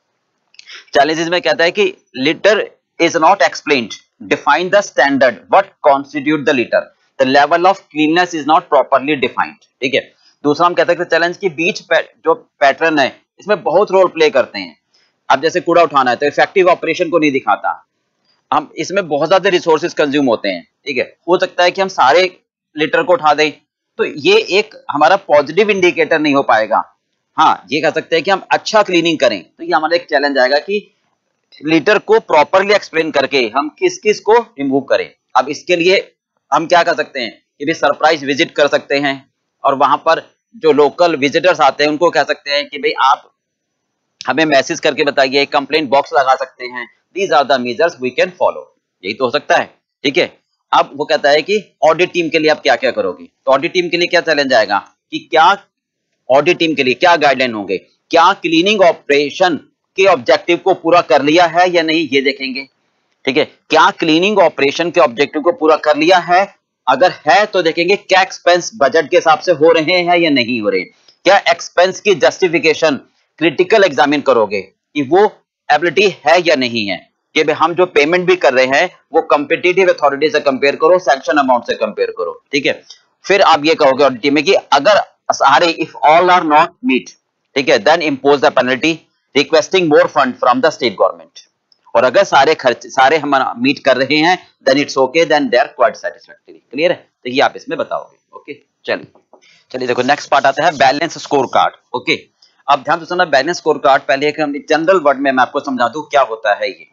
चैलेंजेस में कहता है कि litter is not explained, define the standard what constitute the litter, the level of cleanness is not properly defined. ठीक है, दूसरा हम कहते हैं कि चैलेंज के बीच जो पैटर्न है इसमें बहुत रोल प्ले करते हैं। अब जैसे कूड़ा उठाना है तो इफेक्टिव ऑपरेशन को नहीं दिखाता, हम इसमें बहुत ज्यादा रिसोर्सेज कंज्यूम होते हैं, ठीक है। हो सकता है कि हम सारे लीटर को उठा दें, तो ये एक हमारा पॉजिटिव इंडिकेटर नहीं हो पाएगा। हाँ, ये कह सकते हैं कि हम अच्छा क्लीनिंग करें, तो ये हमारा एक चैलेंज आएगा कि लीटर को प्रॉपरली एक्सप्लेन करके हम किस किस को रिमूव करें। अब इसके लिए हम क्या कर सकते हैं कि भी सरप्राइज विजिट कर सकते हैं, और वहां पर जो लोकल विजिटर्स आते हैं उनको कह सकते हैं कि भाई आप हमें मैसेज करके बताइए, कंप्लेंट बॉक्स लगा सकते हैं, these are the measures we can follow. यही तो हो सकता है, ठीक है। अब वो कहता है कि ऑडिट टीम के लिए आप क्या क्या करोगे, तो ऑडिट टीम के लिए क्या चैलेंज आएगा कि क्या ऑडिट टीम के लिए क्या गाइडलाइन होंगे, क्या क्लीनिंग ऑपरेशन के ऑब्जेक्टिव को पूरा कर लिया है या नहीं, ये देखेंगे, ठीक है। क्या क्लीनिंग ऑपरेशन के ऑब्जेक्टिव को पूरा कर लिया है, अगर है तो देखेंगे क्या एक्सपेंस बजट के हिसाब से हो रहे हैं या नहीं हो रहे, क्या एक्सपेंस की जस्टिफिकेशन क्रिटिकल एग्जामिन करोगे कि वो एबिलिटी है या नहीं है, कि भाई हम जो पेमेंट भी कर रहे हैं वो कॉम्पिटिटिव अथॉरिटी से कंपेयर करो, सैंक्शन अमाउंट से कंपेयर करो, ठीक है। फिर आप ये कहोगे ऑडिट टीम में कि अगर सारे if all are not meet, ठीक है, then impose the penalty requesting more fund from the state government. और अगर सारे हम मीट कर रहे हैं then it's okay, then they are quite satisfactory. Clear है, तो ये आप इसमें बताओगे। ओके, चलिए देखो नेक्स्ट पार्ट आता है बैलेंस स्कोर कार्ड। ओके, अब ध्यान से सुनना, बैलेंस स्कोर कार्ड पहले एक हम जनरल वर्ड में मैं आपको समझा दूं क्या होता है ये।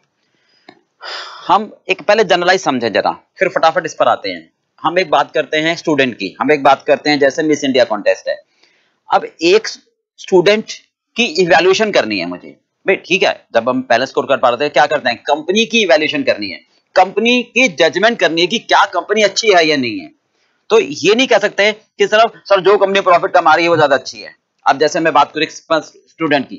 हम एक पहले जनरलाइज समझे जरा, फिर फटाफट इस पर आते हैं। हम एक बात करते हैं स्टूडेंट की, हम एक बात करते हैं जैसे मिस इंडिया कॉन्टेस्ट है। अब एक स्टूडेंट की इवैल्यूएशन करनी है मुझे, भाई ठीक है, जब हम बैलेंस स्कोर कार्ड पढ़ते हैं क्या करते हैं, कंपनी की इवैल्यूएशन करनी है, कंपनी की जजमेंट करनी है कि क्या कंपनी अच्छी है या नहीं है। तो ये नहीं कह सकते कि सर जो कंपनी प्रॉफिट कमा रही है वो ज्यादा अच्छी है। अब जैसे मैं बात करूं स्टूडेंट की,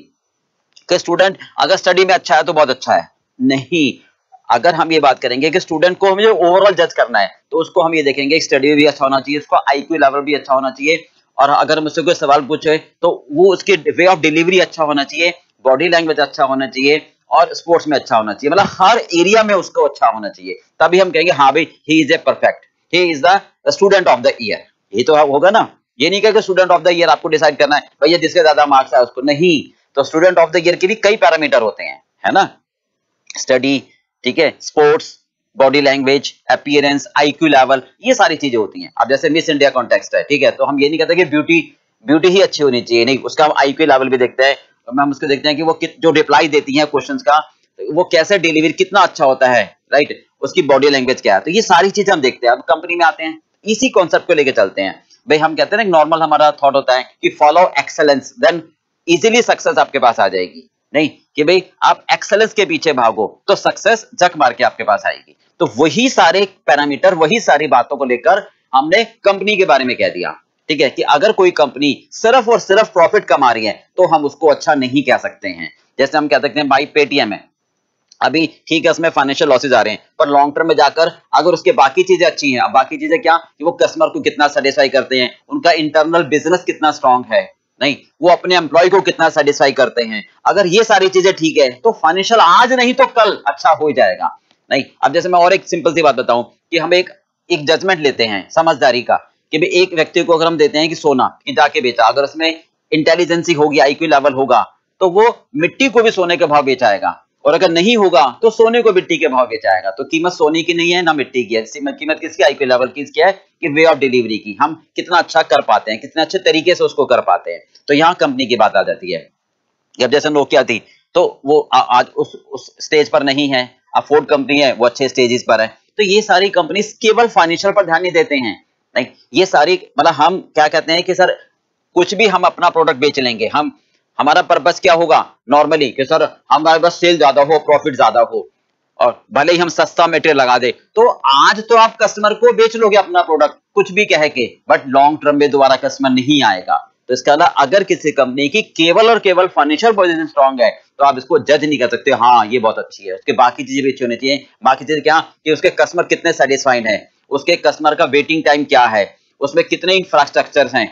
कि स्टूडेंट अगर स्टडी में अच्छा है तो बहुत अच्छा है, नहीं। अगर हम ये बात करेंगे कि स्टूडेंट को हमें ओवरऑल जज करना है, तो उसको हम ये देखेंगे स्टडी भी अच्छा होना चाहिए, उसको आईक्यू लेवल भी अच्छा होना चाहिए, और अगर मुझसे कोई सवाल पूछे तो वो उसके वे ऑफ डिलीवरी अच्छा होना चाहिए, बॉडी लैंग्वेज अच्छा होना चाहिए, और स्पोर्ट्स में अच्छा होना चाहिए, मतलब हर एरिया में उसको अच्छा होना चाहिए। तभी हम कहेंगे हाँ भाई he is a perfect, he is the student of the year. यही तो होगा ना, ये नहीं कहेगा स्टूडेंट ऑफ द ईयर आपको डिसाइड करना है भैया जिसके ज्यादा मार्क्स है उसको, नहीं। तो स्टूडेंट ऑफ द ईयर के भी कई पैरामीटर होते हैं, है ना, स्टडी, ठीक है, sports, body language, appearance, IQ level, ये सारी चीजें होती हैं। अब जैसे मिस इंडिया कॉन्टेक्स्ट है, ठीक है, तो हम ये नहीं कहते कि ब्यूटी ही अच्छी होनी चाहिए, नहीं, उसका हम आईक्यू लेवल भी देखते हैं, हम उसको देखते हैं कि वो जो रिप्लाई देती है क्वेश्चंस का वो कैसे डिलीवरी कितना अच्छा होता है, राइट, उसकी बॉडी लैंग्वेज क्या है, तो ये सारी चीजें हम देखते हैं। अब कंपनी में आते हैं, इसी कॉन्सेप्ट को लेके चलते हैं। भाई हम कहते हैं ना, नॉर्मल हमारा थॉट होता है कि follow excellence, then easily success आपके पास आ जाएगी, नहीं कि भाई आप एक्सेलेंस के पीछे भागो तो सक्सेस जक मार के आपके पास आएगी। तो वही सारे पैरामीटर, वही सारी बातों को लेकर हमने कंपनी के बारे में कह दिया, ठीक है, कि अगर कोई कंपनी सिर्फ और सिर्फ प्रॉफिट कमा रही है तो हम उसको अच्छा नहीं कह सकते हैं। जैसे हम कह सकते हैं भाई पेटीएम है, अभी ठीक है उसमें फाइनेंशियल लॉसेज आ रहे हैं, पर लॉन्ग टर्म में जाकर अगर उसके बाकी चीजें अच्छी हैं, अब बाकी चीजें क्या कि वो कस्टमर को कितना सेटिस्फाई करते हैं, उनका इंटरनल बिजनेस कितना स्ट्रांग है, नहीं, वो अपने एम्प्लॉय को कितना सेटिस्फाई करते हैं, अगर ये सारी चीजें ठीक है तो फाइनेंशियल आज नहीं तो कल अच्छा हो जाएगा, नहीं। अब जैसे मैं और एक सिंपल सी बात बताऊं कि हम एक जजमेंट लेते हैं समझदारी का, कि भाई एक व्यक्ति को अगर हम देते हैं कि सोना कि जाके बेचा, अगर उसमें इंटेलिजेंसी होगी, आईक्यू लेवल होगा, तो वो मिट्टी को भी सोने के भाव बेचाएगा, और अगर नहीं होगा तो सोने को मिट्टी के भाव बेचाएगा। तो कीमत सोने की नहीं है ना मिट्टी की है, कीमत किसकी, आईक्यू लेवल की है, कि वे ऑफ डिलीवरी की, हम कितना अच्छा कर पाते हैं, कितने अच्छे तरीके से उसको कर पाते हैं। तो यहाँ कंपनी की बात आ जाती है। जब जैसे नोकिया थी तो वो आज उस स्टेज पर नहीं है, अब फोर्ड कंपनी है वो अच्छे स्टेजेस पर है। तो ये सारी कंपनी केवल फाइनेंशियल पर ध्यान नहीं देते हैं, नहीं, ये सारी मतलब हम क्या कहते हैं कि सर कुछ भी हम अपना प्रोडक्ट बेच लेंगे, हम हमारा पर्पस क्या होगा नॉर्मली कि सर हमारे पास सेल ज्यादा हो, प्रॉफिट ज्यादा हो, और भले ही हम सस्ता मटेरियल लगा दे। तो आज तो आप कस्टमर को बेच लोगे अपना प्रोडक्ट कुछ भी कह के, बट लॉन्ग टर्म में दोबारा कस्टमर नहीं आएगा। तो इसका अलावा अगर किसी कंपनी की केवल और केवल फाइनेंशियल पोजीशन स्ट्रांग है तो आप इसको जज नहीं कर सकते, हाँ ये बहुत अच्छी है, उसके बाकी चीजें भी अच्छी होनी चाहिए। बाकी चीजें क्या कि उसके कस्टमर कितने सेटिस्फाइड है, उसके कस्टमर का वेटिंग टाइम क्या है, उसमें कितने इंफ्रास्ट्रक्चर हैं,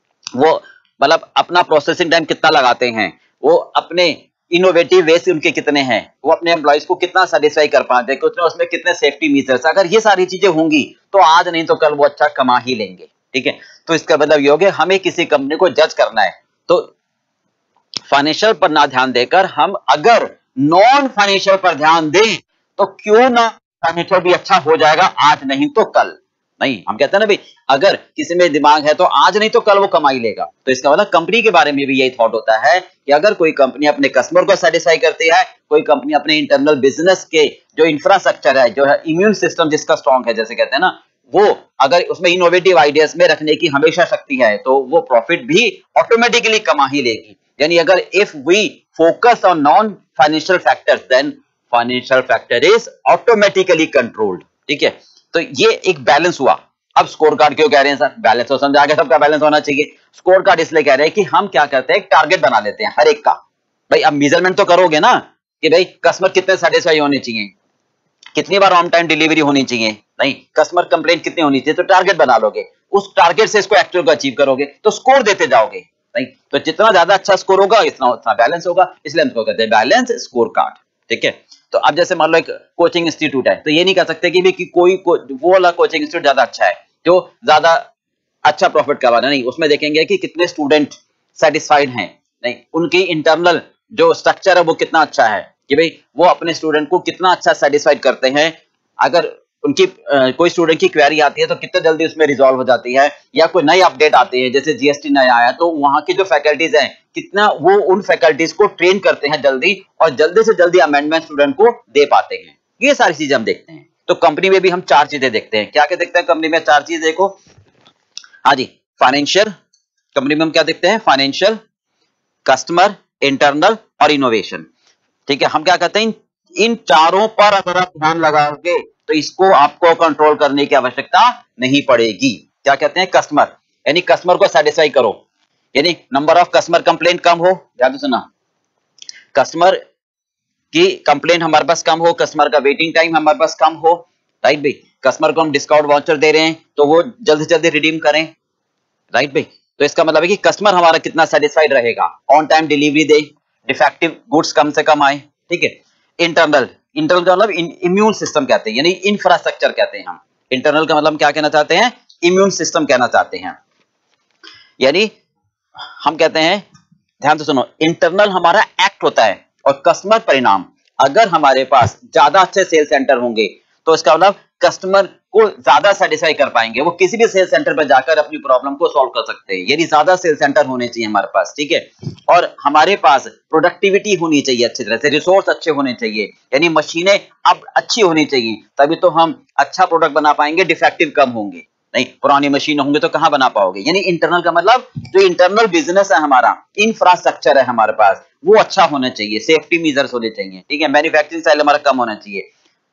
वो मतलब अपना प्रोसेसिंग टाइम कितना लगाते हैं, वो अपने इनोवेटिव वे से उनके कितने हैं, वो अपने एम्प्लॉइज को कितना सेटिस्फाई कर पाते हैं, उसमें कितने सेफ्टी मेजर्स। अगर ये सारी चीजें होंगी तो आज नहीं तो कल वो अच्छा कमा ही लेंगे, ठीक है। तो इसका मतलब ये हो गया हमें किसी कंपनी को जज करना है तो फाइनेंशियल पर ना ध्यान देकर हम अगर नॉन फाइनेंशियल पर ध्यान दें तो क्यों ना फाइनेंशियल भी अच्छा हो जाएगा, आज नहीं तो कल। नहीं, हम कहते हैं ना भाई, अगर किसी में दिमाग है तो आज नहीं तो कल वो कमाई लेगा। तो इसका मतलब कंपनी के बारे में भी यही थॉट होता है कि अगर कोई कंपनी अपने कस्टमर को सेटिस्फाई करती है, कोई कंपनी अपने इंटरनल बिजनेस के जो इंफ्रास्ट्रक्चर है, जो है इम्यून सिस्टम जिसका स्ट्रांग है, जैसे कहते हैं ना, वो अगर उसमें इनोवेटिव आइडियाज में रखने की हमेशा शक्ति है, तो वो प्रॉफिट भी ऑटोमेटिकली कमा ही लेगी। यानी अगर if we focus on non financial factors, then financial factor is automatically controlled. ठीक है, तो ये एक बैलेंस हुआ। अब स्कोर कार्ड क्यों कह रहे हैं सर? बैलेंस तो समझ आ गया, सबका बैलेंस होना चाहिए। स्कोर कार्ड इसलिए कह रहे हैं कि हम क्या करते हैं, टारगेट बना लेते हैं हर एक का। भाई अब मेजरमेंट तो करोगे ना कि भाई कस्टमर कितने सेटिस्फाई होने चाहिए, कितनी बार ऑन टाइम डिलीवरी होनी चाहिए, नहीं कस्टमर कंप्लेंट कितनी होनी चाहिए, तो टारगेट बना लोगे, उस टारगेट से इसको एक्चुअल को अचीव करोगे तो स्कोर देते जाओगे। नहीं तो जितना ज्यादा अच्छा स्कोर होगा इतना उतना बैलेंस होगा, इसलिए हम इसको कहते हैं बैलेंस स्कोर कार्ड। ठीक है, तो अब जैसे मान लो एक कोचिंग इंस्टीट्यूट है, तो ये नहीं कह सकते कि कोई वो वाला कोचिंग इंस्टीट्यूट ज्यादा अच्छा है जो ज्यादा अच्छा प्रॉफिट करवा रहा है। नहीं, उसमें देखेंगे कि कितने स्टूडेंट सेटिस्फाइड हैं, नहीं उनकी इंटरनल जो स्ट्रक्चर है वो कितना अच्छा है, कि भाई वो अपने स्टूडेंट को कितना अच्छा सेटिस्फाइड करते हैं। अगर उनकी कोई स्टूडेंट की क्वेरी आती है तो कितने जल्दी उसमें रिजॉल्व हो जाती है, या कोई नई अपडेट आती है, जैसे जीएसटी नया आया तो वहां की जो फैकल्टीज हैं कितना वो उन फैकल्टीज को ट्रेन करते हैं जल्दी, और जल्दी से जल्दी अमेंडमेंट स्टूडेंट को दे पाते हैं। ये सारी चीजें हम देखते हैं। तो कंपनी में भी हम 4 चीजें देखते हैं। क्या क्या देखते हैं कंपनी में? 4 चीज देखो। हाँ जी, फाइनेंशियल, कंपनी में हम क्या देखते हैं? फाइनेंशियल, कस्टमर, इंटरनल और इनोवेशन। ठीक है, हम क्या कहते हैं, इन चारों पर अगर आप ध्यान लगाओगे तो इसको आपको कंट्रोल करने की आवश्यकता नहीं पड़ेगी। क्या कहते हैं? कस्टमर, यानी कस्टमर को सेटिस्फाई करो, यानी नंबर ऑफ कस्टमर कंप्लेंट कम हो। ध्यान से सुना, कस्टमर की कंप्लेंट हमारे पास कम हो, कस्टमर का वेटिंग टाइम हमारे पास कम हो। राइट भाई, कस्टमर को हम डिस्काउंट वाउचर दे रहे हैं तो वो जल्दी से जल्दी रिडीम करें। राइट भाई, तो इसका मतलब है कि कस्टमर हमारा कितना सेटिस्फाइड रहेगा, ऑन टाइम डिलीवरी दे, डिफेक्टिव गुड्स कम से कम आए। ठीक है, इंटरनल, इंटरनल का मतलब इम्यून सिस्टम कहते हैं, यानी इंफ्रास्ट्रक्चर कहते हैं हम। इंटरनल का मतलब क्या कहना चाहते हैं? इम्यून सिस्टम कहना चाहते हैं। यानी हम कहते हैं, ध्यान से सुनो, इंटरनल हमारा एक्ट होता है और कस्टमर परिणाम। अगर हमारे पास ज्यादा अच्छे सेल सेंटर होंगे तो इसका मतलब कस्टमर को ज्यादा सेटिस्फाई कर पाएंगे, वो किसी भी सेल सेंटर पर जाकर अपनी प्रॉब्लम को सॉल्व कर सकते हैं। यानी ज्यादा सेल सेंटर होने चाहिए हमारे पास। ठीक है, और हमारे पास प्रोडक्टिविटी होनी चाहिए अच्छी तरह से, रिसोर्स अच्छे होने चाहिए, यानी मशीनें अब अच्छी होनी चाहिए, तभी तो हम अच्छा प्रोडक्ट बना पाएंगे, डिफेक्टिव कम होंगे। नहीं, पुरानी मशीन होंगे तो कहां बना पाओगे। यानी इंटरनल का मतलब जो इंटरनल बिजनेस है हमारा, इंफ्रास्ट्रक्चर है हमारे पास, वो अच्छा होना चाहिए, सेफ्टी मेजर्स होने चाहिए। ठीक है, मैन्युफैक्चरिंग स्टाइल हमारा कम होना चाहिए,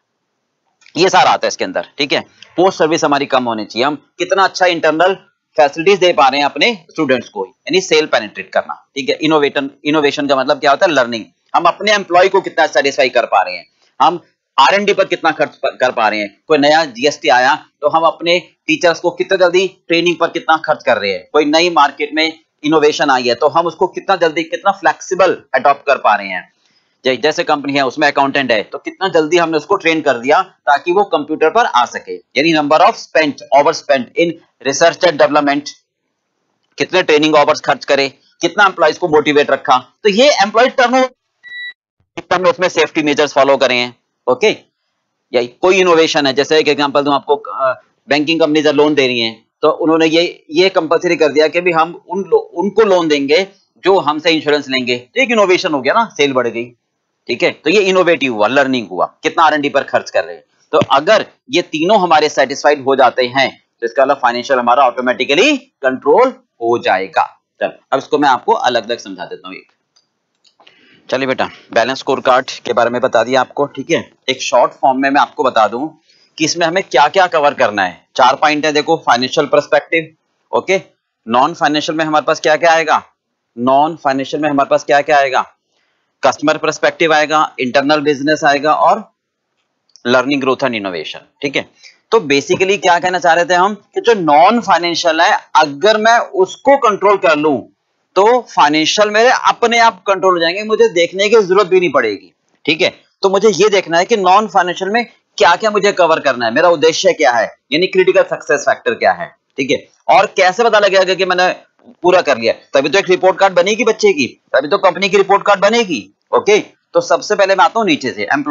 ये सारा आता है इसके अंदर। ठीक है, पोस्ट सर्विस हमारी कम होनी चाहिए, हम कितना अच्छा इंटरनल फैसिलिटीज दे पा रहे हैं अपने स्टूडेंट्स को, यानी सेल पेनिट्रेट करना। ठीक है, इनोवेशन का मतलब क्या होता है? लर्निंग, हम अपने एम्प्लॉय को कितना सेटिस्फाई कर पा रहे हैं, हम R&D पर कितना खर्च कर पा रहे हैं। कोई नया जीएसटी आया तो हम अपने टीचर्स को कितना जल्दी ट्रेनिंग पर कितना खर्च कर रहे हैं। कोई नई मार्केट में इनोवेशन आई है तो हम उसको कितना जल्दी, कितना फ्लेक्सिबल अडॉप्ट कर पा रहे हैं। जैसे कंपनी है उसमें अकाउंटेंट है तो कितना जल्दी हमने उसको ट्रेन कर दिया ताकि वो कंप्यूटर पर आ सके। यानी number of spent, over spent in research and development, कितने ट्रेनिंग आवर्स खर्च करे, कितना एम्प्लॉइज को मोटिवेट रखा। तो ये एम्प्लॉय टर्नओवर, उसमें सेफ्टी मेजर्स फॉलो करें हैं। ओके, या कोई इनोवेशन है, जैसे एक एग्जांपल दूं आपको, बैंकिंग कंपनी जब लोन दे रही हैं तो उन्होंने ये कंपलसरी कर दिया कि भी हम उनको लोन देंगे जो हमसे इंश्योरेंस लेंगे। तो एक इनोवेशन हो गया ना, सेल बढ़ गई। ठीक है, तो ये इनोवेटिव हुआ, लर्निंग हुआ, कितना R&D पर खर्च कर रहे हैं। तो अगर ये तीनों हमारे सेटिस्फाइड हो जाते हैं तो इसका मतलब फाइनेंशियल हमारा ऑटोमेटिकली कंट्रोल हो जाएगा। चल अब इसको मैं आपको अलग अलग समझा देता हूँ। चलिए बेटा, बैलेंस स्कोर कार्ड के बारे में बता दिया आपको। ठीक है, एक शॉर्ट फॉर्म में मैं आपको बता दूं कि इसमें हमें क्या क्या कवर करना है। 4 पॉइंट है, देखो। Financial perspective, okay. Non financial में हमारे पास क्या क्या आएगा? नॉन फाइनेंशियल में हमारे पास क्या क्या आएगा? कस्टमर पर्सपेक्टिव आएगा, इंटरनल बिजनेस आएगा और लर्निंग, ग्रोथ एंड इनोवेशन। ठीक है, तो बेसिकली क्या कहना चाह रहे थे हम कि जो नॉन फाइनेंशियल है अगर मैं उसको कंट्रोल कर लूं तो फाइनेंशियल मेरे अपने आप कंट्रोल हो जाएंगे, मुझे देखने की जरूरत भी नहीं पड़ेगी। ठीक है, तो मुझे ये देखना है कि नॉन फाइनेंशियल में क्या क्या मुझे कवर करना है, मेरा उद्देश्य क्या है, यानी क्रिटिकल सक्सेस फैक्टर क्या है। ठीक है, और कैसे पता लगेगा कि मैंने पूरा कर लिया? तभी तो एक रिपोर्ट कार्ड बनेगी बच्चे की, तभी तो कंपनी की रिपोर्ट कार्ड बनेगी। ओके, तो सबसे पहले मैं आता हूं नीचे से, एम्प्लॉय।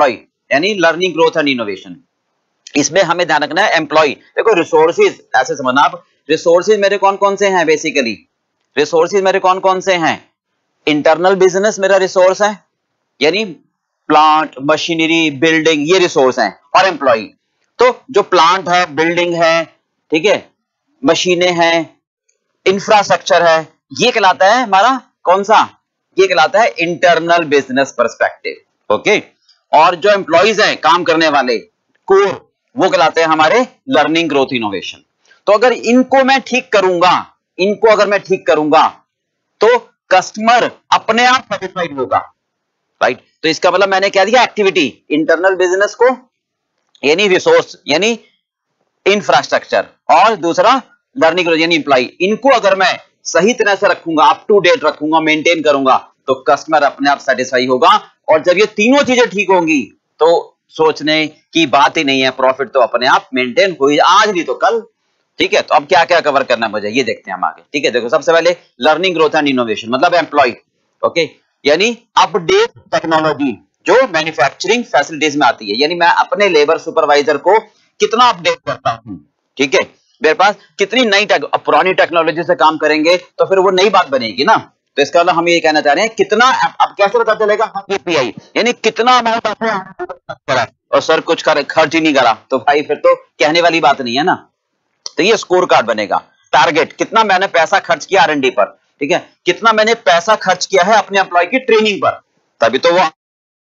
यानी लर्निंग ग्रोथ एंड इनोवेशन। इसमें हमें ध्यान रखना है एम्प्लॉय, देखो रिसोर्सेज ऐसे समझना आप, रिसोर्सेज मेरे कौन कौन से हैं, बेसिकली रिसोर्सेज मेरे कौन कौन से हैं, इंटरनल बिजनेस मेरा रिसोर्स है, यानी प्लांट, मशीनरी, बिल्डिंग, ये रिसोर्स हैं, और एम्प्लॉय। तो जो प्लांट है, बिल्डिंग है, ठीक है, मशीनें हैं, इंफ्रास्ट्रक्चर है, ये कहलाता है हमारा कौन सा, ये कहलाता है इंटरनल बिजनेस पर्सपेक्टिव। ओके, और जो एम्प्लॉइज हैं, काम करने वाले कोर, वो कहलाते हैं हमारे लर्निंग ग्रोथ इनोवेशन। तो अगर इनको मैं ठीक करूंगा, इनको अगर मैं ठीक करूंगा तो कस्टमर अपने आप सेटिस्फाइड होगा, राइट। तो इसका मतलब मैंने क्या दिया, एक्टिविटी, इंटरनल बिजनेस को यानी रिसोर्स यानी इंफ्रास्ट्रक्चर, और दूसरा लर्निंग ग्रोथ यानी एम्प्लॉय, इनको अगर मैं सही तरह से रखूंगा, अप टू डेट रखूंगा, मेंटेन करूंगा, तो कस्टमर अपने आप सेटिस्फाई होगा। और जब ये तीनों चीजें ठीक होंगी तो सोचने की बात ही नहीं है, प्रॉफिट तो अपने आप मेंटेन हो, आज नहीं तो कल। ठीक है, तो अब क्या क्या कवर करना है मुझे, ये देखते हैं हम आगे। ठीक है, देखो सबसे पहले लर्निंग ग्रोथ एंड इनोवेशन मतलब एम्प्लॉय, ओके, यानी अपडेट टेक्नोलॉजी जो मैन्युफैक्चरिंग फैसिलिटीज में आती है, यानी मैं अपने लेबर सुपरवाइजर को कितना अपडेट करता हूं। ठीक है, मेरे पास कितनी नई पुरानी टेक्नोलॉजी से काम करेंगे तो फिर वो नई बात बनेगी ना। तो इसका मतलब हम ये कहना चाह रहे हैं कितना, अब कैसे पता चलेगा, केपीआई यानी कितना अमाउंट आपने करा और सर कुछ खर्च ही नहीं करा, तो भाई फिर तो कहने वाली बात नहीं है ना। तो ये स्कोर कार्ड बनेगा। टारगेट, कितना मैंने पैसा खर्च किया आर&डी पर, ठीक है, कितना मैंने पैसा खर्च किया है अपने एम्प्लॉय की ट्रेनिंग पर, तभी तो वो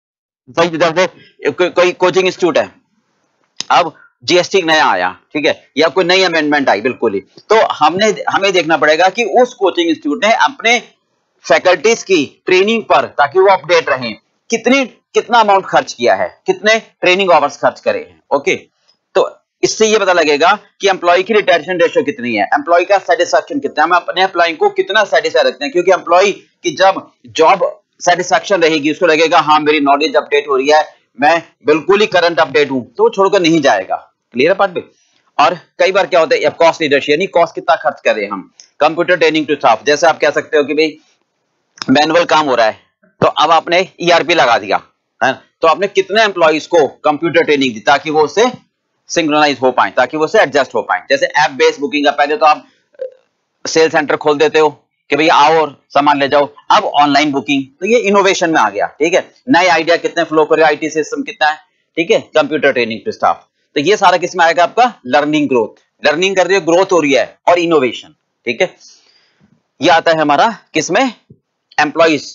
कोई कोचिंग इंस्टीट्यूट है, अब जीएसटी नया आया, ठीक है, या कोई नई अमेंडमेंट आई, बिल्कुल ही, तो हमें देखना पड़ेगा कि उस कोचिंग इंस्टीट्यूट ने अपने फैकल्टीज की ट्रेनिंग पर, ताकि वो अपडेट रहें, कितना अमाउंट खर्च किया है, कितने ट्रेनिंग आवर्स खर्च करे हैं। ओके, तो इससे ये पता लगेगा कि एम्प्लॉय की रिटेंशन रेशियो कितनी है, एम्प्लॉय का सेटिस्फैक्शन कितना है, हम अपने एम्प्लॉय को कितना सेटिस्फाई रखते हैं, क्योंकि एम्प्लॉय की जब जॉब सेटिस्फैक्शन रहेगी, उसको लगेगा हाँ मेरी नॉलेज अपडेट हो रही है, मैं बिल्कुल ही करंट अपडेट हूं, तो वो छोड़कर नहीं जाएगा। क्लियर है पार्ट में। और कई बार क्या होता है, कॉस्ट लीडरशिप यानी कॉस्ट कितना खर्च कर रहे हैं हम, कंप्यूटर ट्रेनिंग टू स्टाफ, जैसे आप कह सकते हो कि भाई मैनुअल काम हो रहा है, तो अब आपने ईआरपी लगा दिया है, तो आपने कितने एम्प्लॉइज को कंप्यूटर ट्रेनिंग दी ताकि वो उससे सिंक्रोनाइज हो पाए, ताकि वो उससे एडजस्ट हो पाए। जैसे ऐप बेस्ड बुकिंग का, पहले तो आप सेल सेंटर खोल देते हो कि भैया आओ और सामान ले जाओ, अब ऑनलाइन बुकिंग, तो ये इनोवेशन में आ गया। ठीक है, नए आइडिया कितने फ्लो कर रहे हो, आईटी सिस्टम कितना है, ठीक है, कंप्यूटर ट्रेनिंग टू स्टाफ, तो ये सारा किसमें आएगा, आपका लर्निंग ग्रोथ, लर्निंग कर रही है, ग्रोथ हो रही है, और इनोवेशन। ठीक है, ये आता है हमारा किसमें, एम्प्लॉइज।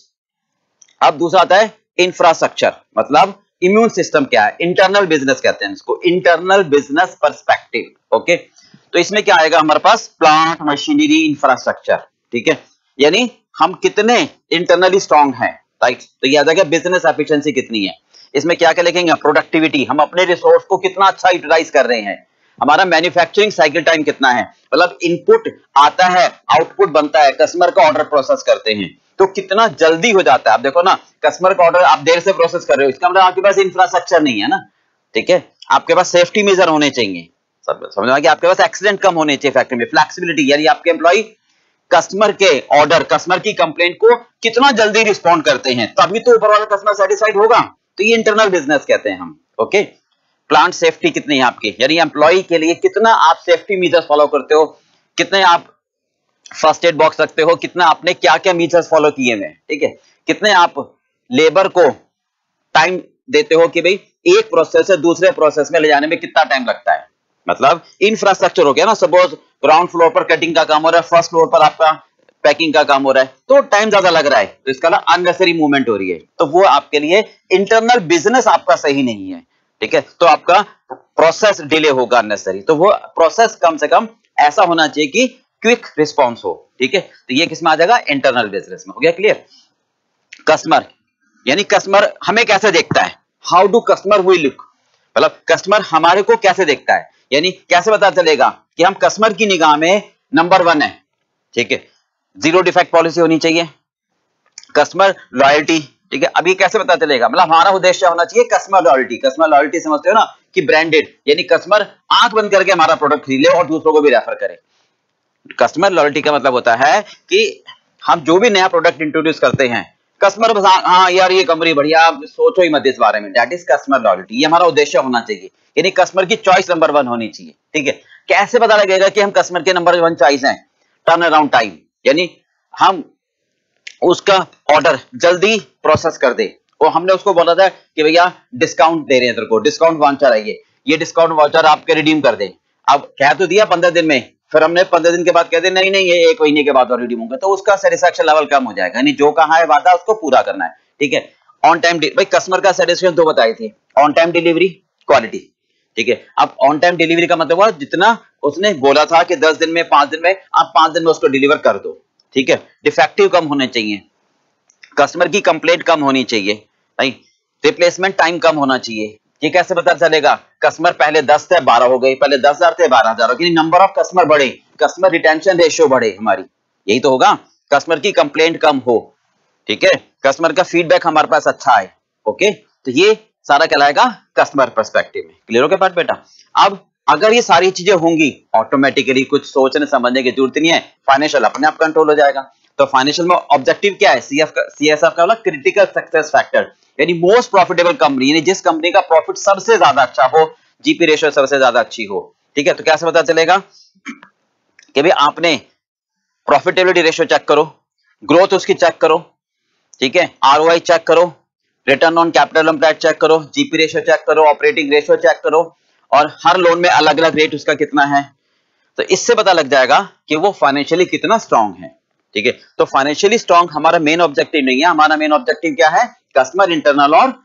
अब दूसरा आता है इंफ्रास्ट्रक्चर, मतलब इम्यून सिस्टम क्या है, इंटरनल बिजनेस कहते हैं इसको, इंटरनल बिजनेस पर्सपेक्टिव। ओके, तो इसमें क्या आएगा हमारे पास, प्लांट, मशीनरी, इंफ्रास्ट्रक्चर। ठीक है, यानी हम कितने इंटरनली स्ट्रांग हैं, राइट, तो ये आ जाएगा बिजनेस एफिशिएंसी कितनी है। इसमें क्या क्या लिखेंगे, प्रोडक्टिविटी, हम अपने रिसोर्स को कितना अच्छा यूटिलाइज कर रहे हैं, हमारा मैन्युफैक्चरिंग साइकिल टाइम कितना है, मतलब इनपुट आता है, आउटपुट बनता है, कस्टमर का ऑर्डर प्रोसेस करते हैं तो कितना जल्दी हो जाता है। आप देखो ना, कस्टमर का ऑर्डर आप देर से प्रोसेस कर रहे हो, इसका मतलब आपके पास इंफ्रास्ट्रक्चर नहीं है ना। ठीक है, आपके पास सेफ्टी मेजर होने चाहिए, सब समझ में, कि आपके पास एक्सीडेंट कम होने चाहिए फैक्ट्री में, फ्लेक्सिबिलिटी, यानी आपके एम्प्लॉय कस्टमर के ऑर्डर, कस्टमर की कंप्लेंट को कितना जल्दी रिस्पॉन्ड करते हैं, तभी तो ऊपर वाला कस्टमर सेटिस्फाइड होगा। तो ये इंटरनल बिजनेस कहते हैं हम। ओके, प्लांट सेफ्टी कितनी है आपकी, यानी एम्प्लॉय के लिए कितना आप सेफ्टी मेजर्स फॉलो करते हो, कितने आप फर्स्ट एड बॉक्स रखते हो, कितना आपने क्या क्या मेजर्स फॉलो किए हुए। ठीक है, कितने आप लेबर को टाइम देते हो कि भाई एक प्रोसेस से दूसरे प्रोसेस में ले जाने में कितना टाइम लगता है, मतलब इंफ्रास्ट्रक्चर हो गया ना, सपोज ग्राउंड फ्लोर पर कटिंग का काम हो रहा है, फर्स्ट फ्लोर पर आपका पैकिंग का काम हो रहा है, तो टाइम ज्यादा लग रहा है, तो इसका ना अननेसेसरी मूवमेंट हो रही है, तो वो आपके लिए इंटरनल बिजनेस आपका सही नहीं है। ठीक है, तो आपका प्रोसेस डिले होगा अननेसेसरी, तो वो प्रोसेस कम से कम ऐसा होना चाहिए कि क्विक रिस्पॉन्स हो। ठीक है, तो ये किसमें आ जाएगा, इंटरनल बिजनेस में। हो गया क्लियर। कस्टमर, यानी कस्टमर हमें कैसे देखता है, how do customer we look, मतलब कस्टमर हमारे को कैसे देखता है, यानी कैसे पता चलेगा कि हम कस्टमर की निगाह में नंबर 1 है। ठीक है, जीरो डिफेक्ट पॉलिसी होनी चाहिए, कस्टमर लॉयल्टी। ठीक है, अभी कैसे पता चलेगा, मतलब हमारा उद्देश्य होना चाहिए कस्टमर लॉयल्टी। कस्टमर लॉयल्टी समझते हो ना, कि ब्रांडेड, यानी कस्टमर आंख बंद करके हमारा प्रोडक्ट खरीद ले और दूसरों को भी रेफर करे। कस्टमर लॉयल्टी का मतलब होता है कि हम जो भी नया प्रोडक्ट इंट्रोड्यूस करते हैं, कस्टमर बस हाँ यार ये कंपनी बढ़िया, आप सोचो ही मत इस बारे में, दैट इज कस्टमर लॉयल्टी। ये हमारा उद्देश्य होना चाहिए, यानी कस्टमर की चॉइस नंबर 1 होनी चाहिए। ठीक है, कैसे पता लगेगा कि हम कस्टमर के नंबर 1 चॉइस हैं? टर्न अराउंड टाइम, यानी हम उसका ऑर्डर जल्दी प्रोसेस कर दे। और हमने उसको बोला था कि भैया डिस्काउंट दे रहे हैं तेरे को, डिस्काउंट वाउचर है ये डिस्काउंट वाउचर आपके रिडीम कर दे। अब कह तो दिया 15 दिन में, फिर हमने 15 दिन के बाद कहते नहीं नहीं ये 1 महीने के बाद और रिडीम होगा, तो उसका सेटिस्फेक्शन लेवल कम हो जाएगा। यानी जो कहा है वादा उसको पूरा करना है। ठीक है, ऑन टाइम, भाई कस्टमर का सेटिस्फेक्शन 2 बताए थे, ऑन टाइम डिलीवरी, क्वालिटी। ठीक है, अब ऑन टाइम डिलीवरी का मतलब हुआ जितना उसने बोला था कि 10 दिन में 5 दिन में, आप 5 दिन में उसको डिलीवर कर दो। ठीक है, डिफेक्टिव कम होने चाहिए, कस्टमर की कंप्लेंट कम होनी चाहिए, राइट, रिप्लेसमेंट टाइम कम होना चाहिए। ये कैसे पता चलेगा? कस्टमर पहले 10 थे 12 हो गए, पहले 10,000 थे 12,000 हो गए, नंबर ऑफ कस्टमर बढ़े, कस्टमर रिटेंशन रेशियो बढ़े हमारी, यही तो होगा। कस्टमर की कंप्लेंट कम हो, ठीक है, कस्टमर का फीडबैक हमारे पास अच्छा है। ओके, तो ये सारा कहलाएगा कस्टमर पर्सपेक्टिव में। क्लियर हो गया बात बेटा? अब अगर ये सारी चीजें होंगी, ऑटोमेटिकली कुछ सोचने समझने की जरूरत नहीं है, फाइनेंशियल अपने आप कंट्रोल हो जाएगा। तो फाइनेंशियल में ऑब्जेक्टिव क्या है? सीएसआर का वाला क्रिटिकल सक्सेस फैक्टर, यानी मोस्ट प्रॉफिटेबल कंपनी, यानी जिस कंपनी का प्रॉफिट सबसे ज्यादा अच्छा हो, जीपी रेशियो सबसे ज्यादा अच्छी हो। ठीक है, तो कैसे पता चलेगा कि भाई आपने प्रॉफिटेबिलिटी रेशियो चेक करो, ग्रोथ उसकी चेक करो, ठीक है, आरओआई चेक करो, return on capital employed check करो, जीपी रेशियो चेक करो, ऑपरेटिंग रेशियो चेक करो, और हर लोन में अलग अलग रेट उसका कितना है। तो इससे पता लग जाएगा कि वो फाइनेंशियली कितना स्ट्रांग है। ठीक है, तो फाइनेंशियली स्ट्रांग हमारा मेन ऑब्जेक्टिव नहीं है, हमारा मेन ऑब्जेक्टिव क्या है? कस्टमर इंटरनल और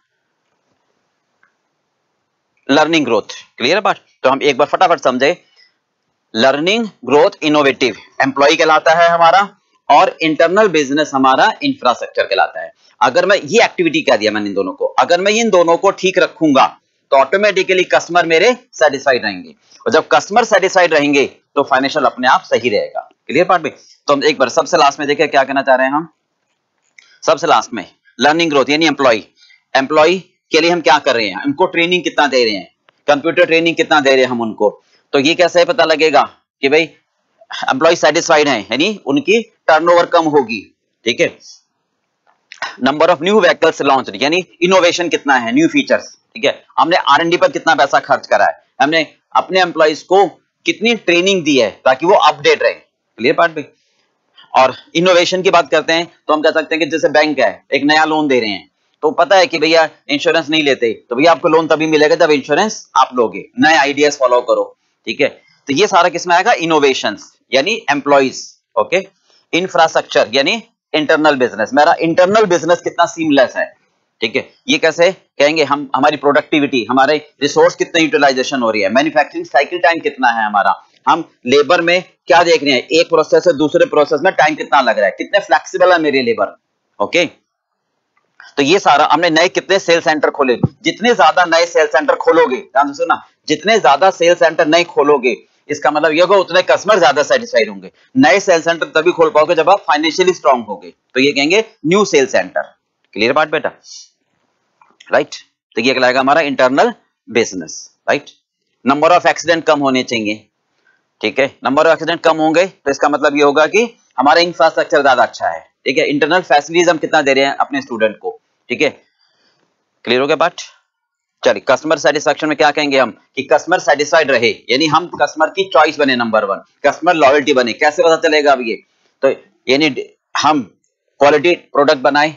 लर्निंग ग्रोथ। क्लियर बात? तो हम एक बार फटाफट समझे, लर्निंग ग्रोथ इनोवेटिव एम्प्लॉय कहलाता है हमारा, और इंटरनल बिजनेस हमारा इंफ्रास्ट्रक्चर कहलाता है। अगर मैं ये एक्टिविटी कह दिया मैंने इन दोनों को, अगर मैं इन दोनों को ठीक रखूंगा तो ऑटोमेटिकली कस्टमर मेरे सेटिस्फाइड रहेंगे, और जब कस्टमर सेटिस्फाइड रहेंगे तो फाइनेंशियल अपने आप सही रहेगा। क्लियर पार्ट में? तो हम एक बार सबसे लास्ट में देखें क्या कहना चाह रहे हैं हम। सबसे लास्ट में लर्निंग ग्रोथ यानी एम्प्लॉय के लिए हम क्या कर रहे हैं, उनको ट्रेनिंग कितना दे रहे हैं, कंप्यूटर ट्रेनिंग कितना दे रहे हैं हम उनको। तो ये कैसे पता लगेगा कि भाई एम्प्लॉय सेटिस्फाइड हैं, यानी उनकी टर्नओवर कम होगी। ठीक है, number of new vehicles launch, यानी इनोवेशन कितना है, न्यू फीचर्स। ठीक है, हमने आर&डी पर कितना पैसा खर्च करा है, हमने अपने एम्प्लॉइज को कितनी ट्रेनिंग दी है ताकि वो अपडेट रहे। क्लियर पार्ट भी? और इनोवेशन की बात करते हैं तो हम कह सकते हैं कि जैसे बैंक है, एक नया लोन दे रहे हैं, तो पता है कि भैया इंश्योरेंस नहीं लेते, तो भैया आपको लोन तभी मिलेगा जब इंश्योरेंस आप लोगे, नए आइडियाज फॉलो करो। ठीक है, तो ये सारा किसमें आएगा? इनोवेशंस यानी एम्प्लॉइज। ओके, इंफ्रास्ट्रक्चर यानी इंटरनल बिजनेस, मेरा इंटरनल बिजनेस कितना सीमलेस है। ठीक है, ये कैसे कहेंगे हम? हमारी प्रोडक्टिविटी, हमारे रिसोर्स कितने यूटिलाइजेशन हो रही है, मैन्युफैक्चरिंग साइकिल टाइम कितना है हमारा, हम लेबर में क्या देख रहे हैं, एक प्रोसेस से दूसरे प्रोसेस में टाइम कितना लग रहा है, कितने फ्लेक्सिबल है मेरे लेबर। ओके, तो ये सारा हमने नए कितने सेल सेंटर खोले, जितने ज्यादा नए सेल सेंटर खोलोगे, ध्यान से सुनना, जितने ज्यादा सेल सेंटर नए खोलोगे इसका मतलब ये होगा उतने कस्टमर ज्यादा सेटिस्फाइड होंगे। नए सेल सेंटर तभी खोल पाओगे जब आप फाइनेंशियली स्ट्रांग होगे, तो ये कहेंगे न्यू सेल सेंटर। क्लियर बात बेटा? राइट, तो ये कहलाएगा हमारा internal business. Right, number of accident कम होने चाहिए। ठीक है, नंबर ऑफ एक्सीडेंट कम होंगे तो इसका मतलब ये होगा कि हमारा इंफ्रास्ट्रक्चर ज्यादा अच्छा है। ठीक है, इंटरनल फैसिलिटीज हम कितना दे रहे हैं अपने स्टूडेंट को। ठीक है, क्लियर हो गया बात? चलिए, कस्टमर सेटिस्फैक्शन में क्या कहेंगे हम कि कस्टमर सेटिस्फाइड रहे, यानी हम कस्टमर की चॉइस बने, नंबर 1 कस्टमर लॉयल्टी बने। कैसे पता चलेगा अब ये? तो यानी हम क्वालिटी प्रोडक्ट बनाए,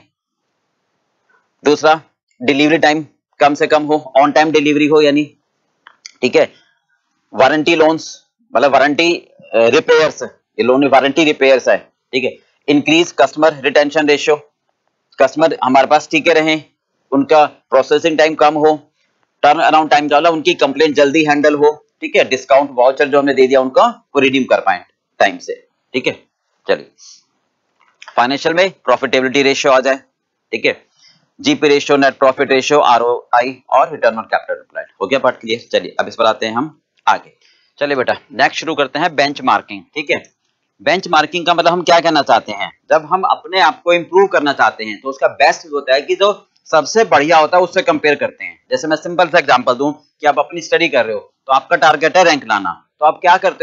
दूसरा डिलीवरी टाइम कम से कम हो, ऑन टाइम डिलीवरी हो, यानी ठीक है, वारंटी लोन्स मतलब वारंटी रिपेयर्स, ये लोन में वारंटी रिपेयर्स है। ठीक है, increase customer retention ratio, customer हमारे पास टिके रहे, उनका प्रोसेसिंग टाइम कम हो, टर्न अराउंड टाइम ज्यादा, उनकी कंप्लेंट जल्दी हैंडल हो। ठीक है, डिस्काउंट वाउचर जो हमने दे दिया उनका वो रिडीम कर पाए टाइम से। ठीक है, चलिए फाइनेंशियल में प्रॉफिटेबिलिटी रेशियो आ जाए। ठीक है, GP ratio, net profit ratio, ROI और रिटर्न ऑन कैपिटल एम्प्लॉयड। हो गया पार्ट क्लियर? चलिए अब इस पर आते हैं हम आगे। चलिए बेटा नेक्स्ट शुरू करते हैं बेंचमार्किंग। ठीक है, बेंचमार्किंग का मतलब हम क्या कहना चाहते हैं, जब हम अपने आप को इंप्रूव करना चाहते हैं तो उसका बेस्ट होता है कि जो सबसे बढ़िया होता है उससे कंपेयर करते हैं। जैसे मैं सिंपल सा एग्जांपल दूं कि आप अपनी स्टडी कर रहे हो तो आपका टारगेट है रैंक लाना, तो आप क्या करते हो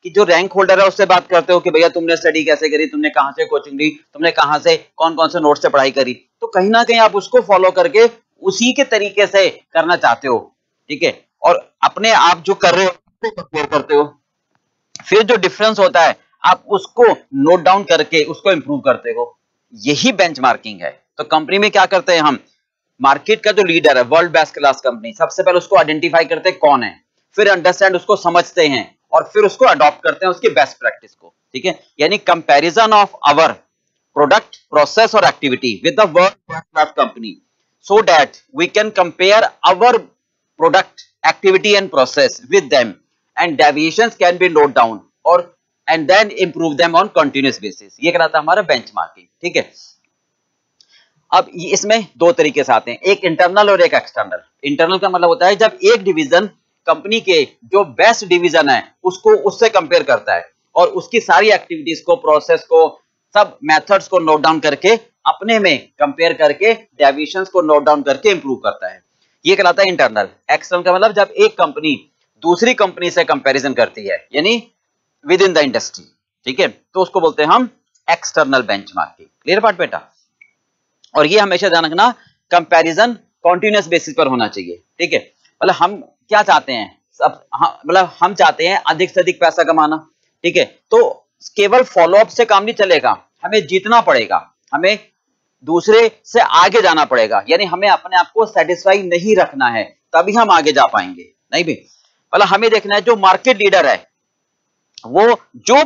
कि जो रैंक होल्डर है उससे बात करते हो कि भैया तुमने स्टडी कैसे करी, तुमने कहां से कोचिंग ली, तुमने कहां से कौन कौन से नोट से पढ़ाई करी, तो कहीं ना कहीं आप उसको फॉलो करके उसी के तरीके से करना चाहते हो, ठीक है, और अपने आप जो कर रहे हो उसको कंपेयर करते हो, फिर जो डिफरेंस होता है आप उसको नोट डाउन करके उसको इंप्रूव करते हो, यही बेंचमार्किंग है। तो कंपनी में क्या करते हैं हम, मार्केट का जो लीडर है, वर्ल्ड बेस्ट क्लास कंपनी, सबसे पहले उसको आइडेंटिफाई करते हैं कौन है, फिर अंडरस्टैंड उसको समझते हैं और फिर उसको अडॉप्ट करते हैं उसकी बेस्ट प्रैक्टिस को, ठीक है, यानी comparison of our product, process और activity with the world best class company so that we can compare our product, activity and process with them and deviations can be noted down और and then improve them on continuous basis। ये कहलाता है हमारा benchmarking, ठीक है। अब इसमें दो तरीके से आते हैं, एक इंटरनल और एक एक्सटर्नल। इंटरनल का मतलब होता है जब एक डिवीजन कंपनी के जो बेस्ट डिवीजन है उसको उससे कंपेयर करता है और उसकी सारी एक्टिविटीज को, प्रोसेस को, सब मेथड्स को नोट डाउन करके अपने में कंपेयर करके डेविएशंस को नोट डाउन करके इंप्रूव करता है, ये कहलाता है इंटरनल। एक्सटर्नल का मतलब जब एक कंपनी दूसरी कंपनी से कंपैरिजन करती है, यानी विद इन द इंडस्ट्री, ठीक है, तो उसको बोलते हैं हम एक्सटर्नल बेंचमार्किंग। क्लियर बात बेटा? और ये हमेशा ध्यान रखना, कंपैरिजन कॉन्टिन्यूअस बेसिस पर होना चाहिए, ठीक है। मतलब हम क्या चाहते हैं, सब मतलब हम चाहते हैं अधिक से अधिक पैसा कमाना, ठीक है, तो केवल फॉलोअप से काम नहीं चलेगा, हमें जीतना पड़ेगा, हमें दूसरे से आगे जाना पड़ेगा, यानी हमें अपने आप को सेटिस्फाई नहीं रखना है, तभी हम आगे जा पाएंगे। नहीं भी मतलब हमें देखना है जो मार्केट लीडर है वो जो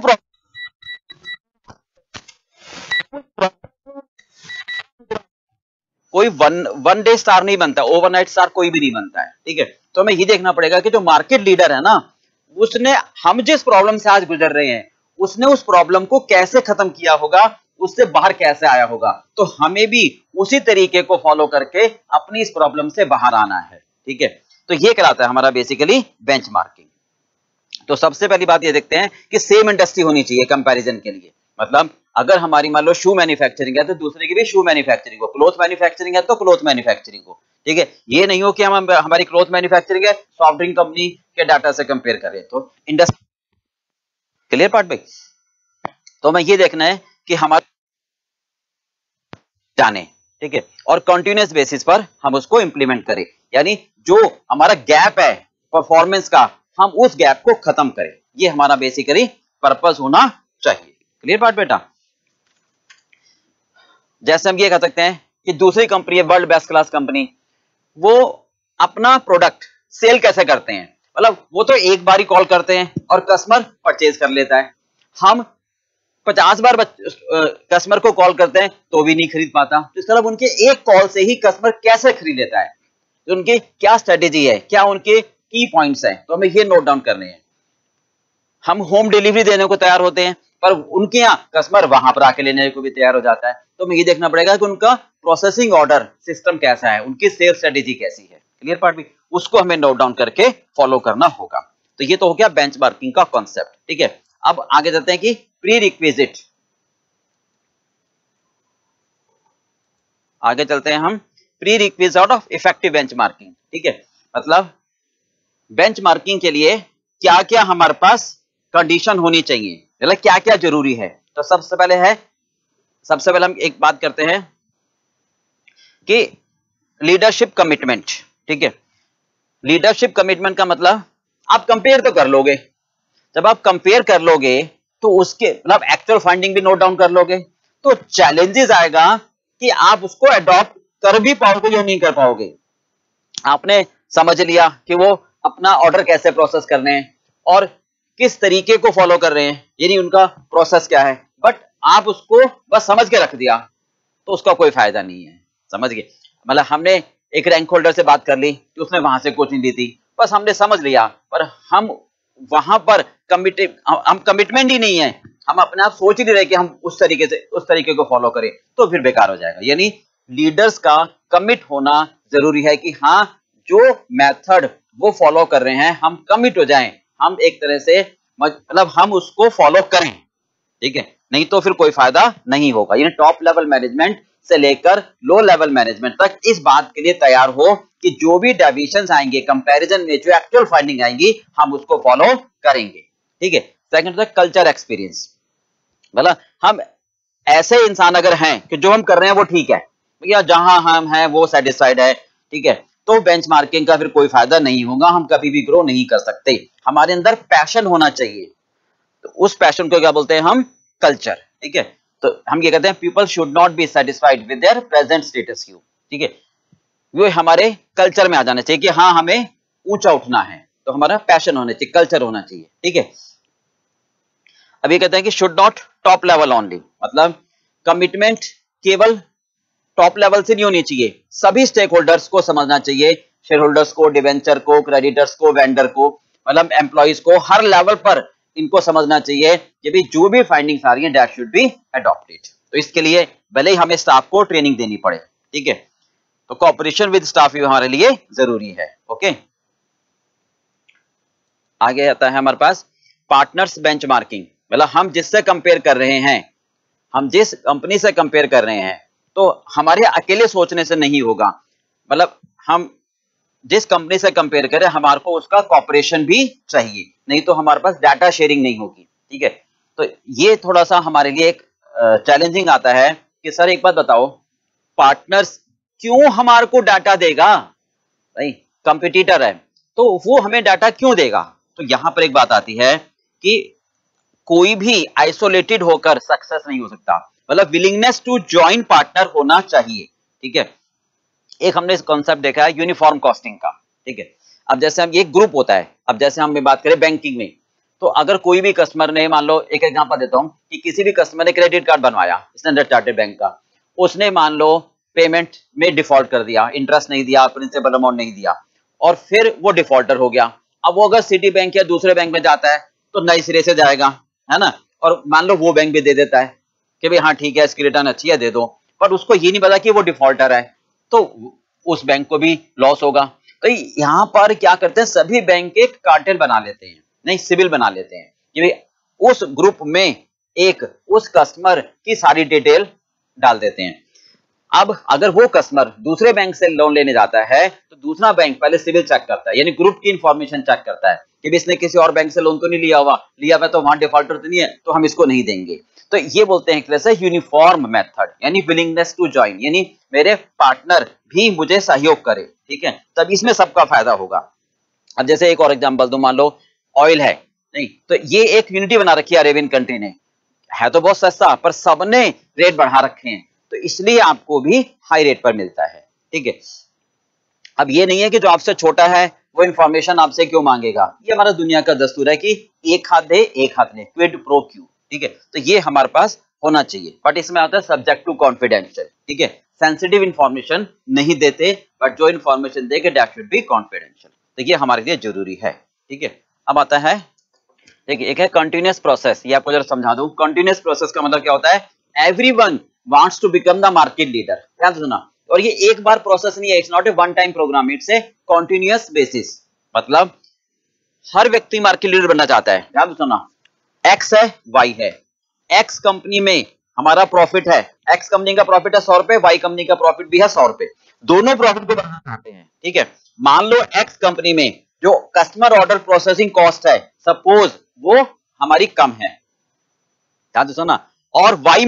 कोई वन डे स्टार नहीं बनता, ओवरनाइट स्टार कोई भी नहीं बनता है, ठीक है। तो हमें ये देखना पड़ेगा कि जो मार्केट लीडर है ना, उसने हम जिस प्रॉब्लम से आज गुजर रहे हैं उसने उस प्रॉब्लम को कैसे खत्म किया होगा, उससे बाहर कैसे आया होगा, तो हमें भी उसी तरीके को फॉलो करके अपनी इस प्रॉब्लम से बाहर आना है, ठीक है। तो ये कहलाता है हमारा बेसिकली बेंचमार्किंग। तो सबसे पहली बात ये देखते हैं कि सेम इंडस्ट्री होनी चाहिए कंपैरिजन के लिए। मतलब अगर हमारी मान लो शू मैन्युफैक्चरिंग है तो दूसरे की भी शू मैन्युफैक्चरिंग हो, क्लोथ मैन्युफैक्चरिंग है तो क्लोथ मैन्युफैक्चरिंग हो, ठीक है। ये नहीं हो कि हम हमारी क्लोथ मैन्युफैक्चरिंग है सॉफ्ट ड्रिंक कंपनी के डाटा से कंपेयर करें, तो इंडस्ट्री। क्लियर पार्ट भाई? तो हमें ये देखना है कि हमारे जाने, ठीक है, और कंटिन्यूअस बेसिस पर हम उसको इंप्लीमेंट करें, यानी जो हमारा गैप है परफॉर्मेंस का हम उस गैप को खत्म करें, ये हमारा बेसिकली पर्पस होना चाहिए। क्लियर पार्ट बेटा? जैसे हम ये कह सकते हैं कि दूसरी कंपनी है वर्ल्ड बेस्ट क्लास कंपनी, वो अपना प्रोडक्ट सेल कैसे करते हैं, मतलब वो तो एक बार ही कॉल करते हैं और कस्टमर परचेज कर लेता है। हम 50 बार कस्टमर को कॉल करते हैं तो भी नहीं खरीद पाता। तो इस तरह उनके एक कॉल से ही कस्टमर कैसे खरीद लेता है, तो उनकी क्या स्ट्रेटेजी है, क्या उनके की पॉइंट्स हैं, तो हमें ये नोट डाउन करने हैं। हम होम डिलीवरी देने को तैयार होते हैं पर उनके यहाँ कस्टमर वहां पर आके लेने को भी तैयार हो जाता है, तो हमें ये देखना पड़ेगा कि उनका प्रोसेसिंग ऑर्डर सिस्टम कैसा है, उनकी सेल्स स्ट्रेटेजी कैसी है। क्लियर पार्ट भी? उसको हमें नोट डाउन करके फॉलो करना होगा। तो ये तो हो गया बेंचमार्किंग का कॉन्सेप्ट, ठीक है। अब आगे चलते हैं कि प्री रिक्विजिट, आगे चलते हैं हम prerequisite of effective benchmarking, ठीक है। मतलब बेंचमार्किंग के लिए क्या क्या हमारे पास कंडीशन होनी चाहिए, मतलब क्या क्या जरूरी है। तो सबसे पहले हम एक बात करते हैं कि लीडरशिप कमिटमेंट, ठीक है। लीडरशिप कमिटमेंट का मतलब आप कंपेयर तो कर लोगे, जब आप कंपेयर कर लोगे तो उसके मतलब एक्चुअल फाइंडिंग भी नोट डाउन कर लोगे, तो चैलेंजेस आएगा कि आप उसको अडॉप्ट कर भी पाओगे या नहीं कर पाओगे। आपने समझ लिया कि वो अपना ऑर्डर कैसे प्रोसेस कर रहे हैं और किस तरीके को फॉलो कर रहे हैं, यानी उनका प्रोसेस क्या है, बट आप उसको बस समझ के रख दिया तो उसका कोई फायदा नहीं है। समझ गए? मतलब हमने एक रैंक होल्डर से बात कर ली कि उसने वहां से कोचिंग दी थी, बस हमने समझ लिया, पर हम वहां पर कमिटमेंट ही नहीं है, हम अपने आप सोच ही नहीं रहे कि हम उस तरीके को फॉलो करें, तो फिर बेकार हो जाएगा। यानी लीडर्स का कमिट होना जरूरी है कि हाँ जो मेथड वो फॉलो कर रहे हैं हम कमिट हो जाएं, हम एक तरह से मतलब हम उसको फॉलो करें, ठीक है, नहीं तो फिर कोई फायदा नहीं होगा। यानी टॉप लेवल मैनेजमेंट से लेकर लो लेवल मैनेजमेंट तक इस बात के लिए तैयार हो कि जो भी डेविएशंस आएंगे कंपैरिजन में, जो एक्चुअल फाइंडिंग आएंगी हम उसको फॉलो करेंगे, ठीक है। सेकंड होता है कल्चर एक्सपीरियंस, मतलब हम ऐसे इंसान अगर हैं कि जो हम कर रहे हैं वो ठीक है, या जहां हम हैं वो सेटिस्फाइड है, ठीक है, तो बेंचमार्किंग का फिर कोई फायदा नहीं होगा, हम कभी भी ग्रो नहीं कर सकते। हमारे अंदर पैशन होना चाहिए, तो उस पैशन को क्या बोलते हैं हम? कल्चर, ठीक है। तो हम ये कहते हैं people should not be satisfied with their present status quo, ठीक है, वो हमारे कल्चर में आ जाना चाहिए कि हाँ हमें ऊंचा उठना है, तो हमारा पैशन होना चाहिए, कल्चर होना चाहिए, ठीक है। अब ये कहते हैं कि should not top level only, मतलब कमिटमेंट केवल टॉप लेवल से नहीं होनी चाहिए, सभी स्टेक होल्डर्स को समझना चाहिए, शेयर होल्डर्स को, डिवेंचर को, क्रेडिटर्स को, वेंडर को, मतलब एम्प्लॉइज को, हर लेवल पर इनको समझना चाहिए कि भी जो भी फाइंडिंग्स आ रही है दैट शुड बी अडॉप्टेड। तो इसके लिए भले ही हमें स्टाफ को ट्रेनिंग देनी पड़े, ठीक है, तो कोऑपरेशन विद स्टाफ भी हमारे लिए जरूरी है। ओके, आगे आता है हमारे पास पार्टनर्स बेंचमार्किंग, मतलब हम जिससे कंपेयर कर रहे हैं, हम जिस कंपनी से कंपेयर कर रहे हैं, तो हमारे अकेले सोचने से नहीं होगा, मतलब हम जिस कंपनी से कंपेयर करें हमारे को उसका कॉपरेशन भी चाहिए, नहीं तो हमारे पास डाटा शेयरिंग नहीं होगी, ठीक है। तो ये थोड़ा सा हमारे लिए एक चैलेंजिंग आता है कि सर एक बात बताओ, पार्टनर्स क्यों हमारे को डाटा देगा? भाई कंपटीटर है तो वो हमें डाटा क्यों देगा? तो यहां पर एक बात आती है कि कोई भी आइसोलेटेड होकर सक्सेस नहीं हो सकता, मतलब विलिंगनेस टू ज्वाइन पार्टनर होना चाहिए, ठीक है। एक हमने कॉन्सेप्ट देखा है यूनिफॉर्म कॉस्टिंग का, ठीक है। अब जैसे हम एक ग्रुप होता है, अब जैसे हम बात करें बैंकिंग में, तो अगर कोई भी कस्टमर ने, मान लो एक एग्जांपल देता हूं कि किसी भी कस्टमर ने क्रेडिट कार्ड बनवाया स्टैंडर्ड चार्टर्ड बैंक का, उसने मान लो पेमेंट में डिफॉल्ट कर दिया, इंटरेस्ट नहीं दिया, प्रिंसिपल अमाउंट नहीं दिया, और फिर वो डिफॉल्टर हो गया। अब वो अगर सिटी बैंक या दूसरे बैंक में जाता है तो नए सिरे से जाएगा, है ना, और मान लो वो बैंक भी दे देता है कि भाई हाँ ठीक है इसकी रिटर्न अच्छी है दे दो, पर उसको ये नहीं पता कि वो डिफॉल्टर है, तो उस बैंक को भी लॉस होगा। तो यहाँ पर क्या करते हैं, सभी बैंक एक कार्टेल बना लेते हैं, नहीं सिविल बना लेते हैं कि भाई उस ग्रुप में एक उस कस्टमर की सारी डिटेल डाल देते हैं। अब अगर वो कस्टमर दूसरे बैंक से लोन लेने जाता है तो दूसरा बैंक पहले सिविल चेक करता है, यानी ग्रुप की इंफॉर्मेशन चेक करता है कि इसने किसी और बैंक से लोन तो नहीं लिया हुआ, लिया हुआ तो वहां डिफॉल्टर तो नहीं है, तो हम इसको नहीं देंगे। तो ये बोलते हैं एक तरह से यूनिफॉर्म मेथड, यानी विलिंगनेस टू ज्वाइन, यानी मेरे पार्टनर भी मुझे सहयोग करे, ठीक है, तब इसमें सबका फायदा होगा। अब जैसे एक और एग्जांपल दो, मान लो ऑयल है, नहीं तो ये एक यूनिटी बना रखी है अरेबियन कंट्री ने, है तो बहुत सस्ता पर सबने रेट बढ़ा रखे हैं, तो इसलिए आपको भी हाई रेट पर मिलता है, ठीक है। अब ये नहीं है कि जो आपसे छोटा है वो इंफॉर्मेशन आपसे क्यों मांगेगा, ये हमारा दुनिया का दस्तूर है कि एक हाथ दे एक हाथ ले, क्विड प्रो क्यू, ठीक है। तो ये हमारे पास होना चाहिए, बट इसमें आता है सब्जेक्ट टू कॉन्फिडेंशियल, ठीक है, सेंसिटिव इंफॉर्मेशन नहीं देते, बट जो इंफॉर्मेशन देंगे दैट शुड बी कॉन्फिडेंशियल, तो ये हमारे लिए जरूरी है, ठीक है। अब आता है देखिए एक है कंटिन्यूअस प्रोसेस, ये आपको जरा समझा दूं। कंटिन्यूअस प्रोसेस का मतलब क्या होता है, everyone wants to become the market leader, ध्यान से सुना, और ये एक बार प्रोसेस नहीं है, it's not a one time program, it's a continuous basis, मतलब हर व्यक्ति मार्केट लीडर बनना चाहता है। ध्यान से सुना, एक्स है वाई है, एक्स कंपनी में हमारा प्रॉफिट है, एक्स कंपनी का प्रॉफिट है 100 रुपए, वाई कंपनी का प्रॉफिट भी है 100 रुपए, दोनों प्रॉफिट को बढ़ाना चाहते हैं, ठीक है। मान लो एक्स कंपनी में जो कस्टमर ऑर्डर प्रोसेसिंग कॉस्ट है सपोज वो हमारी कम है, ध्यान से सुना, और वाई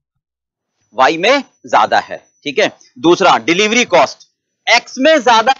में ज्यादा है, ठीक है। दूसरा डिलीवरी कॉस्ट एक्स में ज्यादा,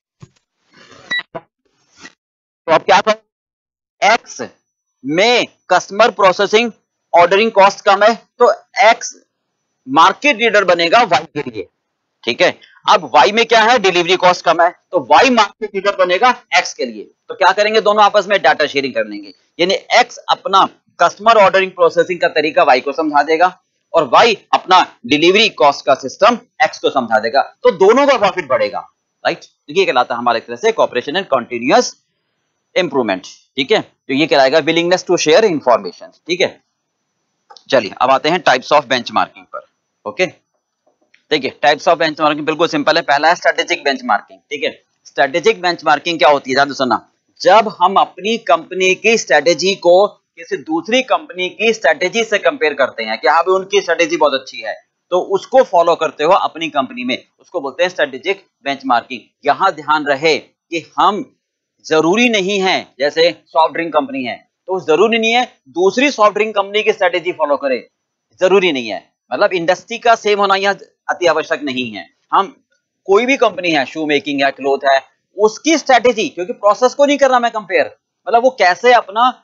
तो अब क्या करें, एक्स में कस्टमर प्रोसेसिंग ऑर्डरिंग कॉस्ट कम है तो एक्स मार्केट लीडर बनेगा वाई के लिए, ठीक है। अब वाई में क्या है, डिलीवरी कॉस्ट कम है, तो वाई मार्केट लीडर बनेगा एक्स के लिए, तो क्या करेंगे, दोनों आपस में डाटा शेयरिंग कर लेंगे, यानी एक्स अपना कस्टमर ऑर्डरिंग प्रोसेसिंग का तरीका वाई को समझा देगा और वाई अपना डिलीवरी कॉस्ट का सिस्टम एक्स को समझा देगा, तो दोनों का प्रॉफिट बढ़ेगा, राइट। तो ये कहलाता है हमारे तरह से कॉपरेशन एंड कंटिन्यूअस इंप्रूवमेंट, ठीक है। तो ये कहलाएगा विलिंगनेस टू शेयर इंफॉर्मेशन, ठीक है। चलिए अब आते हैं टाइप्स ऑफ बेंचमार्किंग पर। ओके, देखिए टाइप्स ऑफ बेंचमार्किंग बिल्कुल सिंपल है। पहला है स्ट्रेटेजिक बेंचमार्किंग, ठीक है। स्ट्रेटेजिक बेंचमार्किंग क्या होती है, ध्यान से सुनना, जब हम अपनी कंपनी की स्ट्रेटेजी को किसी दूसरी कंपनी की स्ट्रेटेजी से कंपेयर करते हैं कि हाँ भाई उनकी स्ट्रेटेजी बहुत अच्छी है, तो उसको फॉलो करते हो अपनी कंपनी में, उसको बोलते हैं स्ट्रेटेजिक बेंचमार्किंग। यहां ध्यान रहे कि हम जरूरी नहीं है, जैसे सॉफ्ट ड्रिंक कंपनी है, तो जरूरी नहीं है दूसरी सॉफ्ट ड्रिंक कंपनी की स्ट्रेटेजी फॉलो करे, जरूरी नहीं है। मतलब इंडस्ट्री का सेम होना यहाँ अति आवश्यक नहीं है। हम कोई भी कंपनी है, शू मेकिंग है, क्लोथ है, उसकी स्ट्रेटेजी, क्योंकि प्रोसेस को नहीं करना मैं कंपेयर, मतलब वो कैसे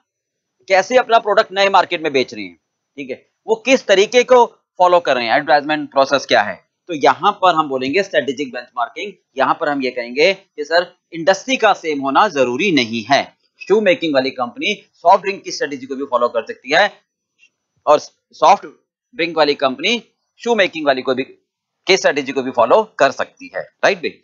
अपना प्रोडक्ट नए मार्केट में बेच रही है, ठीक है, वो किस तरीके को फॉलो कर रहे हैं, एडवर्टाइजमेंट प्रोसेस क्या है। तो यहां पर हम बोलेंगे स्ट्रेटेजिक बेंचमार्किंग। यहां पर हम ये कहेंगे कि सर इंडस्ट्री का सेम होना जरूरी नहीं है। शू मेकिंग वाली कंपनी सॉफ्ट ड्रिंक की स्ट्रेटेजी को भी फॉलो कर सकती है और सॉफ्ट ड्रिंक वाली कंपनी शू मेकिंग वाली को भी की स्ट्रेटेजी को भी फॉलो कर सकती है, राइट भाई।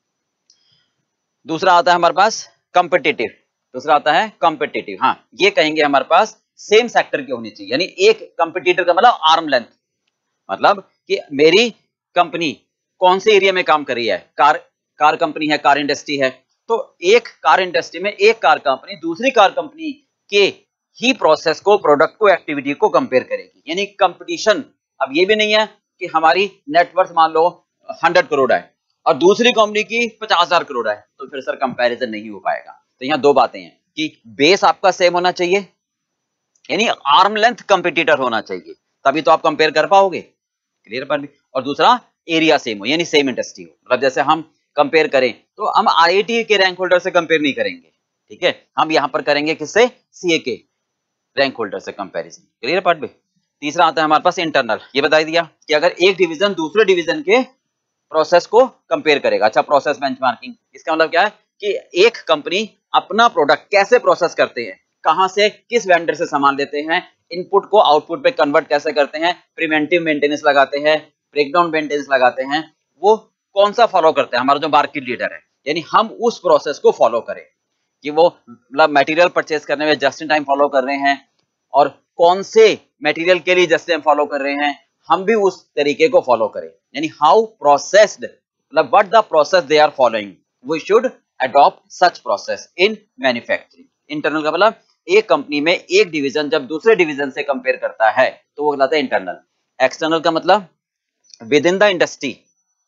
दूसरा आता है हमारे पास कॉम्पिटिटिव। दूसरा आता है कॉम्पिटिटिव। हाँ, ये कहेंगे हमारे पास सेम सेक्टर की होनी चाहिए, यानी एक कंपटीटर का मतलब आर्म लेंथ, मतलब कि मेरी कंपनी कौन से एरिया में काम कर रही है, कार कंपनी है, कार इंडस्ट्री है, तो एक कार इंडस्ट्री में एक कार कंपनी दूसरी कार कंपनी के ही प्रोसेस को, प्रोडक्ट को, एक्टिविटी को कंपेयर करेगी, यानी कंपटीशन। अब ये भी नहीं है कि हमारी नेटवर्थ मान लो 100 करोड़ है और दूसरी कंपनी की 50,000 करोड़ है, तो फिर सर कंपैरिजन नहीं हो पाएगा। तो यहाँ दो बातें हैं कि बेस आपका सेम होना चाहिए, यानी आर्म लेंथ कंपटीटर होना चाहिए, तभी तो आप कंपेयर कर पाओगे, क्लियर पर भी। और दूसरा एरिया सेम हो, यानी सेम इंडस्ट्री हो। मतलब जैसे हम कंपेयर करें तो हम आईआईटी के रैंक होल्डर से कंपेयर नहीं करेंगे, ठीक है, हम यहां पर करेंगे किससे, सीए के रैंक होल्डर से कंपैरिजन, क्लियर पार्ट भी। तीसरा आता है हमारे पास इंटरनल। ये बता दिया कि अगर एक डिवीजन दूसरे डिवीजन के प्रोसेस को कंपेयर करेगा। अच्छा, प्रोसेस बेंचमार्किंग, इसका मतलब क्या है कि एक कंपनी अपना प्रोडक्ट कैसे प्रोसेस करते हैं, कहां से, किस वेंडर से सामान लेते हैं, इनपुट को आउटपुट पे कन्वर्ट कैसे करते हैं, प्रिवेंटिव मेंटेनेंस लगाते हैं, ब्रेकडाउन मेंटेनेंस लगाते हैं, वो कौन सा फॉलो करते हैं हमारा जो मार्केट लीडर है, यानी हम उस प्रोसेस को फॉलो करें कि वो मतलब मटेरियल परचेज करने में जस्ट इन टाइम फॉलो कर रहे हैं और कौन से मटेरियल के लिए जस्ट टाइम फॉलो कर रहे हैं, हम भी उस तरीके को फॉलो करें, यानी हाउ प्रोसेस्ड, मतलब what the process they are following, we should adopt such process in manufacturing. Internal का मतलब एक कंपनी में एक डिवीजन जब दूसरे डिवीजन से कंपेयर करता है तो वो कहलाता है इंटरनल। एक्सटर्नल का मतलब विद इन द इंडस्ट्री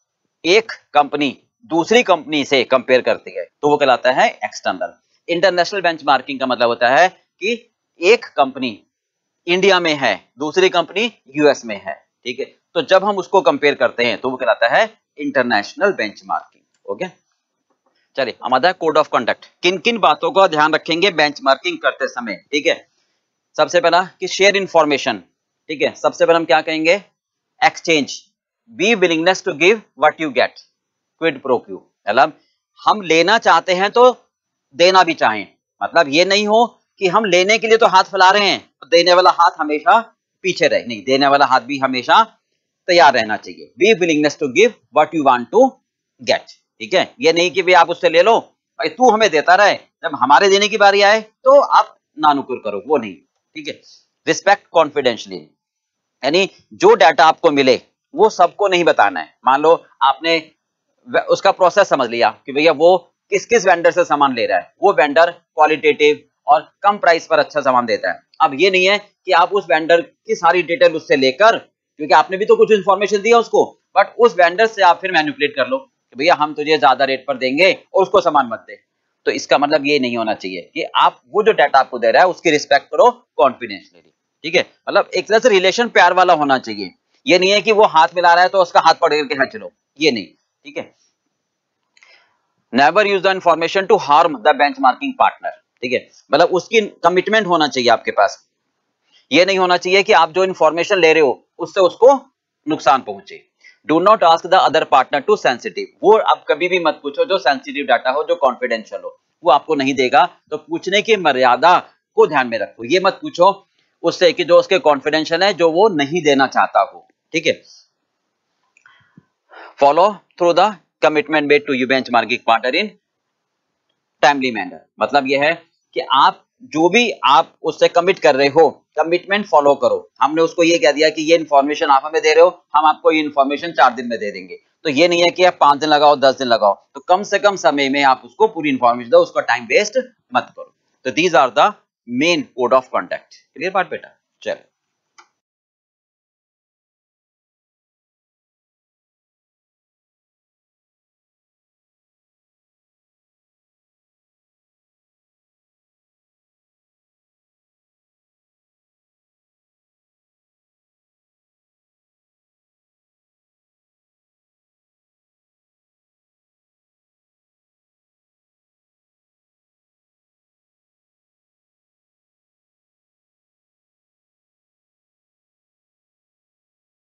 एक कंपनी दूसरी कंपनी से कंपेयर करती है तो वो कहलाता है एक्सटर्नल। इंटरनेशनल बेंचमार्किंग का मतलब होता है कि एक कंपनी इंडिया में है, दूसरी कंपनी यूएस में है, ठीक है, तो जब हम उसको कंपेयर करते हैं तो वो कहलाता है इंटरनेशनल बेंचमार्किंग। हो गया, चलिए हम आता है कोड ऑफ कंडक्ट। किन किन बातों का ध्यान रखेंगे बेंचमार्किंग करते समय, ठीक है। सबसे पहला कि शेयर इंफॉर्मेशन, ठीक है, सबसे पहले हम क्या कहेंगे, exchange, be willingness to give what you get, quid pro quo, मतलब हम लेना चाहते हैं तो देना भी चाहें, मतलब ये नहीं हो कि हम लेने के लिए तो हाथ फैला रहे हैं तो देने वाला हाथ हमेशा पीछे रहे, नहीं, देने वाला हाथ भी हमेशा तैयार रहना चाहिए। Be willingness to give what you want to get, ठीक है, ये नहीं कि भाई आप उससे ले लो, भाई तू हमें देता रहे, जब हमारे देने की बारी आए तो आप नानुकुर करो, वो नहीं, ठीक है। रिस्पेक्ट कॉन्फिडेंशियली, यानी जो डाटा आपको मिले वो सबको नहीं बताना है। मान लो आपने उसका प्रोसेस समझ लिया कि भैया वो किस किस वेंडर से सामान ले रहा है, वो वेंडर क्वालिटेटिव और कम प्राइस पर अच्छा सामान देता है। अब ये नहीं है कि आप उस वेंडर की सारी डिटेल उससे लेकर, क्योंकि आपने भी तो कुछ इन्फॉर्मेशन दिया उसको, बट उस वेंडर से आप फिर मैनिपुलेट कर लो कि भैया हम तुझे ज्यादा रेट पर देंगे और उसको सामान मत दे। तो इसका मतलब ये नहीं होना चाहिए कि आप वो जो डाटा आपको दे रहा है उसकी रिस्पेक्ट करो कॉन्फिडेंशियली, ठीक है, मतलब एक तरह से रिलेशन प्यार वाला होना चाहिए। ये नहीं है कि वो हाथ मिला रहा है तो उसका हाथ पकड़ के हाँ चलो, ये नहीं, ठीक है। Never use the information to harm the benchmarking partner, ठीक है, मतलब उसकी कमिटमेंट होना चाहिए आपके पास। ये नहीं होना चाहिए कि आप जो इंफॉर्मेशन ले रहे हो उससे उसको नुकसान पहुंचे। Do not ask the other partner to sensitive, वो आप कभी भी मत पूछो जो सेंसिटिव डाटा हो, जो कॉन्फिडेंशियल हो, वो आपको नहीं देगा। तो पूछने की मर्यादा को ध्यान में रखो, ये मत पूछो उससे कि जो उसके कॉन्फिडेंशियल है, जो वो नहीं देना चाहता हो, ठीक है। Follow through the commitment made to you benchmarking partner in timely manner, मतलब यह है कि आप जो भी आप उससे कमिट कर रहे हो, कमिटमेंट फॉलो करो। हमने उसको ये कह दिया कि ये इन्फॉर्मेशन आप हमें दे रहे हो, हम आपको ये इन्फॉर्मेशन 4 दिन में दे देंगे, तो ये नहीं है कि आप 5 दिन लगाओ 10 दिन लगाओ, तो कम से कम समय में आप उसको पूरी इन्फॉर्मेशन दो, उसका टाइम वेस्ट मत करो। तो these are the main code of conduct, clear बात बेटा। चलो